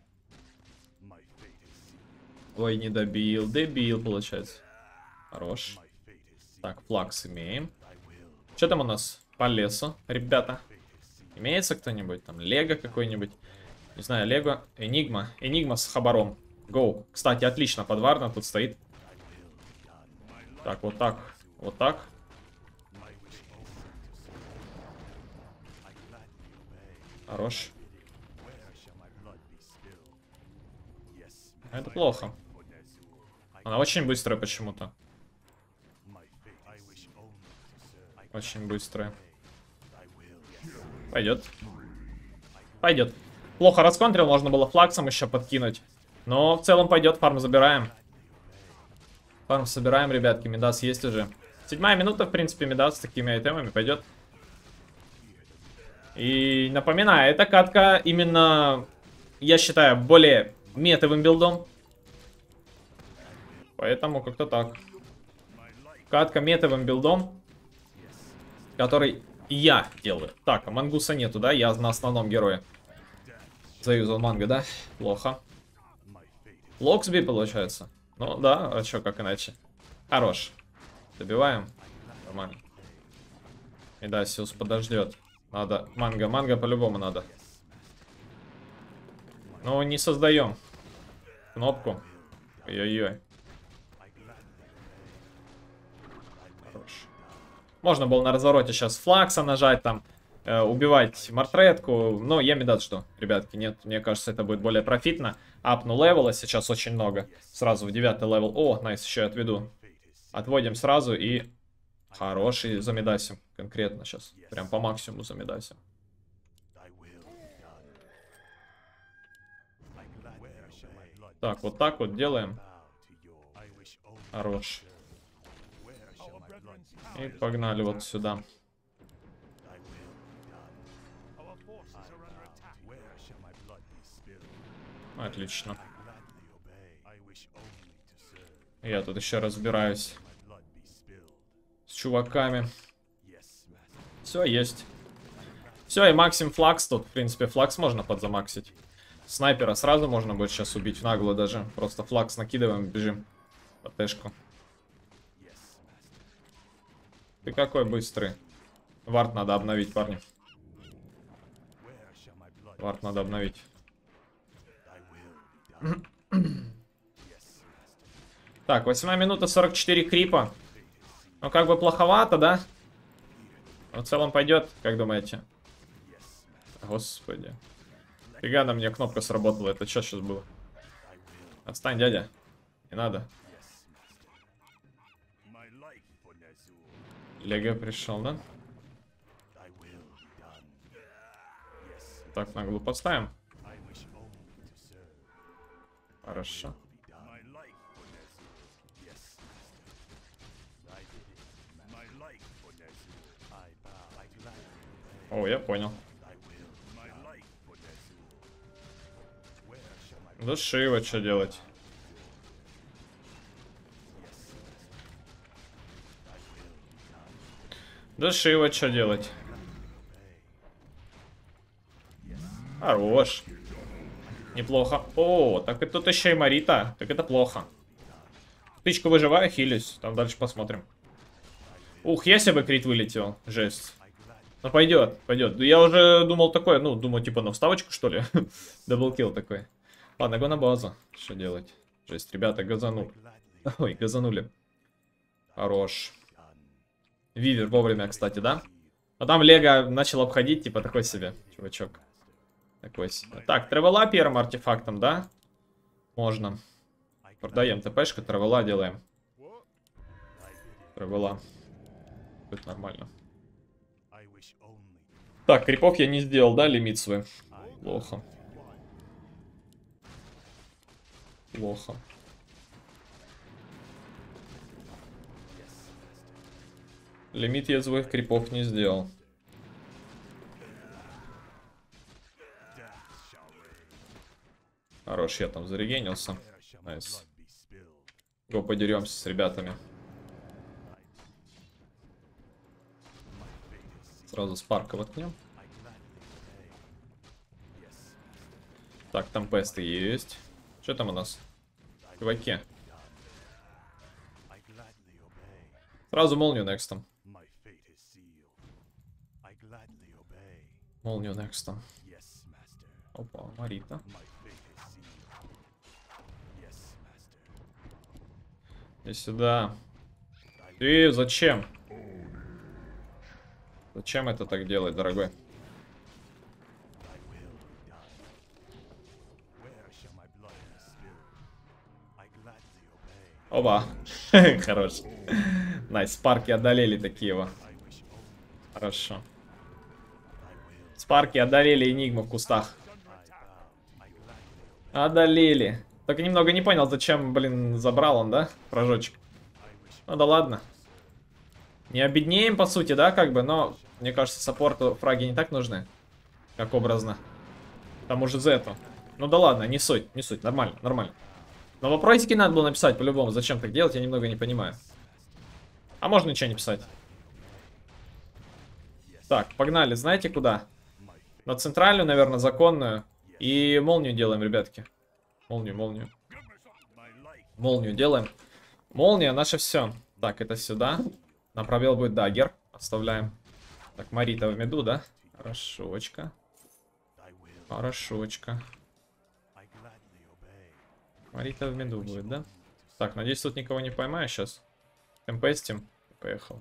Ой, не добил. Дебил, получается. Хорош. Так, флакс имеем. Что там у нас по лесу, ребята? Имеется кто-нибудь? Там Лего какой-нибудь? Не знаю, Лего. Энигма. Энигма с хабаром. Гоу. Кстати, отлично, подварно тут стоит. Так, вот так. Вот так. Хорош. Это плохо. Она очень быстрая почему-то. Очень быстрая. Пойдет. Пойдет. Плохо расконтрил, можно было флаксом еще подкинуть. Но в целом пойдет, фарм забираем. Фарм собираем, ребятки, Мидас есть уже. Седьмая минута, в принципе, Мидас с такими айтемами пойдет. И напоминаю, эта катка именно, я считаю, более метовым билдом. Поэтому как-то так. Катка метовым билдом, который я делаю. Так, а мангуса нету, да? Я на основном герое. Заюзал манго, да? Плохо. Локсби получается. Ну да, а чё, как иначе. Хорош. Добиваем. Нормально. И да, Сиус подождет. Надо. Манго, манго по-любому надо. Ну, не создаем кнопку. Ой-ой-ой. Хорош. Можно было на развороте сейчас флакса нажать, там, э, убивать мартретку. Но я Мидас жду, ребятки. Нет, мне кажется, это будет более профитно. Апну левела сейчас очень много. Сразу в девятый левел. О, найс, еще я отведу. Отводим сразу и хороший замедасим. Конкретно сейчас. Прям по максимуму замедасим. Так, вот так вот делаем. Хорош. И погнали вот сюда. Отлично. Я тут еще разбираюсь с чуваками. Все, есть. Все, и максим флакс тут. В принципе, флакс можно подзамаксить. Снайпера сразу можно будет сейчас убить в наглую даже. Просто флакс накидываем, бежим по тэшку. Ты какой быстрый. Вард надо обновить, парни. Вард надо обновить. Так, восьмая минута, сорок четыре крипа. Ну, как бы плоховато, да? Ну, в целом пойдет, как думаете? Господи. Фига на мне кнопка сработала. Это что сейчас было? Отстань, дядя. Не надо. Лего пришел, да? Так, на глупо поставим. Хорошо. О, я понял. Душиво, что делать? Душиво, что делать? Хорош. Неплохо. О, так и тут еще и Марита. Так это плохо. Тычку выживаю, хилюсь. Там дальше посмотрим. Ух, если бы крит вылетел. Жесть. Ну пойдет, пойдет. Я уже думал такое, ну, думаю, типа на вставочку, что ли. Даблкил такой. Ладно, го на базу. Что делать? Жесть, ребята, газанули. Ой, газанули. Хорош. Вивер вовремя, кстати, да? А там Лего начал обходить, типа такой себе, чувачок. Такой себе. Так, тревела первым артефактом, да? Можно. Продаем ТПшку, тревела делаем. Тревела. Будет нормально. Так, крипов я не сделал, да, лимит свой? Плохо. Плохо. Лимит я своих крипов не сделал. Хорош, я там зарегенился. Найс. Го подеремся с ребятами. Сразу спарка воткнем. Так, там песты есть. Что там у нас? Чуваки. Сразу молнию некстом. Молнию некстом. Опа, Марита. И сюда. И зачем? Зачем это так делать, дорогой? Оба. Хорош. Найс, спарки одолели такие его. Хорошо. Спарки одолели энигму в кустах. Одолели. Только немного не понял, зачем, блин, забрал он, да? Прожочек. Ну да ладно. Не обеднеем, по сути, да, как бы, но, мне кажется, саппорту фраги не так нужны, как образно. К тому же Зету. Ну да ладно, не суть, не суть, нормально, нормально. Но вопросики надо было написать по-любому, зачем так делать, я немного не понимаю. А можно ничего не писать. Так, погнали, знаете куда? На центральную, наверное, законную. И молнию делаем, ребятки. Молнию, молнию. Молнию делаем. Молния наше все. Так, это сюда. На пробел будет даггер. Оставляем. Так, Марита в меду, да? Хорошочка. Хорошочка. Марита в меду будет, да? Так, надеюсь, тут никого не поймаю сейчас. Темпестим. Поехал.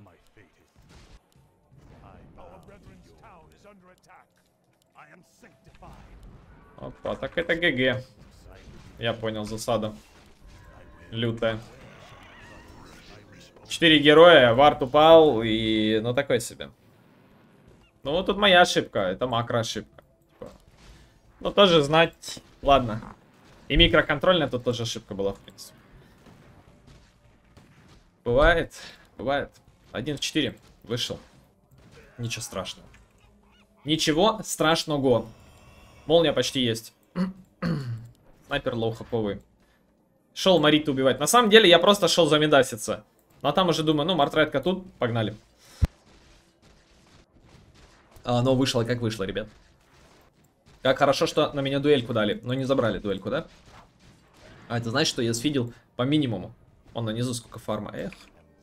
Опа, так это ГГ. Я понял, засада. Лютая. Четыре героя, вард упал, и... ну, такой себе. Ну, тут моя ошибка, это макро ошибка. Ну, тоже знать... Ладно. И микроконтрольная тут тоже ошибка была, в принципе. Бывает, бывает. Один в четыре вышел. Ничего страшного. Ничего страшного. Молния почти есть. Снайпер лоу-хаповый. Шел Мариту убивать. На самом деле я просто шел замедаситься. Но там уже думаю, ну, мартретка тут, погнали. А оно вышло как вышло, ребят. Как хорошо, что на меня дуэльку дали. Но не забрали дуэльку, да? А это значит, что я сфидил по минимуму. Он на низу сколько фарма. Эх.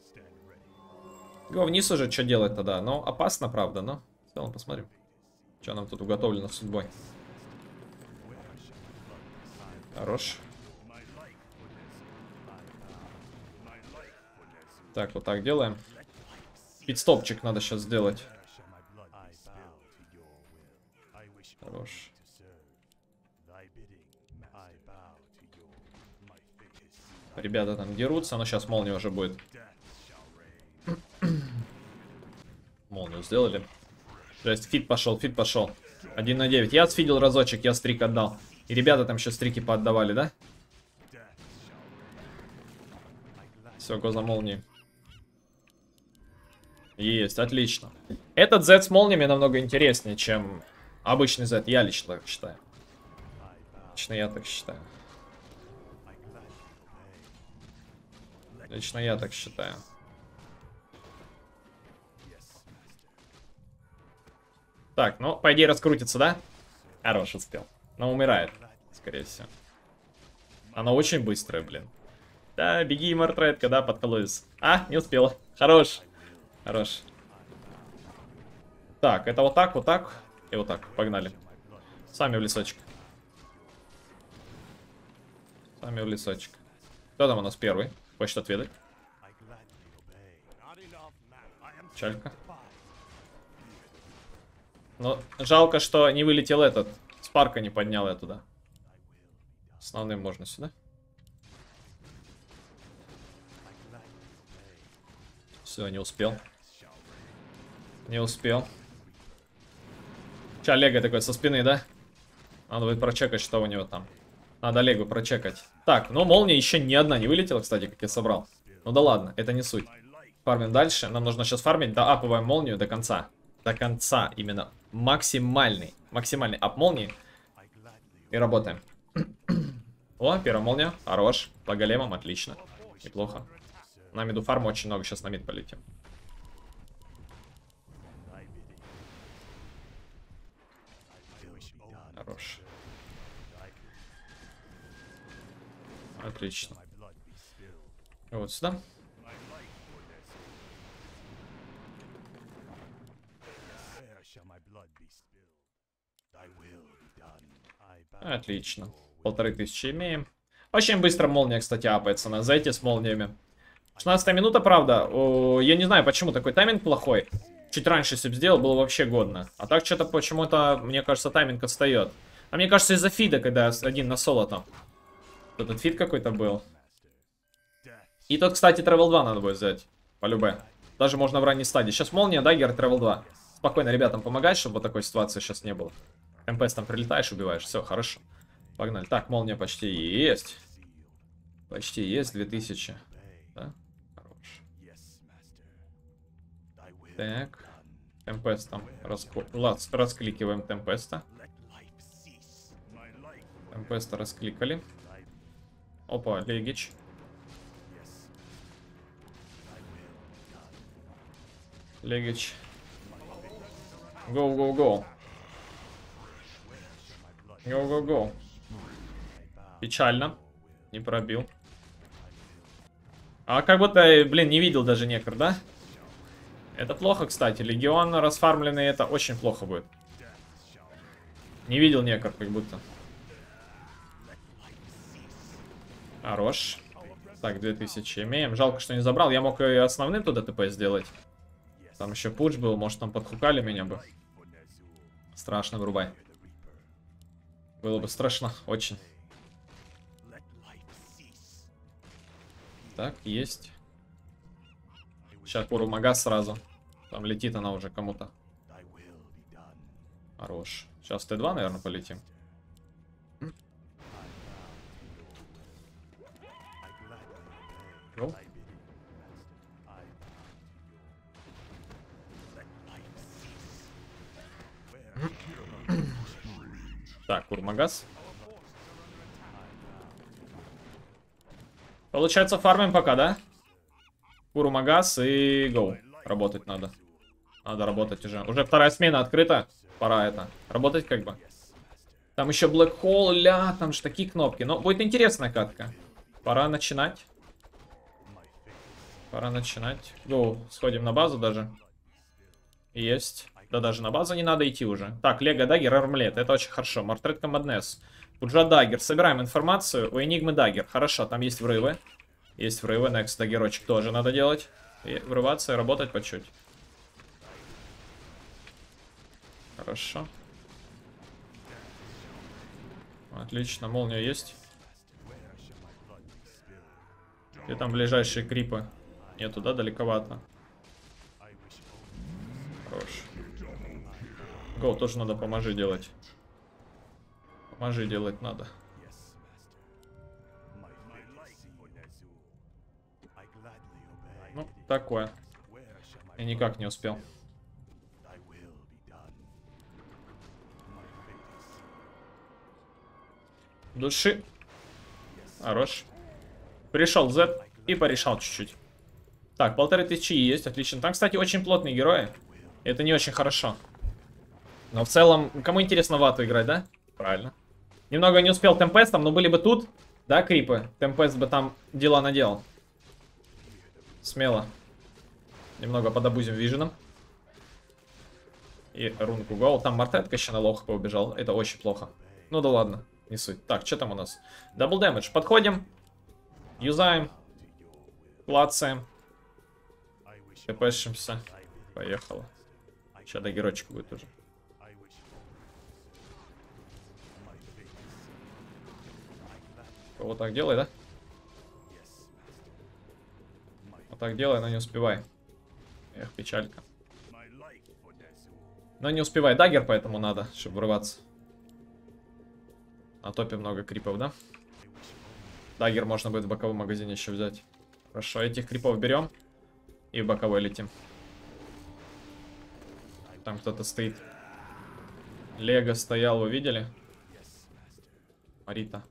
Го вниз уже, что делать тогда? Ну, опасно, правда, но в целом посмотрим. Что нам тут уготовлено судьбой. Хорош. Так, вот так делаем. Пидстопчик надо сейчас сделать. Ребята там дерутся, но сейчас молния уже будет. Молнию сделали. То есть фит пошел, фит пошел. один на девять. Я сфидел разочек, я стрик отдал. И ребята там еще стрики поотдавали, да? Все, го за молнией. Есть, отлично. Этот Z с молниями намного интереснее, чем обычный Z. Я лично так считаю. Лично я так считаю. Лично я так считаю. Так, ну, по идее, раскрутится, да? Хорош, успел. Но умирает, скорее всего. Она очень быстрая, блин. Да, беги, мартретка, да, под колодец. А, не успела. Хорош. Хорош. Так, это вот так, вот так и вот так. Погнали. Сами в лесочек. Сами в лесочек. Кто там у нас первый? Хочет отведать? Чалька. Но жалко, что не вылетел этот. Спарка не поднял я туда. Основным можно сюда. Все, не успел. Не успел. Че, Олега такой со спины, да? Надо будет прочекать, что у него там. Надо Олегу прочекать. Так, ну молния еще ни одна не вылетела, кстати, как я собрал. Ну да ладно, это не суть. Фармим дальше. Нам нужно сейчас фармить, доапываем молнию до конца. До конца именно. Максимальный. Максимальный ап молнии. И работаем. О, первая молния. Хорош. По големам, отлично. Неплохо. На миду фарма очень много. Сейчас на мид полетим. Хорош. Отлично. Вот сюда. Отлично. Полторы тысячи имеем. Очень быстро молния, кстати, апается на зете с молниями. шестнадцатая минута, правда. О, я не знаю, почему такой тайминг плохой. Чуть раньше, если бы сделал, было вообще годно. А так что-то почему-то, мне кажется, тайминг отстает. А мне кажется, из-за фида, когда один на соло там. Этот фид какой-то был. И тот, кстати, Travel два надо будет взять. По-любе. Даже можно в ранней стадии. Сейчас молния, даггер, Travel два. Спокойно ребятам помогать, чтобы вот такой ситуации сейчас не было. МПС там прилетаешь, убиваешь. Все, хорошо. Погнали. Так, молния почти есть. Почти есть, две тысячи. Да? Хорош. Так. Темпест там. Раску... Лац, раскликиваем темпеста. Темпеста раскликали. Опа, Легич. Легич. Go, go, go. Go, go, go. Печально. Не пробил. А как будто, блин, не видел даже некр, да? Это плохо, кстати. Легион расфармленный, это очень плохо будет. Не видел некр, как будто. Хорош. Так, две тысячи имеем. Жалко, что не забрал. Я мог и основным туда ТП сделать. Там еще пуч был. Может, там подхукали меня бы. Страшно, врубай. Было бы страшно. Очень. Так, есть. Сейчас Куру Магас сразу. Там летит она уже кому-то. Хорош. Сейчас Т два, наверное, полетим. Go. Так, Курмагас. Получается, фармим пока, да? Курмагас и гоу. Работать надо. Надо работать уже. Уже вторая смена открыта. Пора это. Работать как бы. Там еще Black Hole, ля, там же такие кнопки. Но будет интересная катка. Пора начинать. Пора начинать. Гоу, сходим на базу даже. Есть. Да даже на базу не надо идти уже. Так, Лего Даггер, Армлет. Это очень хорошо. Мортретка Маднес. Пуджа Даггер. Собираем информацию. У Энигмы Даггер. Хорошо, там есть врывы. Есть врывы. Next Даггерочек тоже надо делать. И врываться и работать по чуть. Хорошо. Отлично, молния есть. Где там ближайшие крипы? Нету, да? Далековато. Хорош. Гоу, тоже надо поможи делать. Поможи делать надо. Ну, такое. Я никак не успел. Души. Хорош. Пришел Z и порешал чуть-чуть. Так, полторы тысячи есть, отлично. Там, кстати, очень плотные герои. Это не очень хорошо. Но в целом, кому интересно вату играть, да? Правильно. Немного не успел темпестом, но были бы тут, да, крипы? Темпест бы там дела наделал. Смело. Немного подобузим виженом. И рунку гол. Там Мортетка еще на лох поубежал. Это очень плохо. Ну да ладно, не суть. Так, что там у нас? Дабл дэмэдж. Подходим. Юзаем. Плацаем. ТПшимся. Поехало. Сейчас до геройчика будет уже. Вот так делай, да? Вот так делай, но не успевай. Эх, печалька. Но не успевай даггер, поэтому надо, чтобы врываться. На топе много крипов, да? Даггер можно будет в боковом магазине еще взять. Хорошо, этих крипов берем. И в боковой летим. Там кто-то стоит. Лего стоял, вы видели? Марита.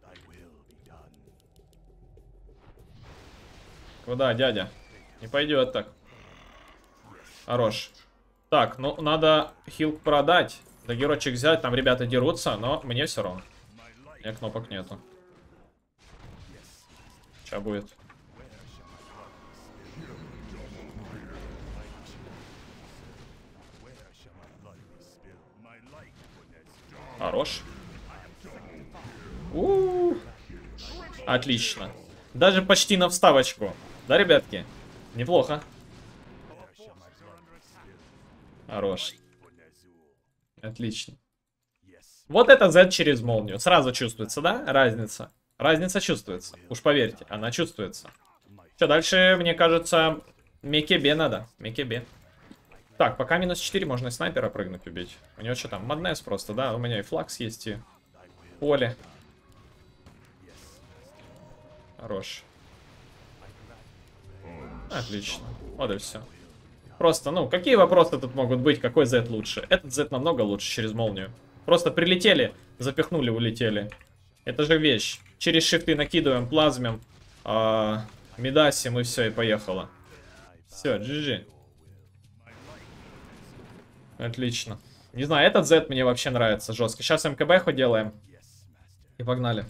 Куда, дядя? Не пойдет так. Хорош. Так, ну надо хилк продать. Да герочек взять, там ребята дерутся, но мне все равно. У меня кнопок нету. Сейчас будет. Хорош. У-у-у. Отлично. Даже почти на вставочку. Да, ребятки? Неплохо. Хорош. Отлично. Вот это Z через молнию. Сразу чувствуется, да? Разница. Разница чувствуется. Уж поверьте, она чувствуется. Что, дальше, мне кажется, Мекебе надо. Мекебе. Так, пока минус четыре, можно и снайпера прыгнуть убить. У него что там? Маднес просто, да? У меня и флакс есть, и поле. Хорош. Отлично. Вот и все. Просто, ну, какие вопросы тут могут быть? Какой Z лучше? Этот Z намного лучше через молнию. Просто прилетели, запихнули, улетели. Это же вещь. Через шифты накидываем, плазмим, э, мидасим и все, и поехало. Все, джи джи. Отлично. Не знаю, этот Z мне вообще нравится жестко. Сейчас МКБ делаем. И погнали.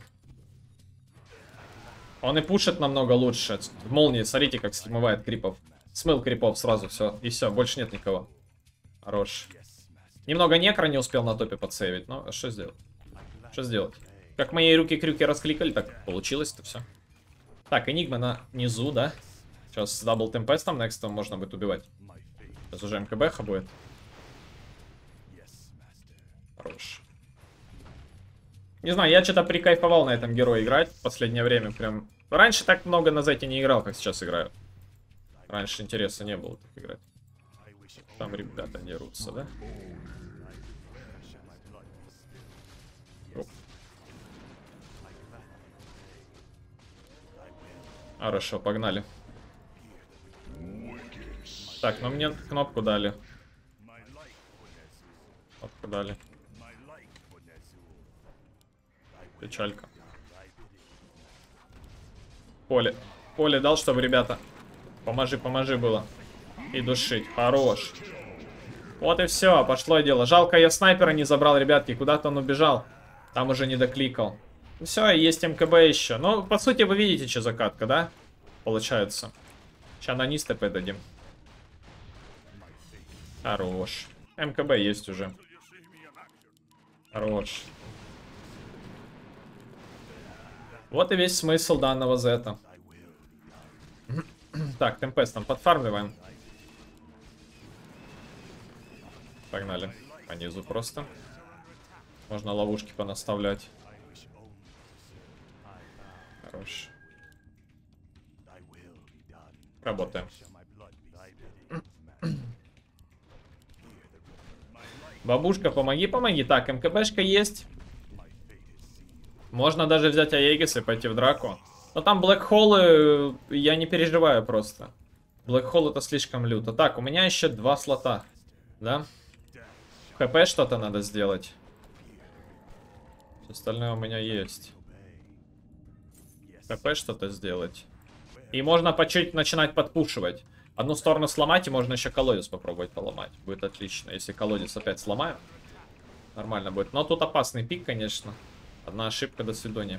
Он и пушит намного лучше. В молнии, смотрите, как смывает крипов. Смыл крипов сразу, все. И все, больше нет никого. Хорош. Немного некро не успел на топе подсейвить. Но что сделать? Что сделать? Как мои руки-крюки раскликали, так получилось-то все. Так, Энигма на низу, да? Сейчас с дабл темпестом некстом можно будет убивать. Сейчас уже МКБ будет. Хорош. Не знаю, я что-то прикайфовал на этом герое играть в последнее время. Прям. Раньше так много на зете не играл, как сейчас играю. Раньше интереса не было так играть. Там ребята дерутся, да? Оп. Хорошо, погнали. Так, ну мне кнопку дали. Кнопку дали. Печалька. Поле. Поле дал, чтобы, ребята, поможи, поможи было. И душить. Хорош. Вот и все, пошло дело. Жалко, я снайпера не забрал, ребятки. Куда-то он убежал. Там уже не докликал. Все, есть МКБ еще. Ну, по сути, вы видите, что закатка, да? Получается. Сейчас на низ ТП дадим. Хорош. МКБ есть уже. Хорош. Вот и весь смысл данного зета. Так, темпест там подфармливаем. Погнали. По низу просто. Можно ловушки понаставлять. Работаем. Бабушка, помоги, помоги. Так, МКБшка есть. Можно даже взять Аегис и пойти в драку. Но там блэкхоллы, я не переживаю просто. Блэкхолл это слишком люто. Так, у меня еще два слота. Да? ХП что-то надо сделать. Остальное у меня есть. ХП что-то сделать. И можно по чуть начинать подпушивать. Одну сторону сломать, и можно еще колодец попробовать поломать. Будет отлично. Если колодец опять сломаем, нормально будет. Но тут опасный пик, конечно. Одна ошибка, до свидания.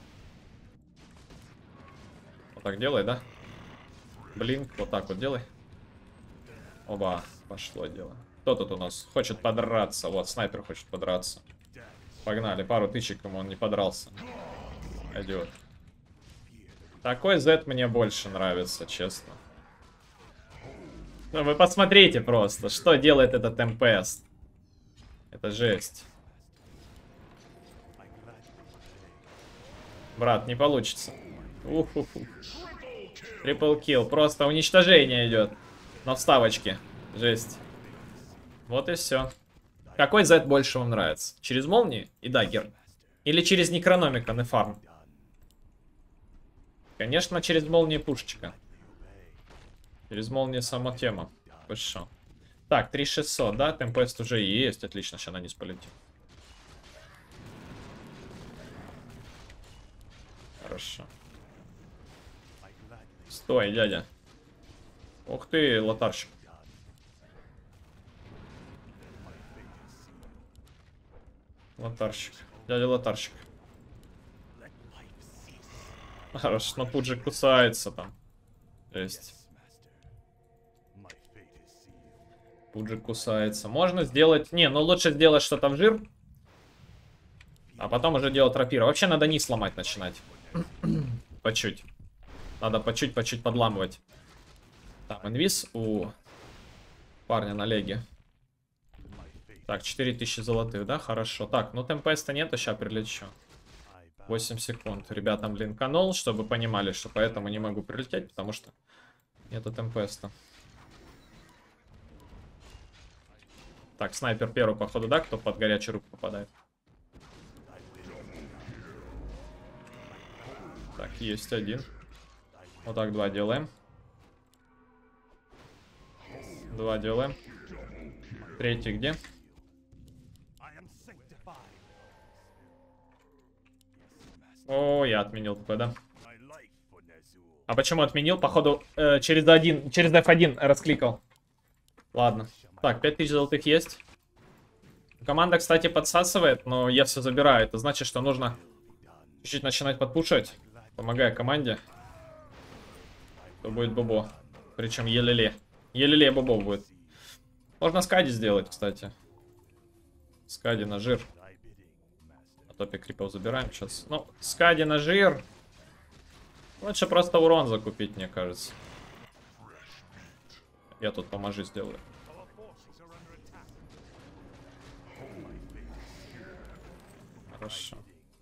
Вот так делай, да? Блин, вот так вот делай. Оба, пошло дело. Кто тут у нас хочет подраться? Вот, снайпер хочет подраться. Погнали, пару тычек ему, он не подрался. Идет. Такой Z мне больше нравится, честно. Ну, вы посмотрите просто, что делает этот МПС. Это жесть. Брат, не получится. Уху-ху. Трипл килл. Просто уничтожение идет. На вставочке. Жесть. Вот и все. Какой Z больше вам нравится? Через молнии и даггер? Или через некрономикон и фарм? Конечно, через молнии пушечка. Через молнии сама тема. Хорошо. Так, три тысячи шестьсот, да? Темпест уже есть. Отлично, сейчас на низ полетим. Хорошо. Стой, дядя. Ух ты, лотарщик. Лотарщик. Дядя лотарщик. Хорошо, но тут же кусается там. Есть. Тут же кусается. Можно сделать... Не, ну лучше сделать что-то в жир. А потом уже делать рапира. Вообще надо низ ломать начинать. По чуть. Надо по чуть, по чуть подламывать. Там инвиз у парня на леге. Так, четыре тысячи золотых, да? Хорошо. Так, ну темпеста нету, сейчас прилечу. восемь секунд. Ребятам блинканул, чтобы понимали, что поэтому не могу прилететь, потому что нету темпеста. Так, снайпер первый, походу, да? Кто под горячую руку попадает. Так, есть один. Вот так, два делаем. Два делаем. Третий где? О, я отменил такой, да? А почему отменил? Походу, э, через один, через эф один раскликал. Ладно. Так, пять тысяч золотых есть. Команда, кстати, подсасывает, но я все забираю. Это значит, что нужно чуть-чуть начинать подпушивать, помогая команде. То будет бобо. Причем еле-ле. Еле-ле бобо будет. Можно скади сделать, кстати. Скади на жир. На топе крипов забираем сейчас. Ну, скади на жир. Лучше просто урон закупить, мне кажется. Я тут поможи сделаю. Хорошо.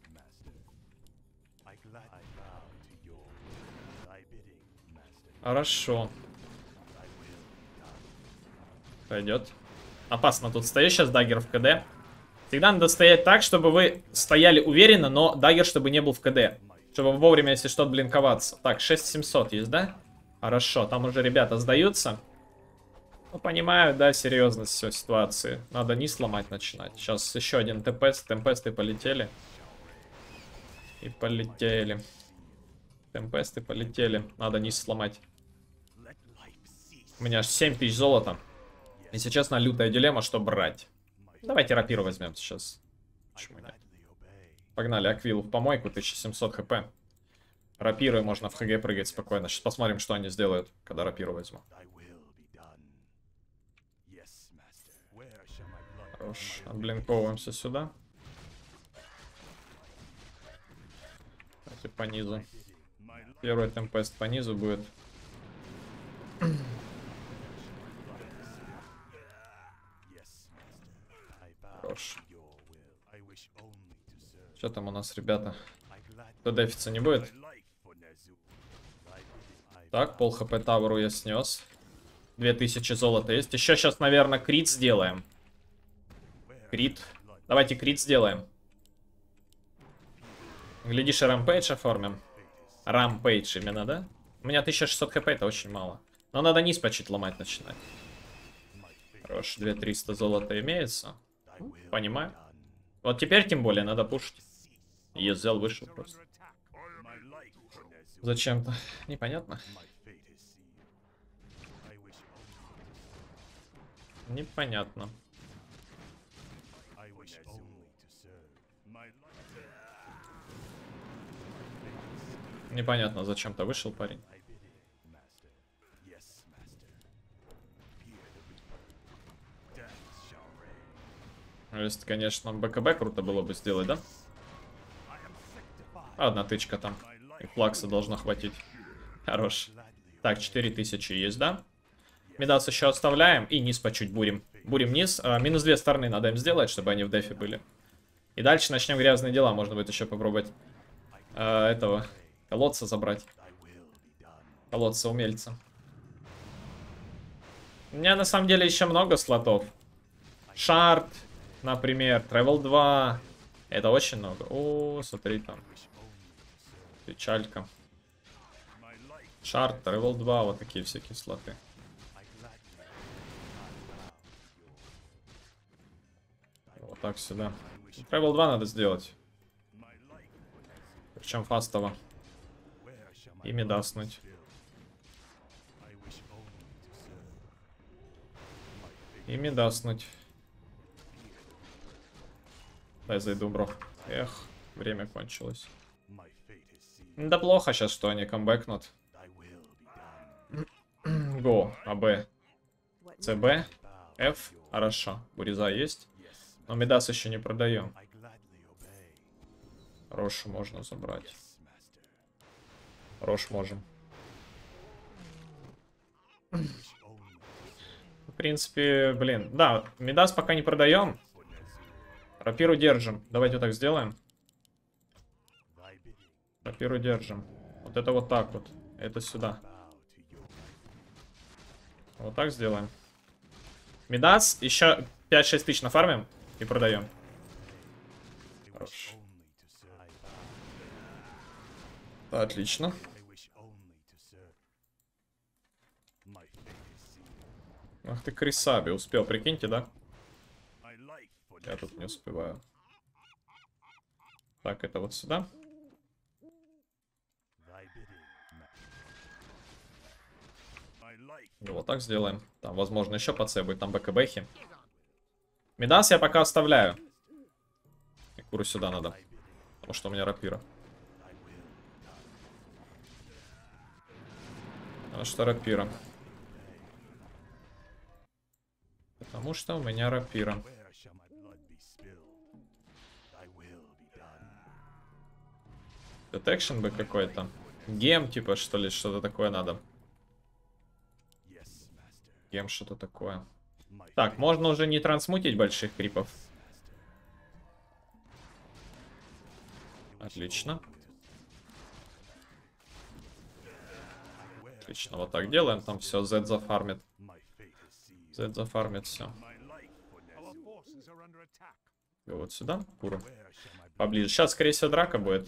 Хорошо. Пойдет. Опасно тут стоять сейчас даггер в КД. Всегда надо стоять так, чтобы вы стояли уверенно, но даггер, чтобы не был в КД. Чтобы вовремя, если что, блинковаться. Так, шесть тысяч семьсот есть, да? Хорошо, там уже ребята сдаются. Ну, понимаю, да, серьезность все ситуации. Надо низ сломать начинать. Сейчас еще один ТПС. Темпесты полетели. И полетели. Темпесты полетели. Надо низ сломать. У меня аж семь тысяч золота. Если честно, лютая дилемма, что брать. Давайте рапиру возьмем сейчас. Почему нет? Погнали, Аквилу в помойку, тысяча семьсот хп. Рапиры можно в ХГ прыгать спокойно. Сейчас посмотрим, что они сделают, когда рапиру возьму. Хорош. Отблинковываемся сюда. Давайте по низу. Первый темпест по низу будет. Хорош. Что там у нас, ребята? Кто дефица не будет? Так, пол хп таверу я снес. две тысячи золота есть. Еще сейчас, наверное, крит сделаем. Крит. Давайте крит сделаем. Глядишь, и рампейдж оформим. Рампейдж именно, да? У меня тысяча шестьсот хп, это очень мало. Но надо низ почти ломать начинать. Хорош, две тысячи триста золота имеется. Понимаю. Вот теперь, тем более, надо пушить. Езел вышел просто. Зачем-то. Непонятно. Непонятно. Непонятно, зачем-то вышел парень. Если, конечно, БКБ круто было бы сделать, да? Одна тычка там. И флакса должно хватить. Хорош. Так, четыре тысячи есть, да? Мидас еще оставляем. И низ по чуть бурим. Бурим низ. А, минус две стороны надо им сделать, чтобы они в дефе были. И дальше начнем грязные дела. Можно будет еще попробовать а, этого колодца забрать. Колодца умельца. У меня на самом деле еще много слотов. Шард, например. Тревел два. Это очень много. О, смотри там. Печалька. Шард, Тревел два. Вот такие всякие слоты. Вот так сюда. Тревел два надо сделать. Причем фастово. И мидаснуть. И мидаснуть. Дай зайду, бро. Эх, время кончилось. Да плохо сейчас, что они камбэкнут. Го, АБ. ЦБ. F. Хорошо. Буриза есть. Но мидас еще не продаем. Рош можно забрать. Рош можем. В принципе, блин. Да, мидас пока не продаем. Рапиру держим. Давайте вот так сделаем. Рапиру держим. Вот это вот так вот. Это сюда. Вот так сделаем. Мидас. Еще пять-шесть тысяч нафармим и продаем. Хорош. Отлично. Ах ты, Крисаби, успел, прикиньте, да? Я тут не успеваю. Так, это вот сюда. И вот так сделаем. Там, возможно, еще по С будет, там БКБхи. Мидас я пока оставляю. И куру сюда надо. Потому что у меня рапира. Потому что рапира. Потому что у меня рапира. Детекшн бы какой-то. Гем, типа, что ли, что-то такое надо. Гем, что-то такое. Так, можно уже не трансмутить больших крипов. Отлично. Отлично, вот так делаем. Там все, Z зафармит. Z зафармит все. И вот сюда, куру. Поближе. Сейчас, скорее всего, драка будет.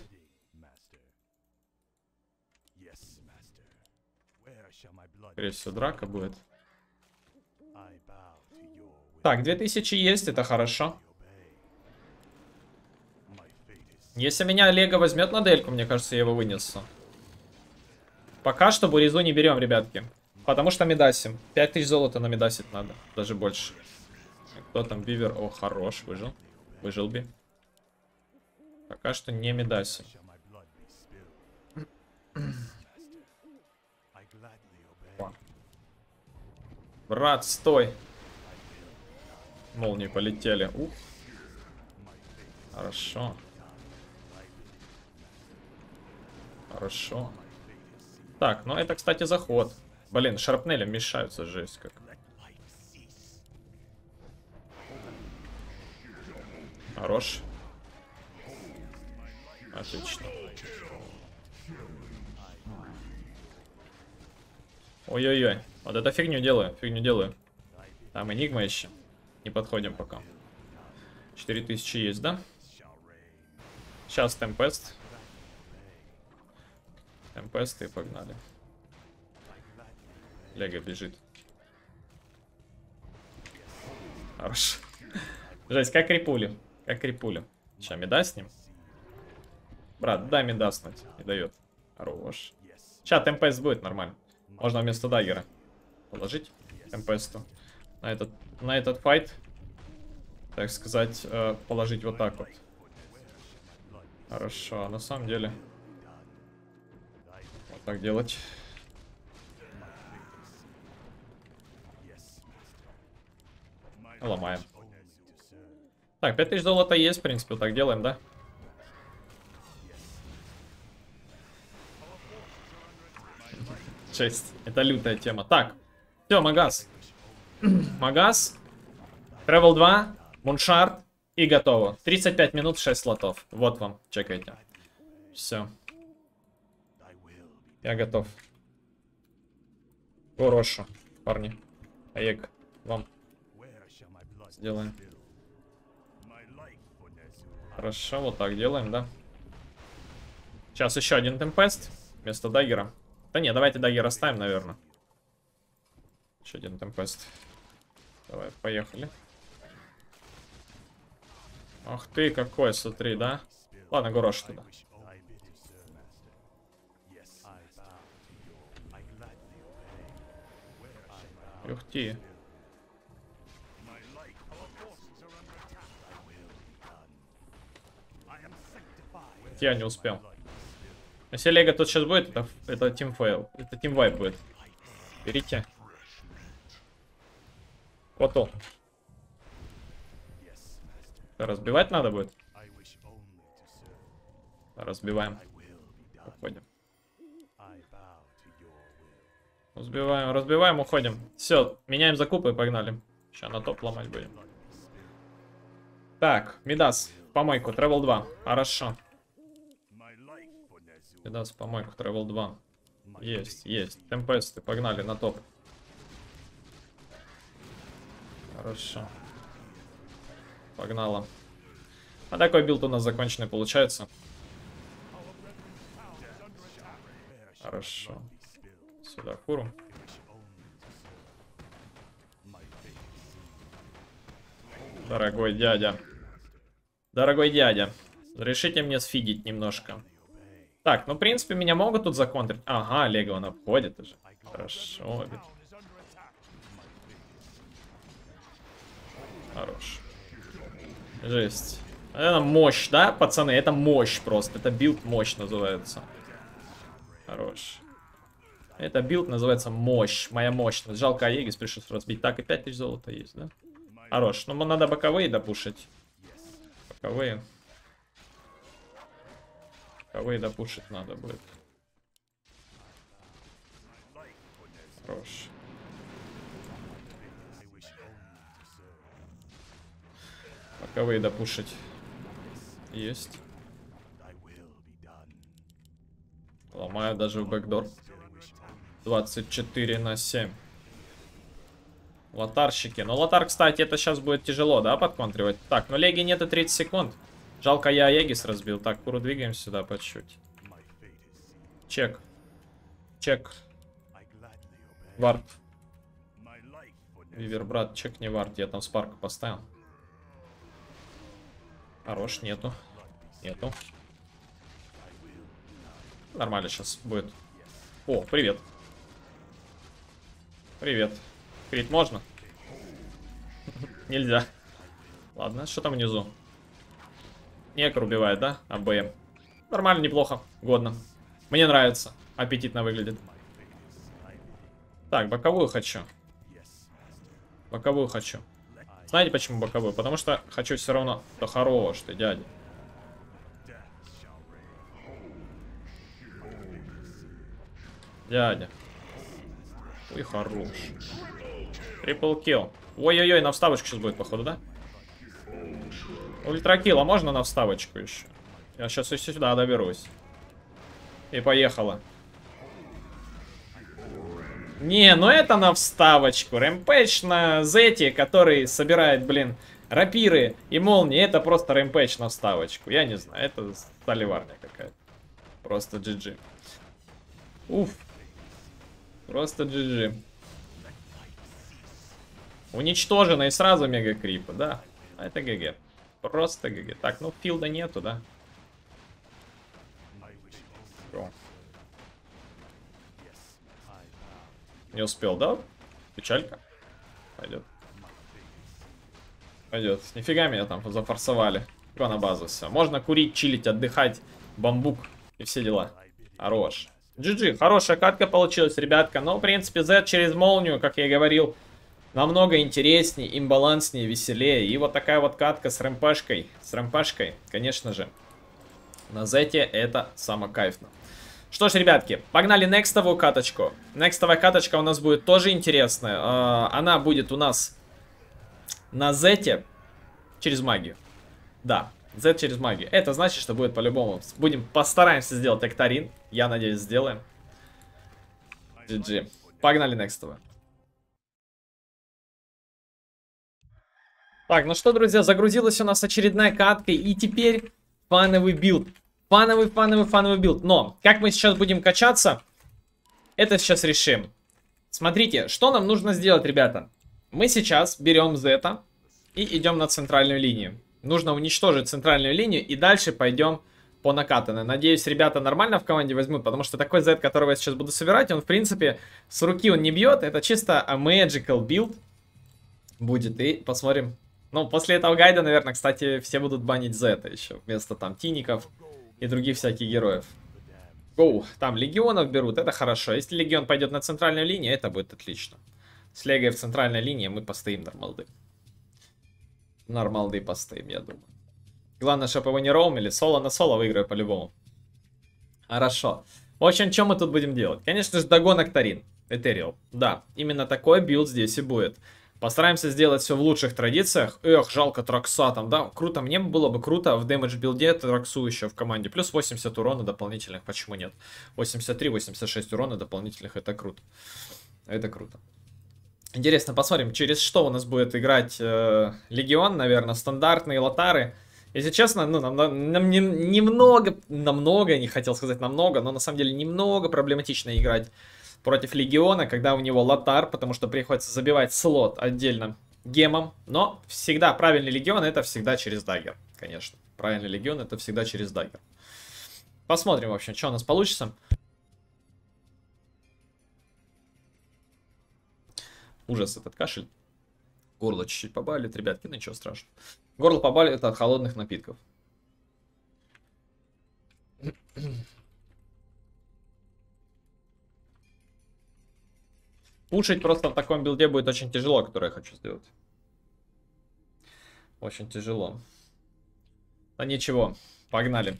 Скорее всего, драка будет. Так, две тысячи есть, это хорошо. Если меня Лего возьмет на дельку, мне кажется, я его вынесу. Пока что буризу не берем, ребятки. Потому что мидасим. пять тысяч золота на мидасить надо. Даже больше. Кто там? Бивер. О, хорош. Выжил. Выжил би. Пока что не мидасим. Брат, стой. Молнии полетели. Ух. Хорошо. Хорошо. Так, ну это, кстати, заход. Блин, шарпнелем мешаются, жесть как. Хорош. Отлично. Ой-ой-ой. Вот это фигню делаю, фигню делаю. Там Энигма еще. Не подходим пока. четыре тысячи есть, да? Сейчас Темпест. Темпест и погнали. Лего бежит. Хорошо. Жесть, как крипули. Как крипули. Сейчас меда с ним. Брат, дай меда снуть. Не дает. Хорош. Сейчас Темпест будет нормально. Можно вместо даггера положить Темпесту. На этот, на этот файт, так сказать, положить вот так вот. Хорошо, на самом деле. Вот так делать. Ломаем. Так, пять тысяч золота есть, в принципе, вот так делаем, да? Шесть. Это лютая тема. Так, все, Магас. Магас. Тревел два. Муншард. И готово. тридцать пять минут, шесть слотов. Вот вам, чекайте. Все. Я готов. Хорошо, парни. Аек, вам. Сделаем. Хорошо, вот так делаем, да? Сейчас еще один темпест вместо даггера. Да не, давайте даггер оставим, наверное. Еще один темпест. Давай, поехали. Ах ты, какой, смотри, да? Ладно, горош туда. Ух ты. Я не успел. Если Лего тут сейчас будет, это, это Team Fail. Это Team Wipe будет. Берите. Вот он. Разбивать надо будет. Разбиваем. Уходим. Разбиваем, разбиваем, уходим. Все, меняем закупы и погнали. Сейчас на топ ломать будем. Так, Мидас, помойку, Тревел два. Хорошо. Мидас, помойку, Тревел два. Есть, есть. Темпесты, погнали на топ. Хорошо. Погнала. А такой билд у нас законченный получается. Хорошо. Сюда фуру. Дорогой дядя. Дорогой дядя. Решите мне сфидить немножко. Так, ну в принципе меня могут тут законтрить. Ага, Лего он обходит уже. Хорошо. Хорош. Жесть. Это мощь, да, пацаны? Это мощь просто. Это билд мощь называется. Хорош. Это билд называется мощь. Моя мощность. Жалко, Аегис пришлось разбить. Так, и пять тысяч золота есть, да? Хорош. Ну, надо боковые допушить. Боковые. Боковые допушить надо будет. Хорош. Боковые допушить. Есть. Ломаю даже в бэкдор. двадцать четыре на семь. Лотарщики. Но лотар, кстати, это сейчас будет тяжело, да, подконтривать? Так, но Леги нет и тридцать секунд. Жалко, я Аегис разбил. Так, Куру двигаем сюда по чуть. Чек. Чек. Вард. Вивер, брат, чек не вард. Я там спарку поставил. Хорош, нету. Нету. Нормально сейчас будет. О, привет. Привет. Крит можно? Нельзя. Ладно, что там внизу? Некр убивает, да? АБМ. Нормально, неплохо. Годно. Мне нравится. Аппетитно выглядит. Так, боковую хочу. Боковую хочу. Знаете почему боковую? Потому что хочу все равно... Да хорош ты, дядя. Дядя. Ой, хорош. Трипл килл. Ой-ой-ой, на вставочку сейчас будет, походу, да? Ультракилл, а можно на вставочку еще? Я сейчас еще сюда доберусь. И поехала. Не, ну это на вставочку. Рэмпэдж на Зете, который собирает, блин, рапиры и молнии. Это просто рэмпэдж на вставочку. Я не знаю, это сталеварня какая-то. Просто джи джи. Уф. Просто джи джи. Уничтожено и сразу мега крипа, да. Это ГГ. Просто ГГ. Так, ну филда нету, да? О. Не успел, да? Печалька. Пойдет. Пойдет. Нифига меня там зафорсовали. Го на базу, все. Можно курить, чилить, отдыхать. Бамбук и все дела. Хорош. джи джи. Хорошая катка получилась, ребятка. Но, в принципе, Z через молнию, как я и говорил, намного интереснее, имбаланснее, веселее. И вот такая вот катка с рэмпашкой. С рэмпашкой, конечно же. На Зете это само кайфно. Что ж, ребятки, погнали некстовую каточку. Некстовая каточка у нас будет тоже интересная. Она будет у нас на Зете через магию. Да, Z через магию. Это значит, что будет по-любому. Будем, постараемся сделать Эктарин. Я надеюсь, сделаем. джи джи. Погнали некстовую. Так, ну что, друзья, загрузилась у нас очередная катка. И теперь фановый билд. Фановый, фановый, фановый билд. Но, как мы сейчас будем качаться, это сейчас решим. Смотрите, что нам нужно сделать, ребята. Мы сейчас берем Зета и идем на центральную линию. Нужно уничтожить центральную линию и дальше пойдем по накатанной. Надеюсь, ребята нормально в команде возьмут, потому что такой Z, которого я сейчас буду собирать, он, в принципе, с руки он не бьет. Это чисто magical build будет. И посмотрим. Ну, после этого гайда, наверное, кстати, все будут банить Зета еще. Вместо там тиников и других всяких героев. Гоу, там легионов берут, это хорошо. Если легион пойдет на центральную линию, это будет отлично. С легой в центральной линии мы постоим нормалды. Нормалды постоим, я думаю. Главное, чтобы его не роумили. Соло на соло выиграю по-любому. Хорошо. В общем, что мы тут будем делать? Конечно же, догон Эктарин. Этериал. Да, именно такой билд здесь и будет. Постараемся сделать все в лучших традициях. Эх, жалко Тракса там, да? Круто, мне было бы круто в дэмэдж билде Траксу еще в команде. Плюс восемьдесят урона дополнительных, почему нет? восемьдесят три восемьдесят шесть урона дополнительных, это круто. Это круто. Интересно, посмотрим, через что у нас будет играть э, Легион, наверное, стандартные лотары. Если честно, ну, нам, нам не, немного, намного, не хотел сказать намного, но на самом деле немного проблематично играть против Легиона, когда у него лотар, потому что приходится забивать слот отдельно гемом. Но всегда правильный Легион это всегда через даггер, конечно. Правильный Легион это всегда через даггер. Посмотрим, в общем, что у нас получится. Ужас этот кашель. Горло чуть-чуть побалит, ребятки, ну ничего страшного. Горло побалит от холодных напитков. Пушить просто в таком билде будет очень тяжело, который я хочу сделать. Очень тяжело. Да ничего, погнали.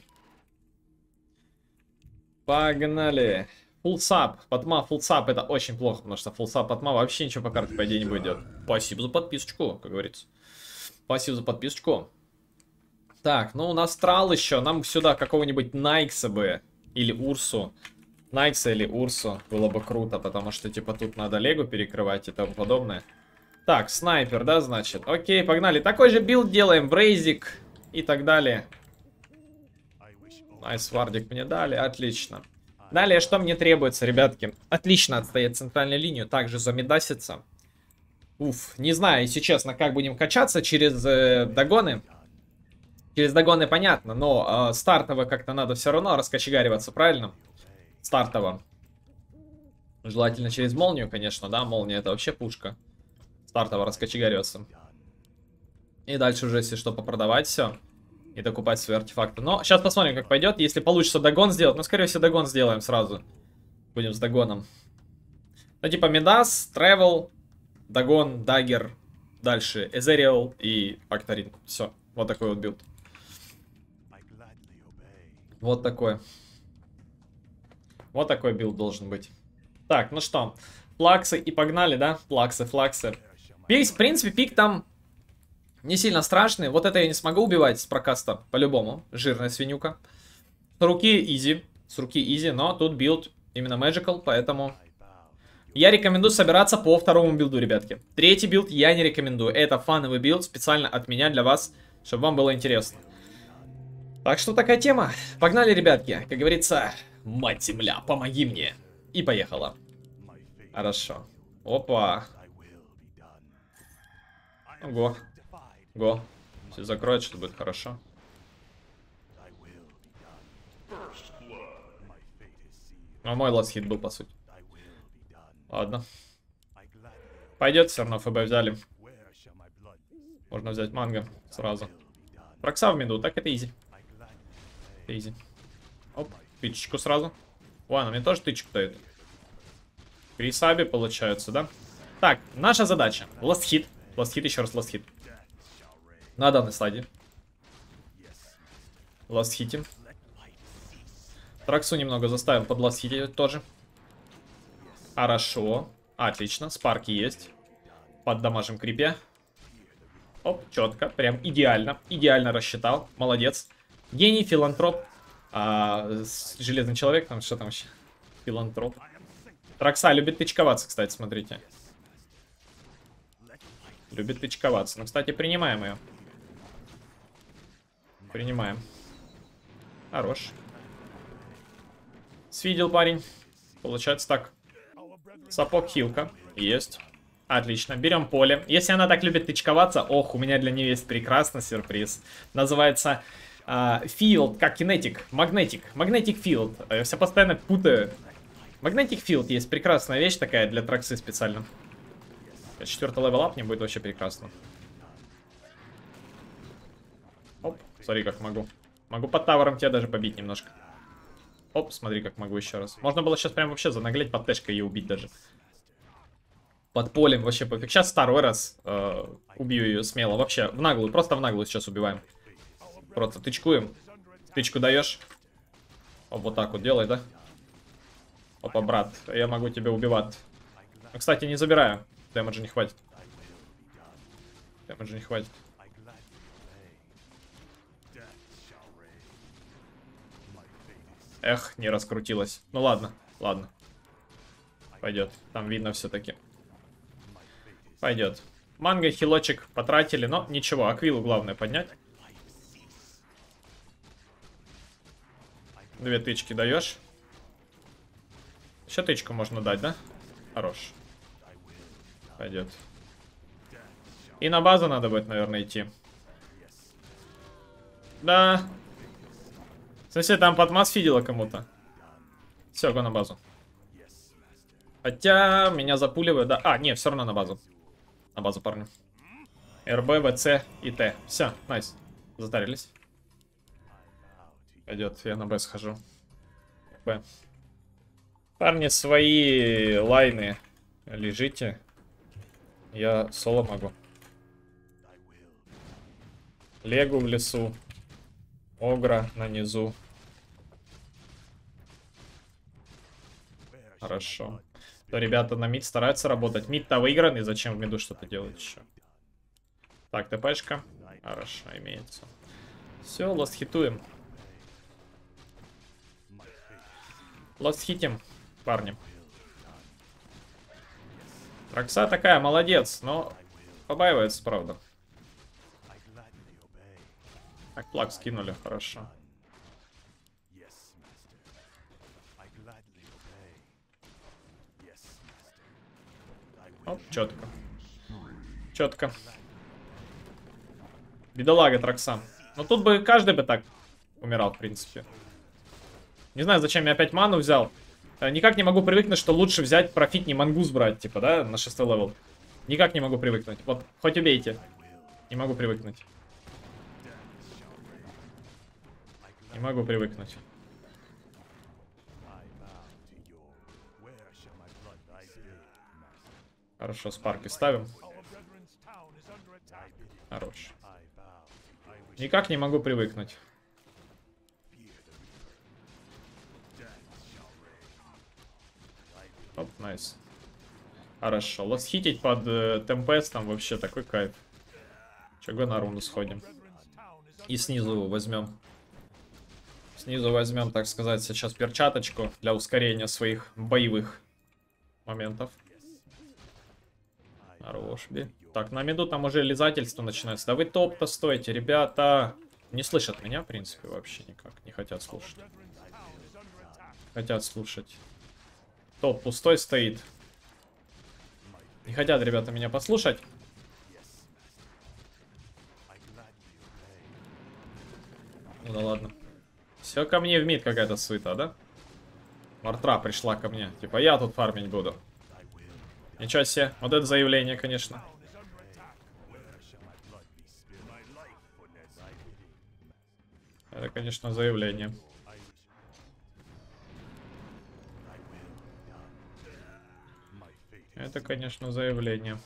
Погнали. Фулсап, Патма, фулсап, это очень плохо, потому что фулсап, Патма вообще ничего по карте, по идее, не будет делать. Спасибо за подписочку, как говорится. Спасибо за подписочку. Так, ну у нас трал еще, нам сюда какого-нибудь Найкса бы, или Урсу. Найкса или Урсу было бы круто, потому что, типа, тут надо Легу перекрывать и тому подобное. Так, снайпер, да, значит? Окей, погнали. Такой же билд делаем, брейзик и так далее. Найс, вардик мне дали, отлично. Далее, что мне требуется, ребятки? Отлично отстоять центральную линию, также замедаситься. Уф, не знаю, если честно, как будем качаться через э, догоны. Через догоны понятно, но э, стартово как-то надо все равно раскочегариваться, правильно? Стартово. Желательно через молнию, конечно, да, молния это вообще пушка. Стартово раскочегариваться. И дальше уже, если что, попродавать все. И докупать свои артефакты. Но сейчас посмотрим, как пойдет. Если получится догон сделать, ну, скорее всего, догон сделаем сразу. Будем с догоном. Ну, типа, Медас, Тревел, догон, даггер, дальше Эзериал и Факторин. Все, вот такой вот билд. Вот такой. Вот такой билд должен быть. Так, ну что, флаксы и погнали, да? Флаксы, флаксы. Пик, в принципе, пик там не сильно страшный. Вот это я не смогу убивать с прокаста, по-любому. Жирная свинюка. С руки изи. С руки изи, но тут билд именно magical, поэтому Я рекомендую собираться по второму билду, ребятки. Третий билд я не рекомендую. Это фановый билд специально от меня для вас, чтобы вам было интересно. Так что такая тема. Погнали, ребятки. Как говорится, мать земля, помоги мне. И поехала. Хорошо. Опа. Го. Го. Все закроет, что будет хорошо. А мой ласт хит был, по сути. Ладно. Пойдет, все равно ФБ взяли. Можно взять манго сразу. Прокса в миду, так это изи. Изи. Оп, тычечку сразу. Ой, она мне тоже тычку дает. Крисаби получается, да? Так, наша задача. Ласт хит. Ласт хит, еще раз ласт хит. На данной стадии. Ласт хитим. Траксу немного заставим под ласт хитить тоже. Хорошо. Отлично. Спарки есть. Поддамажим крипе. Оп, четко. Прям идеально. Идеально рассчитал. Молодец. Гений, филантроп. А, железный человек. Там что там вообще? Филантроп. Тракса любит тычковаться, кстати, смотрите. Любит тычковаться. Ну, кстати, принимаем ее. Принимаем. Хорош. Свидел парень. Получается так. Сапог хилка. Есть. Отлично. Берем поле. Если она так любит тычковаться, ох, у меня для нее есть прекрасный сюрприз. Называется Field, как кинетик. Магнетик. Магнетик Field. Я все постоянно путаю. Магнетик Field есть прекрасная вещь такая для траксы специально. Четвертый левел ап не будет вообще прекрасно. Оп, смотри, как могу. Могу под тавером тебя даже побить немножко. Оп, смотри, как могу еще раз. Можно было сейчас прям вообще занаглеть под тэшкой и убить даже. Под полем вообще пофиг. Сейчас второй раз э, убью ее смело. Вообще, в наглую, просто в наглую сейчас убиваем. Просто тычкуем. Тычку даешь. Оп, вот так вот делай, да? Опа, брат, я могу тебя убивать. Ну, кстати, не забираю. Дэмэджа не хватит. Дэмэджа не хватит. Эх, не раскрутилась. Ну ладно, ладно. Пойдет. Там видно все-таки. Пойдет. Манго, хилочек потратили, но ничего. Аквилу главное поднять. Две тычки даешь. Еще тычку можно дать, да? Хорош. Пойдет. И на базу надо будет, наверное, идти. Да. В смысле, там подмаз фидела кому-то. Все, го на базу. Хотя меня запуливают, да. А, не, все равно на базу. На базу, парни. РБ, ВЦ и Т. Все, найс. Затарились. Пойдет, я на Б схожу. Б. Парни, свои лайны лежите. Я соло могу. Легу в лесу. Огра на низу. Хорошо. То ребята на мид стараются работать. Мид-то выигранный, зачем в миду что-то делать еще? Так, ТПшка. Хорошо, имеется. Все, ласт хитуем. Ласт хитим, парни. Рокса такая, молодец, но побаивается, правда. Так, плаг скинули, хорошо. Оп, четко. Четко. Бедолага Тракса. Но тут бы каждый бы так умирал, в принципе. Не знаю, зачем я опять ману взял. Никак не могу привыкнуть, что лучше взять профит, не мангус брать, типа, да, на шестой левел. Никак не могу привыкнуть. Вот, хоть убейте. Не могу привыкнуть. Не могу привыкнуть. Хорошо, спарки ставим. Хорош. Никак не могу привыкнуть. Оп, найс. Хорошо. Лосхитить под э, темпес там вообще такой кайф. Чего на рунду сходим. И снизу возьмем. Снизу возьмем, так сказать, сейчас перчаточку для ускорения своих боевых моментов. Хорош, би. Так, на миду там уже лизательство начинается. Да вы топ-то стойте, ребята. Не слышат меня, в принципе, вообще никак. Не хотят слушать. Хотят слушать. Топ пустой стоит. Не хотят, ребята, меня послушать. Ну да ладно. Все ко мне в мид какая-то суета, да? Мартра пришла ко мне. Типа, я тут фармить буду. Ничего себе. Вот это заявление, конечно. Это, конечно, заявление. Это, конечно, заявление.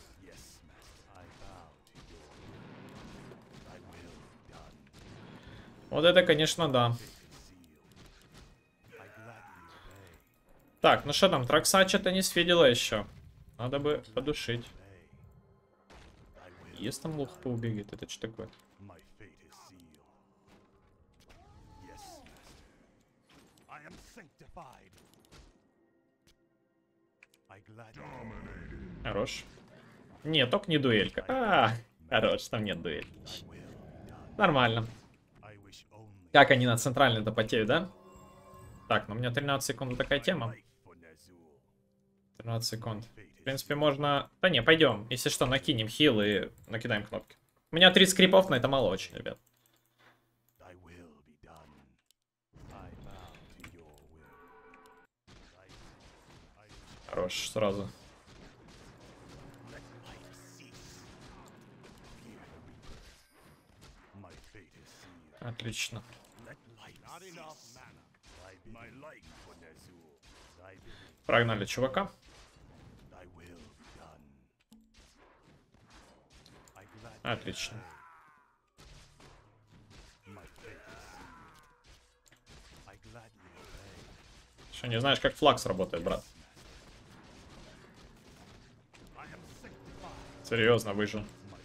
Вот это, конечно, да. Так, ну что там, Тракса что-то не свидела еще. Надо бы подушить. Есть там лох поубегает, это что такое? Хорош. Нет, только не дуэлька. А, хорош, там нет дуэльки. Нормально. Как они на центральной-то потеют, да? Так, ну у меня тринадцать секунд такая тема. тринадцать секунд. В принципе, можно... Да не, пойдем. Если что, накинем хил и накидаем кнопки. У меня тридцать крипов, но это мало очень, ребят. Хорош, сразу. Отлично. Прогнали чувака. Отлично. Что, не знаешь, как флакс работает, брат? Серьезно, выжил.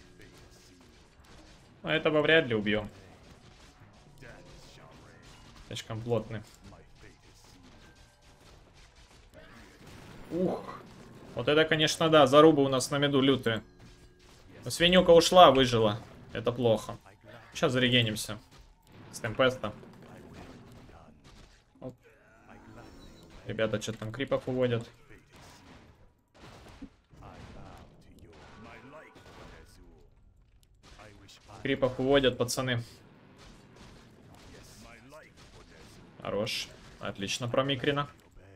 Но этого вряд ли убьем. Слишком плотный. Ух. Вот это, конечно, да. Заруба у нас на миду лютые. Но свинюка ушла, выжила. Это плохо. Сейчас зарегенимся. С темпеста. Ребята что-то там крипов уводят. Крипов уводят, пацаны. Хорош. Отлично промикрено.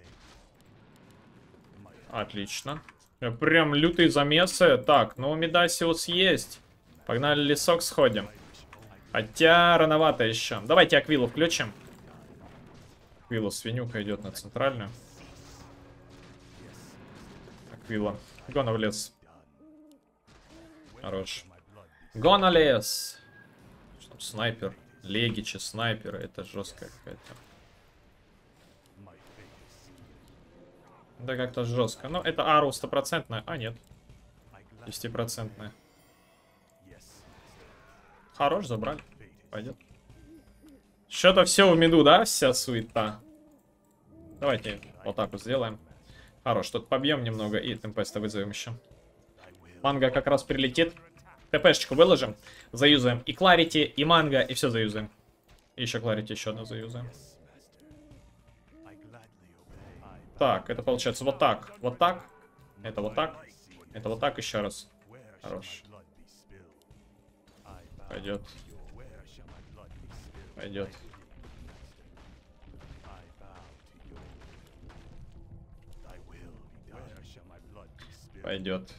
Отлично. Прям лютые замесы. Так, ну Медасиус есть. Погнали лесок сходим. Хотя рановато еще. Давайте Аквилу включим. Аквилу свинюка идет на центральную. Аквила. Гона в лес. Хорош. Гона лес. Что, снайпер. Легичи, снайперы. Это жесткая какая-то. Да как-то жестко. Ну, это ару стопроцентная. А, нет. десятипроцентная. Хорош, забрали. Пойдет. Что-то все в миду, да? Вся суета. Давайте вот так вот сделаем. Хорош, тут побьем немного и темпеста вызовем еще. Манго как раз прилетит. ТПшечку выложим. Заюзаем и Кларити, и Манго, и все заюзаем. И еще Кларити еще одну заюзаем. Так, это получается вот так. Вот так. Это вот так. Это вот так еще раз. Хорош. Пойдет. Пойдет. Пойдет.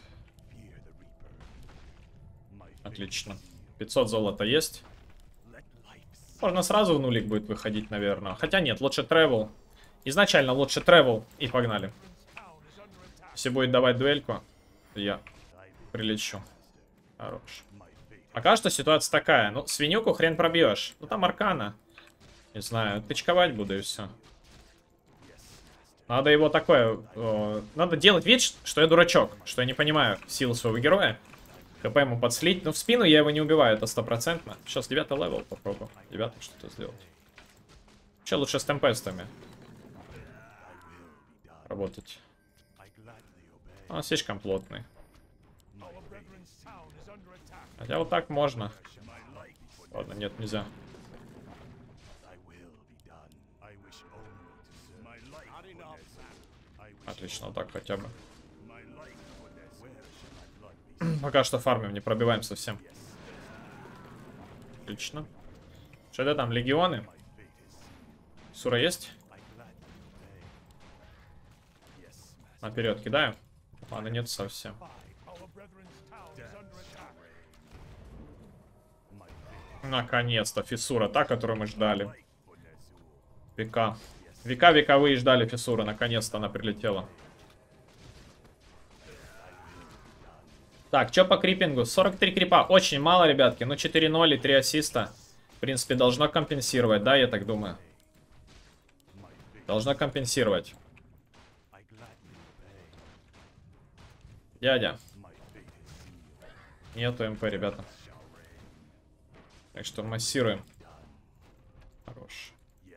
Отлично. пятьсот золота есть. Можно сразу в нулик будет выходить, наверное. Хотя нет, лучше тревел. Изначально лучше тревел. И погнали. Если будет давать дуэльку, я прилечу. Хорош. Пока что ситуация такая. Ну, свинюку хрен пробьешь. Ну, там аркана. Не знаю, тычковать буду и все. Надо его такое... Э, надо делать вид, что я дурачок. Что я не понимаю силу своего героя. ХП ему подслить. Но в спину я его не убиваю, это стопроцентно. Сейчас девятый левел попробую. Девятый что-то сделать. Че лучше с темпестами работать. Он слишком плотный. Хотя вот так можно. Ладно, нет, нельзя. Отлично, вот так хотя бы. Пока что фармим, не пробиваем совсем. Отлично. Что это там, легионы? Сура есть? Наперед кидаю. Ладно, нет совсем. Наконец-то, фиссура, та, которую мы ждали. Века. Века вековые ждали фиссура, наконец-то она прилетела. Так, что по крипингу? сорок три крипа, очень мало, ребятки. Ну, четыре ноль и три ассиста. В принципе, должно компенсировать, да, я так думаю. Должно компенсировать. Дядя. Нету МП, ребята. Так что массируем. Хорош.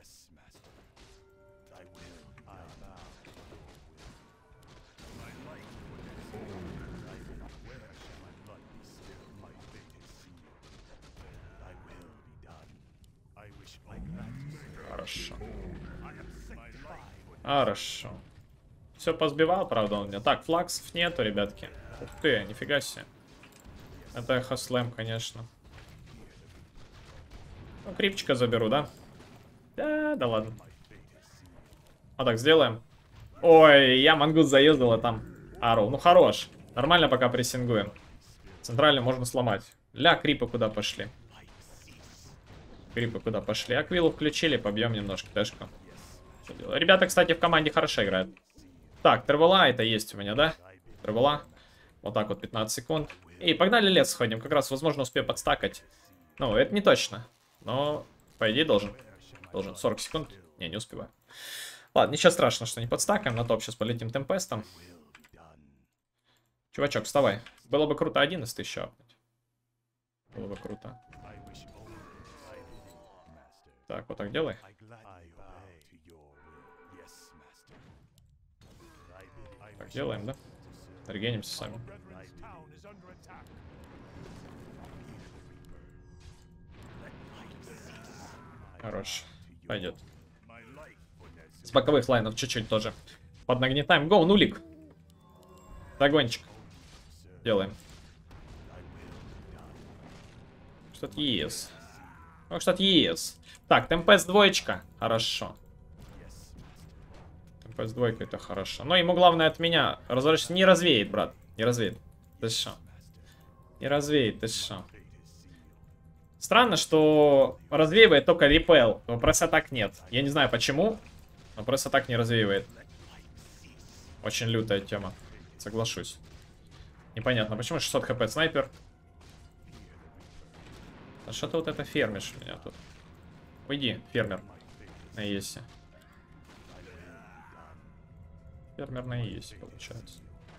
Хорошо. Хорошо. Все позбивал, правда, он меня. Так, флаксов нету, ребятки. Ух ты, нифига себе. Это эхо слэм, конечно. Ну, крипчика заберу, да? Да, да ладно. Вот так сделаем. Ой, я мангус заездил, а там ару. Ну, хорош. Нормально пока прессингуем. Центрально можно сломать. Ля, крипы куда пошли? Крипы куда пошли? Аквилу включили, побьем немножко дэшку. Ребята, кстати, в команде хорошо играют. Так, Тревела это есть у меня, да? Тревела. Вот так вот, пятнадцать секунд. И погнали лес сходим. Как раз, возможно, успею подстакать. Ну, это не точно. Но, по идее, должен. Должен. сорок секунд. Не, не успеваю. Ладно, ничего страшного, что не подстакаем. На топ сейчас полетим темпестом. Чувачок, вставай. Было бы круто одиннадцать еще апнуть. Было бы круто. Так, вот так делай. Так делаем, да? Регенимся сами. Хорош. Пойдет. С боковых лайнов чуть-чуть тоже. Поднагнетаем. Гоу, нулик. Догончик. Делаем. Что-то ЕС. Ну, что-то ЕС. Так, темпест двоечка. Хорошо. Темпест двойка это хорошо. Но ему главное от меня разворачиваться. Не развеет, брат. Не развеет. Ты что? Не развеет, ты что? Странно, что развеивает только репел. Но просто так нет. Я не знаю почему. Но просто так не развеивает. Очень лютая тема. Соглашусь. Непонятно, почему шестьсот хп снайпер. А что ты вот это фермишь меня тут? Уйди, фермер. На ЕСе. Фермер на ЕСе, получается.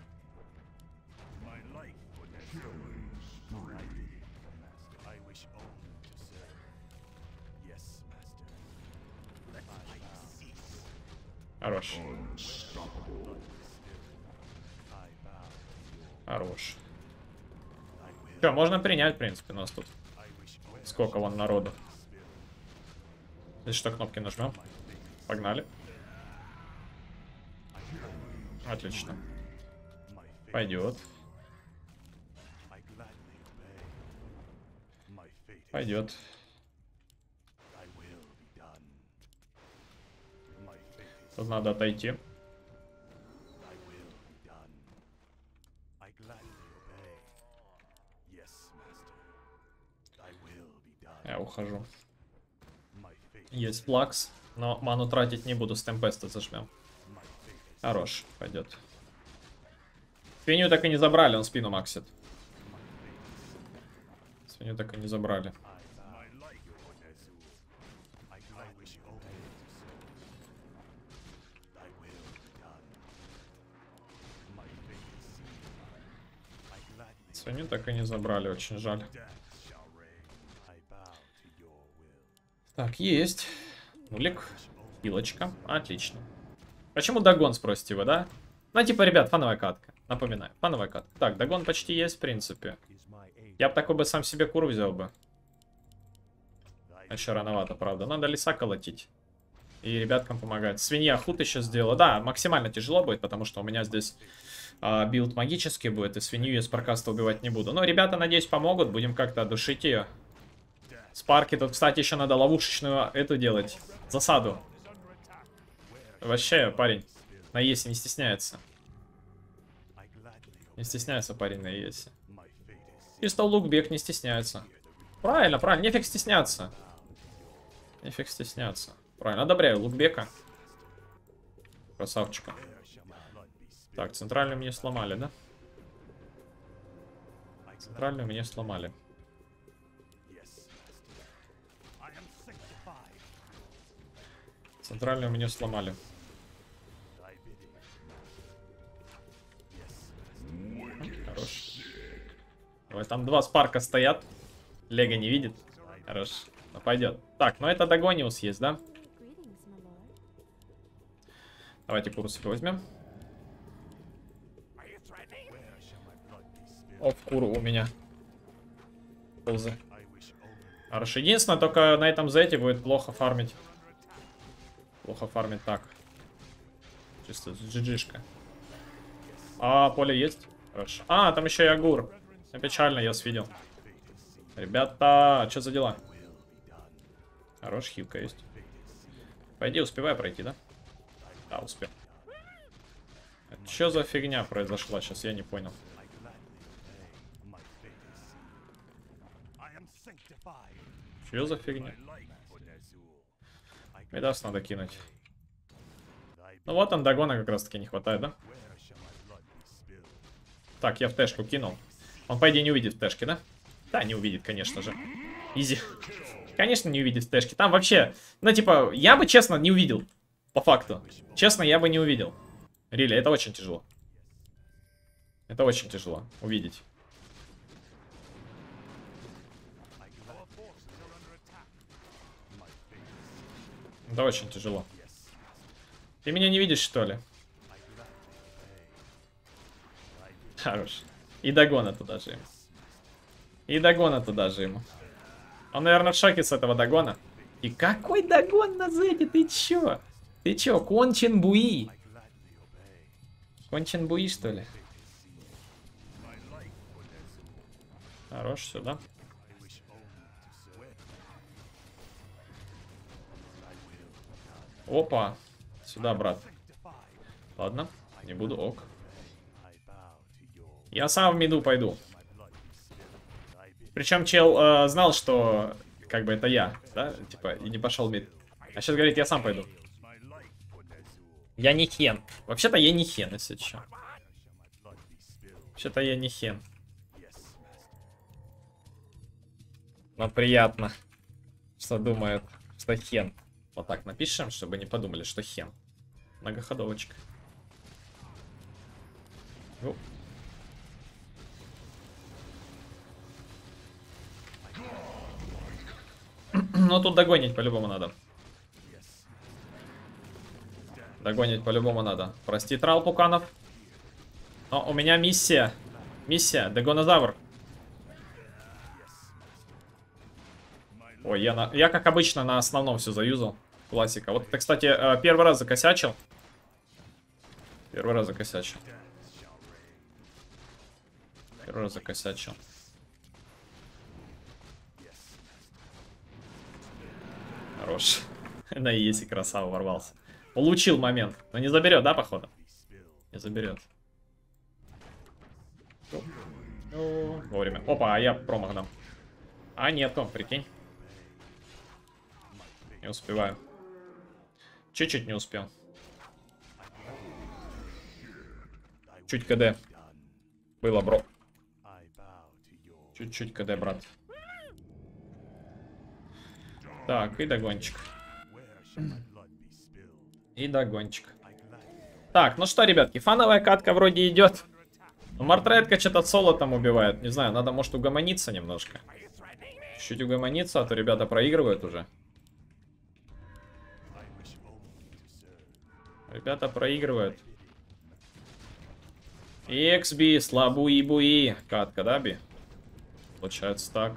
Хорош. Хорош. Че, можно принять, в принципе, у нас тут. Сколько вон народу. Здесь что, кнопки нажмем? Погнали. Отлично. Пойдет. Пойдет. Тут надо отойти. Я ухожу. Есть флакс, но ману тратить не буду, с темпеста зажмем. Хорош, пойдет. Свинью так и не забрали, он спину максит. Свинью так и не забрали. Свинью так и не забрали, очень жаль. Так, есть. Нулик. Хилочка. Отлично. Почему догон, спросите вы, да? Ну, типа, ребят, фановая катка. Напоминаю, фановая катка. Так, догон почти есть, в принципе. Я бы такой бы сам себе кур взял бы. Еще рановато, правда. Надо леса колотить. И ребяткам помогать. Свинья худ еще сделала. Да, максимально тяжело будет, потому что у меня здесь а, билд магический будет. И свинью я с паркаста убивать не буду. Но ребята, надеюсь, помогут. Будем как-то душить ее. Спарки тут, кстати, еще надо ловушечную эту делать. Засаду. Вообще, парень на ЕСе не стесняется. Не стесняется парень на ЕСе. Пистол лук бег не стесняется. Правильно, правильно, нефиг стесняться. Нефиг стесняться. Правильно, одобряю лукбека. Красавчика. Так, центральную мне сломали, да? Центральную мне сломали. Центральную мне сломали. Хорош. Давай, там два спарка стоят. Лего не видит. Хорош. Ну, пойдет. Так, ну это Дагониус есть, да? Давайте курс возьмем. Оф, куру у меня. Ползы. Хорошо. Единственное, только на этом зете будет плохо фармить. Плохо фармить так. Чисто джи-джишка. А, поле есть? Хорошо. А, там еще и Агур. Печально, я свидел. Ребята, что за дела? Хорош, хилка есть. По идее, успеваю пройти, да? Да, успел. Что за фигня произошла? Сейчас я не понял. Что за фигня? Медас надо кинуть. Ну вот он, догона как раз таки не хватает, да? Так, я в тэшку кинул. Он, по идее, не увидит в тэшке, да? Да, не увидит, конечно же. Изи. Конечно, не увидит в тэшке. Там вообще, ну, типа, я бы, честно, не увидел. По факту. Честно, я бы не увидел. Рили, это очень тяжело. Это очень тяжело увидеть. Это очень тяжело. Ты меня не видишь, что ли? Хорош. И догона туда же ему. И догона туда же ему. Он, наверное, в шоке с этого догона. И какой догон на зете? Ты чё? Ты чё, Кончен Буи? Кончен Буи, что ли? Хорош, сюда. Опа. Сюда, брат. Ладно, не буду, ок. Я сам в миду пойду. Причем чел э, знал, что как бы это я, да, типа, и не пошел в мид. А сейчас говорит, я сам пойду. Я не хен. Вообще-то я не хен, если что. Вообще-то я не хен. Но приятно, что думают, что хен. Вот так напишем, чтобы не подумали, что хен. Многоходовочка. Ну. Ну, тут догонить по-любому надо. Догонить по-любому надо. Прости, трал пуканов. Но у меня миссия. Миссия, догонозавр. Ой, я, на... я как обычно на основном все заюзал. Классика. Вот это, кстати, первый раз закосячил. Первый раз закосячил. Первый раз закосячил. Хорош. На еси красава ворвался. Улучил момент. Но не заберет, да, походу? Не заберет. Вовремя. Опа, а я промах дам. А нету, прикинь. Не успеваю. Чуть-чуть не успел. Чуть КД. Было, бро. Чуть-чуть КД, брат. Так, и догончик. И догончик. Так, ну что, ребятки, фановая катка вроде идет. Но Мартретка что-то соло там убивает. Не знаю, надо, может, угомониться немножко. Чуть-чуть угомониться, а то ребята проигрывают уже. Ребята проигрывают. Икс-би, слабуи-буи. Катка, да, би? Получается так.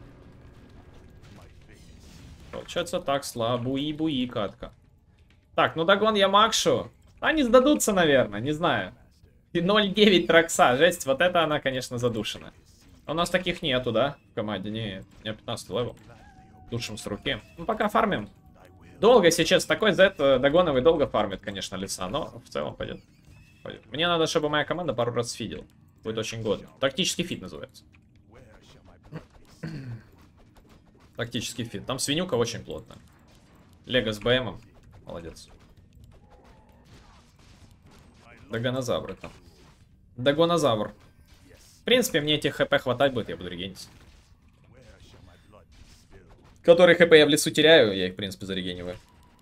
Получается так, слабуи-буи, катка. Так, ну догон я макшу. Они сдадутся, наверное, не знаю. И ноль девять Тракса, жесть, вот это она, конечно, задушена. У нас таких нету, да, в команде? Не, не пятнадцатый левел. Душим с руки. Ну, пока фармим. Долго, если честно, такой Z догоновый долго фармит, конечно, леса, но в целом пойдет. пойдет. Мне надо, чтобы моя команда пару раз фидела. Будет очень годно. Тактический фит называется. Тактический фит. Там свинюка очень плотно. Лего с БМом. Молодец. Догонозавры там. Догонозавр. В принципе, мне этих хп хватать будет, я буду регениться. Которые хп я в лесу теряю, я их, в принципе, зарегениваю.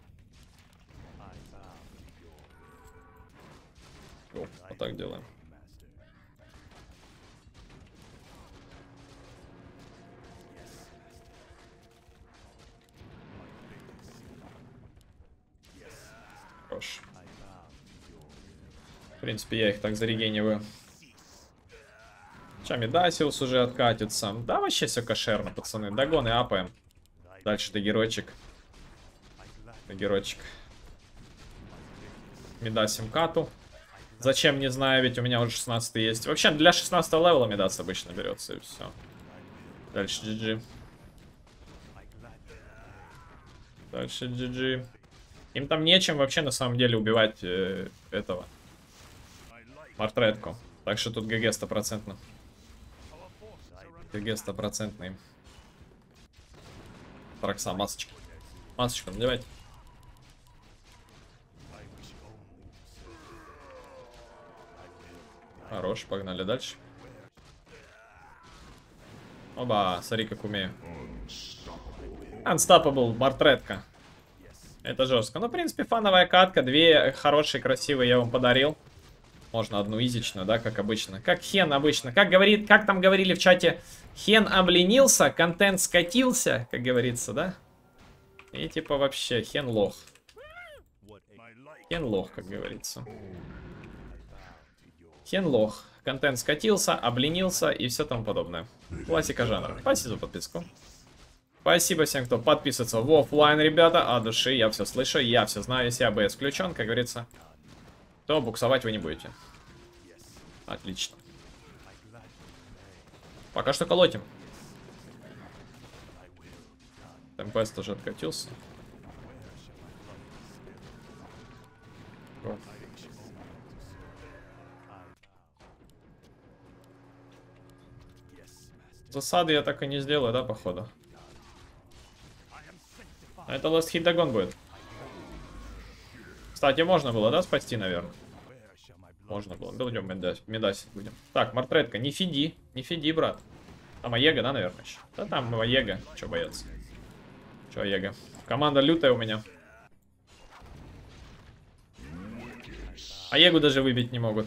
О, вот так делаем. Хорош. В принципе, я их так зарегениваю. Сейчас Медасиус уже откатится. Да, вообще все кошерно, пацаны. Догон и апаем. Дальше догеройчик. Догеройчик. Медасим кату. Зачем, не знаю, ведь у меня уже шестнадцатый есть. Вообще, для шестнадцатого левела Медас обычно берется, и все. Дальше джи джи. Дальше джи джи. Им там нечем вообще, на самом деле, убивать э, этого. Мартретку. Так что тут ГГ стопроцентно. ГГ стопроцентный. Тракса, масочка. Масочку надевайте. Хорош, погнали дальше. Оба, смотри, как умею. Unstoppable, мартретка. Это жестко. Ну, в принципе, фановая катка. Две хорошие, красивые я вам подарил. Можно одну изичную, да, как обычно. Как Хен обычно. Как, говорит, как там говорили в чате, Хен обленился, контент скатился, как говорится, да? И типа вообще, Хен лох. Хен лох, как говорится. Хен лох. Контент скатился, обленился и все тому подобное. Классика жанра. Спасибо за подписку. Спасибо всем, кто подписывается в оффлайн, ребята. От души, я все слышу, я все знаю. Если эй би эс включен, как говорится, то буксовать вы не будете. Отлично. Пока что колотим. ТМПС тоже откатился. О. Засады я так и не сделаю, да, походу? А это last hit догон будет. Кстати, можно было, да, спасти, наверное? Можно было. Да, идем медасить будем. Так, мартретка, не фиди. Не фиди, брат. Там Аега, да, наверное, еще? Да там Аега. Че бояться? Че Аега? Команда лютая у меня. Аегу даже выбить не могут.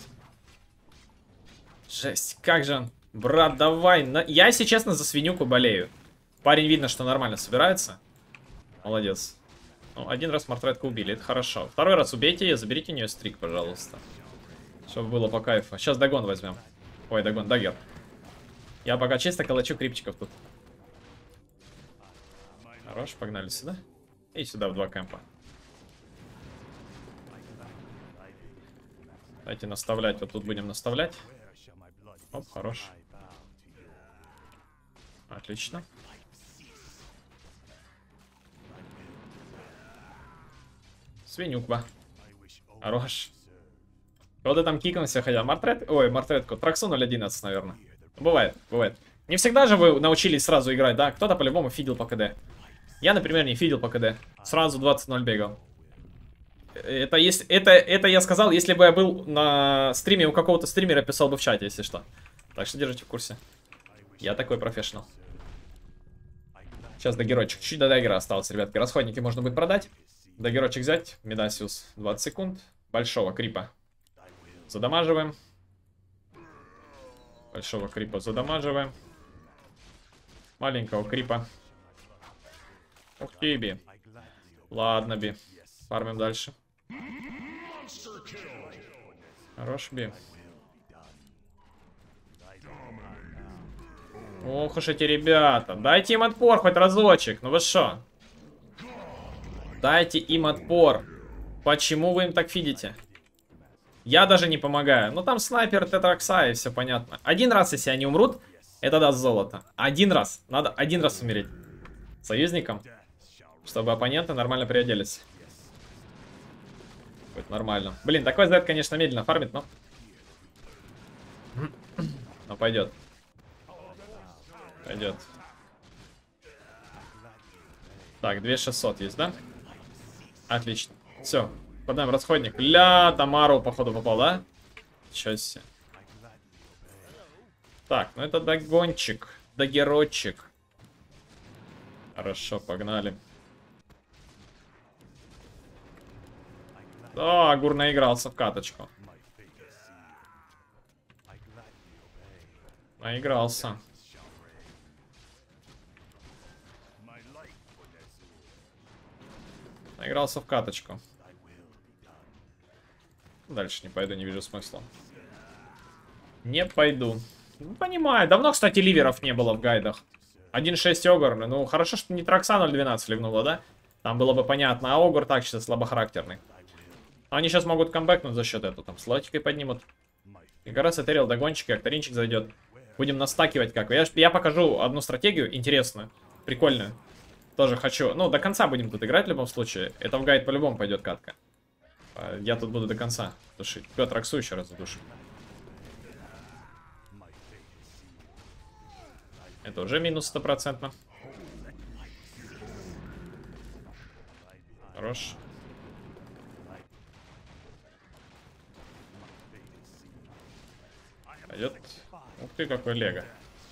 Жесть, как же он. Брат, давай. На... Я, если честно, за свинюку болею. Парень видно, что нормально собирается. Молодец. Ну, один раз мартретку убили, это хорошо. Второй раз убейте ее, заберите у нее стрик, пожалуйста. Чтобы было по кайфу. Сейчас догон возьмем. Ой, догон, дагер. Я пока чисто калачу крипчиков тут. Хорош, погнали сюда. И сюда в два кемпа. Давайте наставлять, вот тут будем наставлять. Оп, хорош. Отлично. Свинюкба. Хорош. Кого-то там кикнулся, хотя мартрет... Ой, мартретку. Траксу ноль одиннадцать, наверное. Бывает, бывает. Не всегда же вы научились сразу играть, да? Кто-то по-любому фидел по КД. Я, например, не фидел по КД. Сразу двадцать ноль бегал. Это, если, это, это я сказал, если бы я был на стриме у какого-то стримера, писал бы в чате, если что. Так что держите в курсе. Я такой профессионал. Сейчас догерочек. Чуть до дагера осталось, ребятки. Расходники можно будет продать. Дагерочек взять. Медасиус двадцать секунд. Большого крипа задамаживаем. Большого крипа задамаживаем. Маленького крипа. Ух ты, Би. Ладно, Би. Фармим дальше. Хорош, Би. Ох уж эти ребята. Дайте им отпор хоть разочек. Ну вы шо? Дайте им отпор. Почему вы им так фидите? Я даже не помогаю. Ну там снайпер, тетракса и все понятно. Один раз, если они умрут, это даст золото. Один раз. Надо один раз умереть. Союзникам. Чтобы оппоненты нормально приоделись. Будет нормально. Блин, такой зет, конечно, медленно фармит, но... Но пойдет. Пойдет. Так, две тысячи шестьсот есть, да? Отлично. Все. Подаем расходник. Ля, Тамару, походу, попал, да? Ничего себе. Так, ну это догончик. Догерочек. Хорошо, погнали. Да, Гур наигрался в каточку. Наигрался. Наигрался в каточку. Дальше не пойду, не вижу смысла. Не пойду. Ну, понимаю. Давно, кстати, ливеров не было в гайдах. один шесть Огр. Ну, хорошо, что не Тракса ноль двенадцать ливнула, да? Там было бы понятно. А Огр так сейчас слабохарактерный. Они сейчас могут камбэкнуть за счет этого. Там слотикой поднимут. И как раз этерил догончик, и акторинчик зайдет. Будем настакивать как. Я, я покажу одну стратегию интересную. Прикольную. Тоже хочу. Ну, до конца будем тут играть в любом случае. Это в гайд по-любому пойдет катка. Я тут буду до конца душить. Петр Аксу еще раз задушим. Это уже минус стопроцентно. Хорош. Пойдет. Ух ты, какой лего.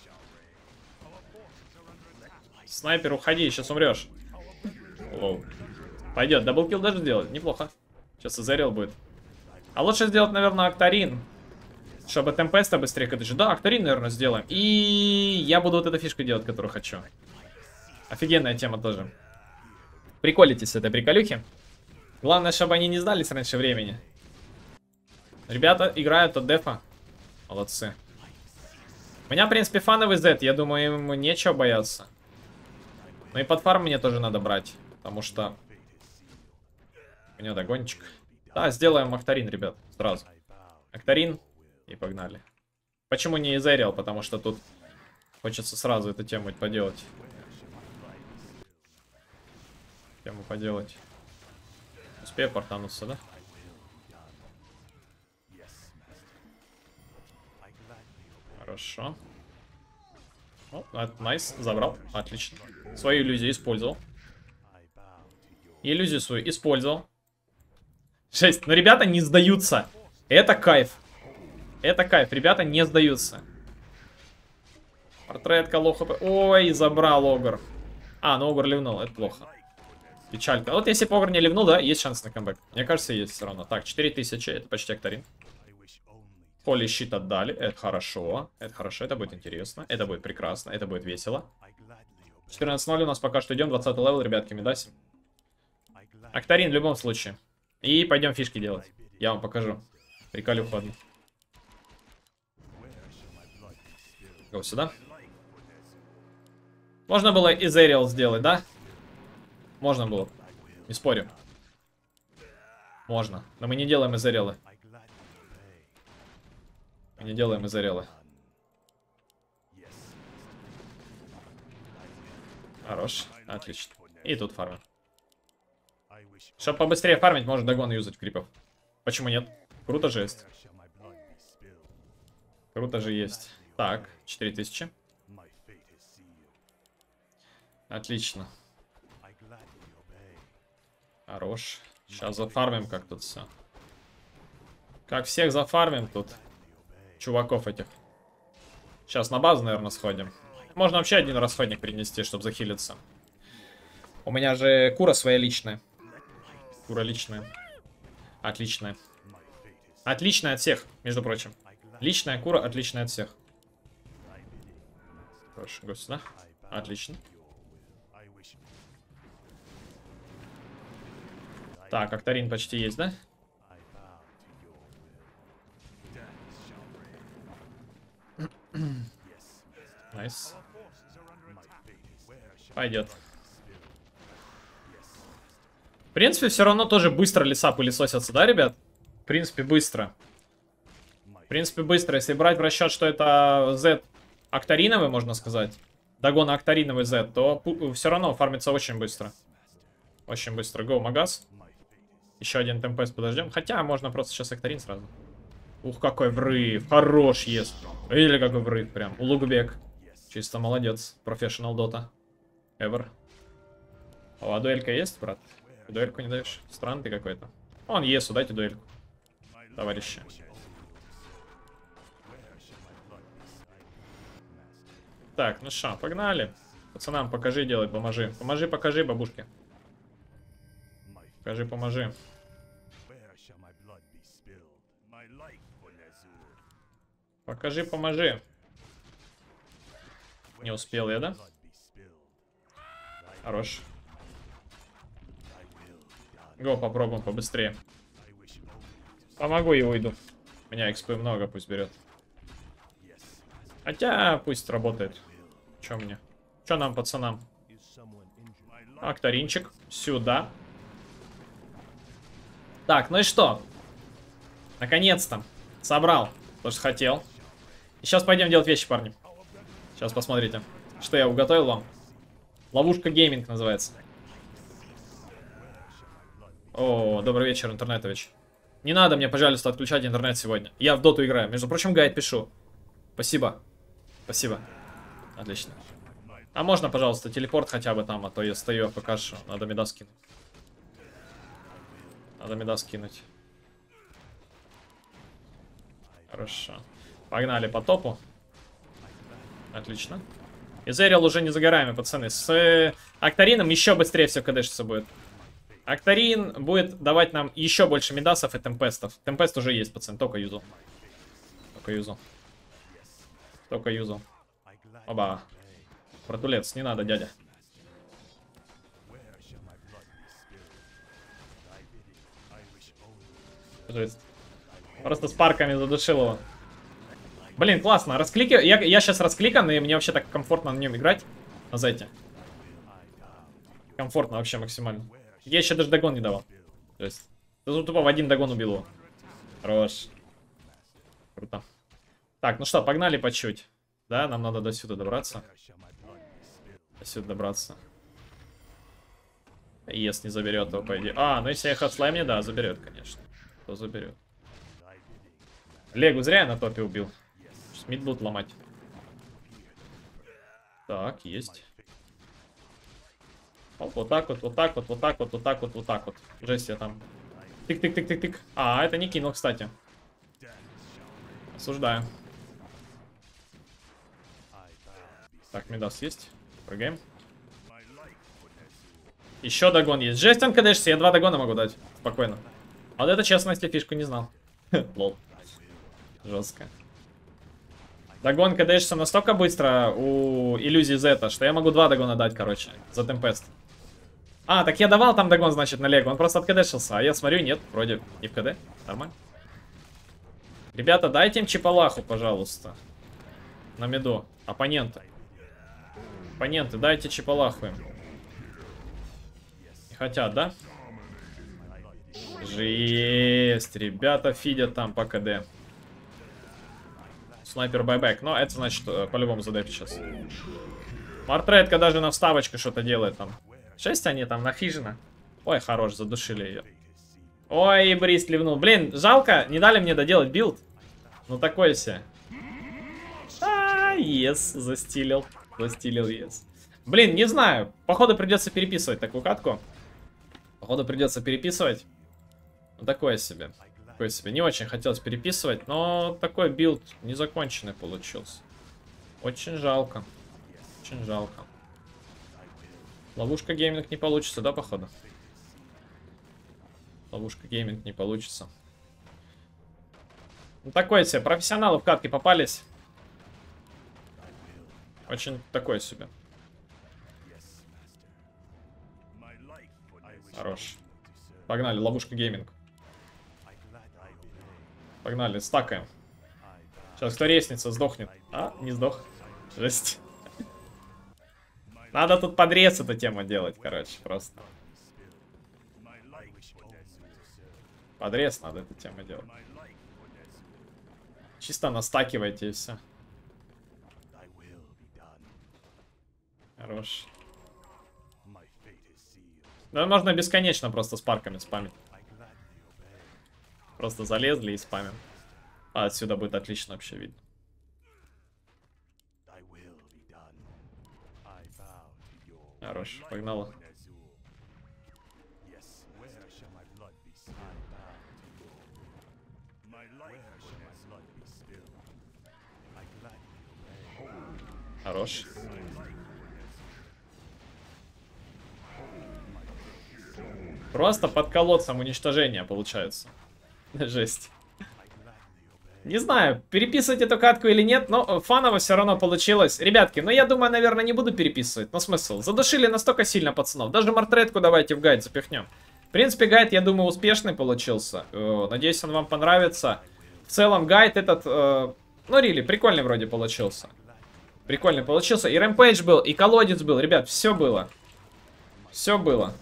Снайпер, уходи, сейчас умрешь. Лоу. Пойдет, даблкил даже сделать. Неплохо. Сейчас Азарел будет. А лучше сделать, наверное, Акторин. Чтобы темпеста быстрее катать. Да, Акторин, наверное, сделаем. И я буду вот эту фишку делать, которую хочу. Офигенная тема тоже. Приколитесь с этой приколюхи. Главное, чтобы они не сдались раньше времени. Ребята играют от дефа. Молодцы. У меня, в принципе, фановый зет. Я думаю, ему нечего бояться. Ну и под фарм мне тоже надо брать. Потому что... У него догончик. Да, сделаем Акторин, ребят. Сразу. Акторин. И погнали. Почему не Изериал? Потому что тут хочется сразу эту тему поделать. Тему поделать. Успею портануться, да? Хорошо. О, найс, забрал. Отлично. Свою иллюзию использовал. Иллюзию свою использовал. шесть. Но ребята не сдаются. Это кайф. Это кайф. Ребята не сдаются. Портрет Колоха. Ой, забрал Огр. А, ну Огр ливнул. Это плохо. Печалька. Вот если бы Огр не ливнул, да, есть шанс на камбэк. Мне кажется, есть все равно. Так, четыре тысячи. Это почти Акторин. Холи щит отдали. Это хорошо. Это хорошо. Это будет интересно. Это будет прекрасно. Это будет весело. четырнадцать ноль у нас пока что идем. двадцатый левел, ребятки, медасим. Акторин в любом случае. И пойдем фишки делать. Я вам покажу. Приколю ходно. Го сюда. Можно было Изериал сделать, да? Можно было. Не спорю. Можно. Но мы не делаем Изериалы. Мы не делаем Изериалы. Хорош. Отлично. И тут фармим. Чтобы побыстрее фармить, может догон юзать крипов. Почему нет? Круто же есть. Круто же есть. Так, четыре тысячи. Отлично. Хорош. Сейчас зафармим как тут все. Как всех зафармим тут. Чуваков этих. Сейчас на базу, наверное, сходим. Можно вообще один расходник принести, чтобы захилиться. У меня же кура своя личная. Кура личная. Отличная. Отличная от всех, между прочим. Личная кура отличная от всех. Хорошо, го сюда. Отлично. Так, Акторин почти есть, да? Найс. Пойдет. В принципе, все равно тоже быстро леса пылесосятся, да, ребят? В принципе, быстро. В принципе, быстро. Если брать в расчет, что это Z Актариновый, можно сказать. Дагон Актариновый Z, то все равно фармится очень быстро. Очень быстро. Go, Магаз. Еще один темпес подождем. Хотя, можно просто сейчас Актарин сразу. Ух, какой врыв. Хорош есть. Или какой врыв прям. Улугбек. Чисто молодец. Профессионал дота. Ever. О, а дуэлька есть, брат? Дуэльку не даешь? Странный ты какой-то. Он есу, дайте дуэльку. Товарищи. Так, ну что, погнали. Пацанам, покажи, делай, поможи. Поможи, покажи, бабушке. Покажи, поможи. Покажи, поможи. Не успел я, да? Хорош. Го, попробуем побыстрее. Помогу и уйду. У меня экспы много, пусть берет. Хотя, пусть работает. Че мне? Че нам, пацанам? Актаринчик. Сюда. Так, ну и что? Наконец-то. Собрал то, что хотел. И сейчас пойдем делать вещи, парни. Сейчас посмотрите, что я уготовил вам. Ловушка гейминг называется. О, добрый вечер, интернетович. Не надо мне, пожалуйста, отключать интернет сегодня. Я в доту играю. Между прочим, гайд пишу. Спасибо. Спасибо. Отлично. А можно, пожалуйста, телепорт хотя бы там, а то я стою, покажу. Надо меда скинуть. Надо меда скинуть. Хорошо. Погнали по топу. Отлично. Изерил уже не за горами, пацаны. С э, Актарином еще быстрее все кдэшиться будет. Актарин будет давать нам еще больше медасов и темпестов. Темпест уже есть, пацан. Только юзал. Только юзал. Только юзал. Оба. Протулец, не надо, дядя. Просто с парками задушил его. Блин, классно. Расклики... Я, я сейчас раскликан, и мне вообще так комфортно на нем играть. На зайте. Комфортно вообще максимально. Я еще даже догон не давал. То есть, тут тупо в один догон убил его. Хорош. Круто. Так, ну что, погнали по чуть. Да, нам надо до сюда добраться. До сюда добраться. Ес не заберет его, по идее. А, ну если я хатслайм не, да, заберет, конечно. Кто заберет? Легу зря я на топе убил. Мид будут ломать. Так, есть. Оп, вот так вот, вот так вот, вот так вот, вот так вот, вот так вот. Жесть, я там. Тык-тык-тык-тык-тык. А, это не кинул, кстати. Осуждаю. Так, мидас есть. Прыгаем. Еще догон есть. Жесть, он кдэшится, я два догона могу дать. Спокойно. А вот это, честно, если фишку не знал. Лол. Жестко. Догон кдэшится настолько быстро у иллюзии Зета, что я могу два догона дать, короче, за темпест. А, так я давал там догон, значит, на Лего. Он просто откдэшился. А я смотрю, нет, вроде не в КД. Нормально. Ребята, дайте им чипалаху, пожалуйста. На миду. Оппоненты. Оппоненты, дайте чипалаху им. Не хотят, да? Жесть. Ребята фидят там по КД. Снайпер байбек. Но это значит, по-любому задает сейчас. Мартретка даже на вставочку что-то делает там. Шесть они там на хижина. Ой, хорош, задушили ее. Ой, Бриз ливнул. Блин, жалко, не дали мне доделать билд. Ну такой себе. А, ес, застилил. Застилил, ес. Блин, не знаю. Походу придется переписывать такую катку. Походу придется переписывать. Ну такое себе. Такое себе. Не очень хотелось переписывать, но такой билд незаконченный получился. Очень жалко. Очень жалко. Ловушка гейминг не получится, да, походу? Ловушка гейминг не получится. Ну, такое себе. Профессионалы в катке попались. Очень такое себе. Хорош. Погнали, ловушка гейминг. Погнали, стакаем. Сейчас кто ресница сдохнет. А, не сдох. Жесть. Надо тут подрез эту тему делать, короче, просто. Подрез надо эту тему делать. Чисто настакивайте и все. Хорош. Да, можно бесконечно просто с парками спамить. Просто залезли и спамим. А отсюда будет отлично вообще видно. Хорош, погнала. Хорош. Просто под колодцем уничтожения получается. Жесть. Не знаю, переписывать эту катку или нет, но фаново все равно получилось. Ребятки, ну я думаю, наверное, не буду переписывать. Но смысл? Задушили настолько сильно пацанов. Даже мартретку давайте в гайд запихнем. В принципе, гайд, я думаю, успешный получился. Надеюсь, он вам понравится. В целом, гайд этот, ну, рили, прикольный вроде получился. Прикольный получился. И рэмпейдж был, и колодец был. Ребят, все было. Все было.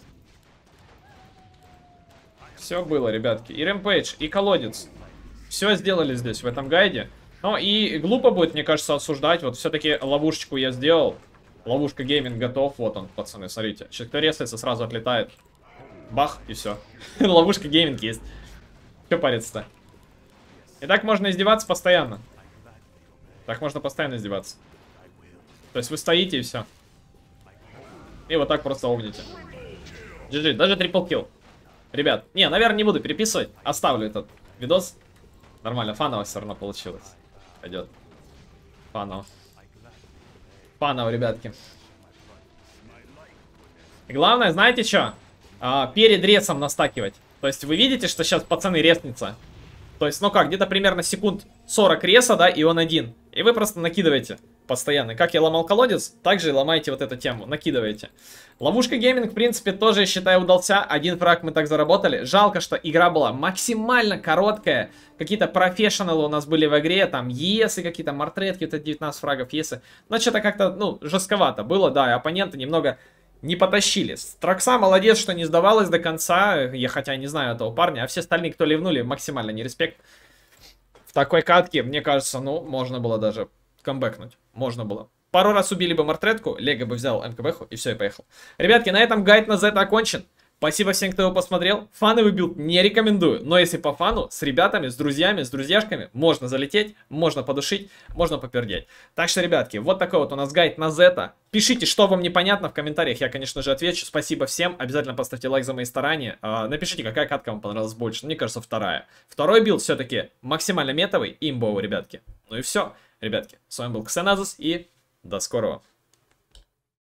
Все было, ребятки. И рэмпейдж, и колодец. Все сделали здесь, в этом гайде. Ну и глупо будет, мне кажется, осуждать. Вот все-таки ловушечку я сделал. Ловушка гейминг готов. Вот он, пацаны, смотрите. Сейчас кто резается, сразу отлетает. Бах, и все. Ловушка гейминг есть. Че париться-то? И так можно издеваться постоянно. Так можно постоянно издеваться. То есть вы стоите и все. И вот так просто огните. джи джи, даже трипл килл. Ребят, не, наверное, не буду переписывать. Оставлю этот видос. Нормально, фаново все равно получилось. Пойдет. Фаново. Фаново, ребятки. И главное, знаете что? А, перед ресом настакивать. То есть вы видите, что сейчас пацаны резнятся. То есть, ну как, где-то примерно секунд сорок реса, да, и он один. И вы просто накидываете постоянно. Как я ломал колодец, так же и ломаете вот эту тему. Накидываете. Ловушка гейминг, в принципе, тоже, я считаю, удался. Один фраг мы так заработали. Жалко, что игра была максимально короткая. Какие-то профессионалы у нас были в игре. Там есы какие-то, мартретки, это девятнадцать фрагов есы. Но что-то как-то, ну, жестковато было, да. И оппоненты немного не потащили. Тракса молодец, что не сдавалась до конца. Я хотя не знаю этого парня. А все остальные, кто ливнули, максимально не респект. В такой катке, мне кажется, ну, можно было даже камбэкнуть. Можно было. Пару раз убили бы мартретку, Лего бы взял МКБху и все, и поехал. Ребятки, на этом гайд на Z окончен. Спасибо всем, кто его посмотрел. Фановый билд не рекомендую, но если по фану, с ребятами, с друзьями, с друзьяшками, можно залететь, можно подушить, можно попердеть. Так что, ребятки, вот такой вот у нас гайд на Z. Пишите, что вам непонятно в комментариях, я, конечно же, отвечу. Спасибо всем, обязательно поставьте лайк за мои старания. Напишите, какая катка вам понравилась больше. Мне кажется, вторая. Второй билд все-таки максимально метовый и имбовый, ребятки. Ну и все, ребятки. С вами был Ксеназус и до скорого.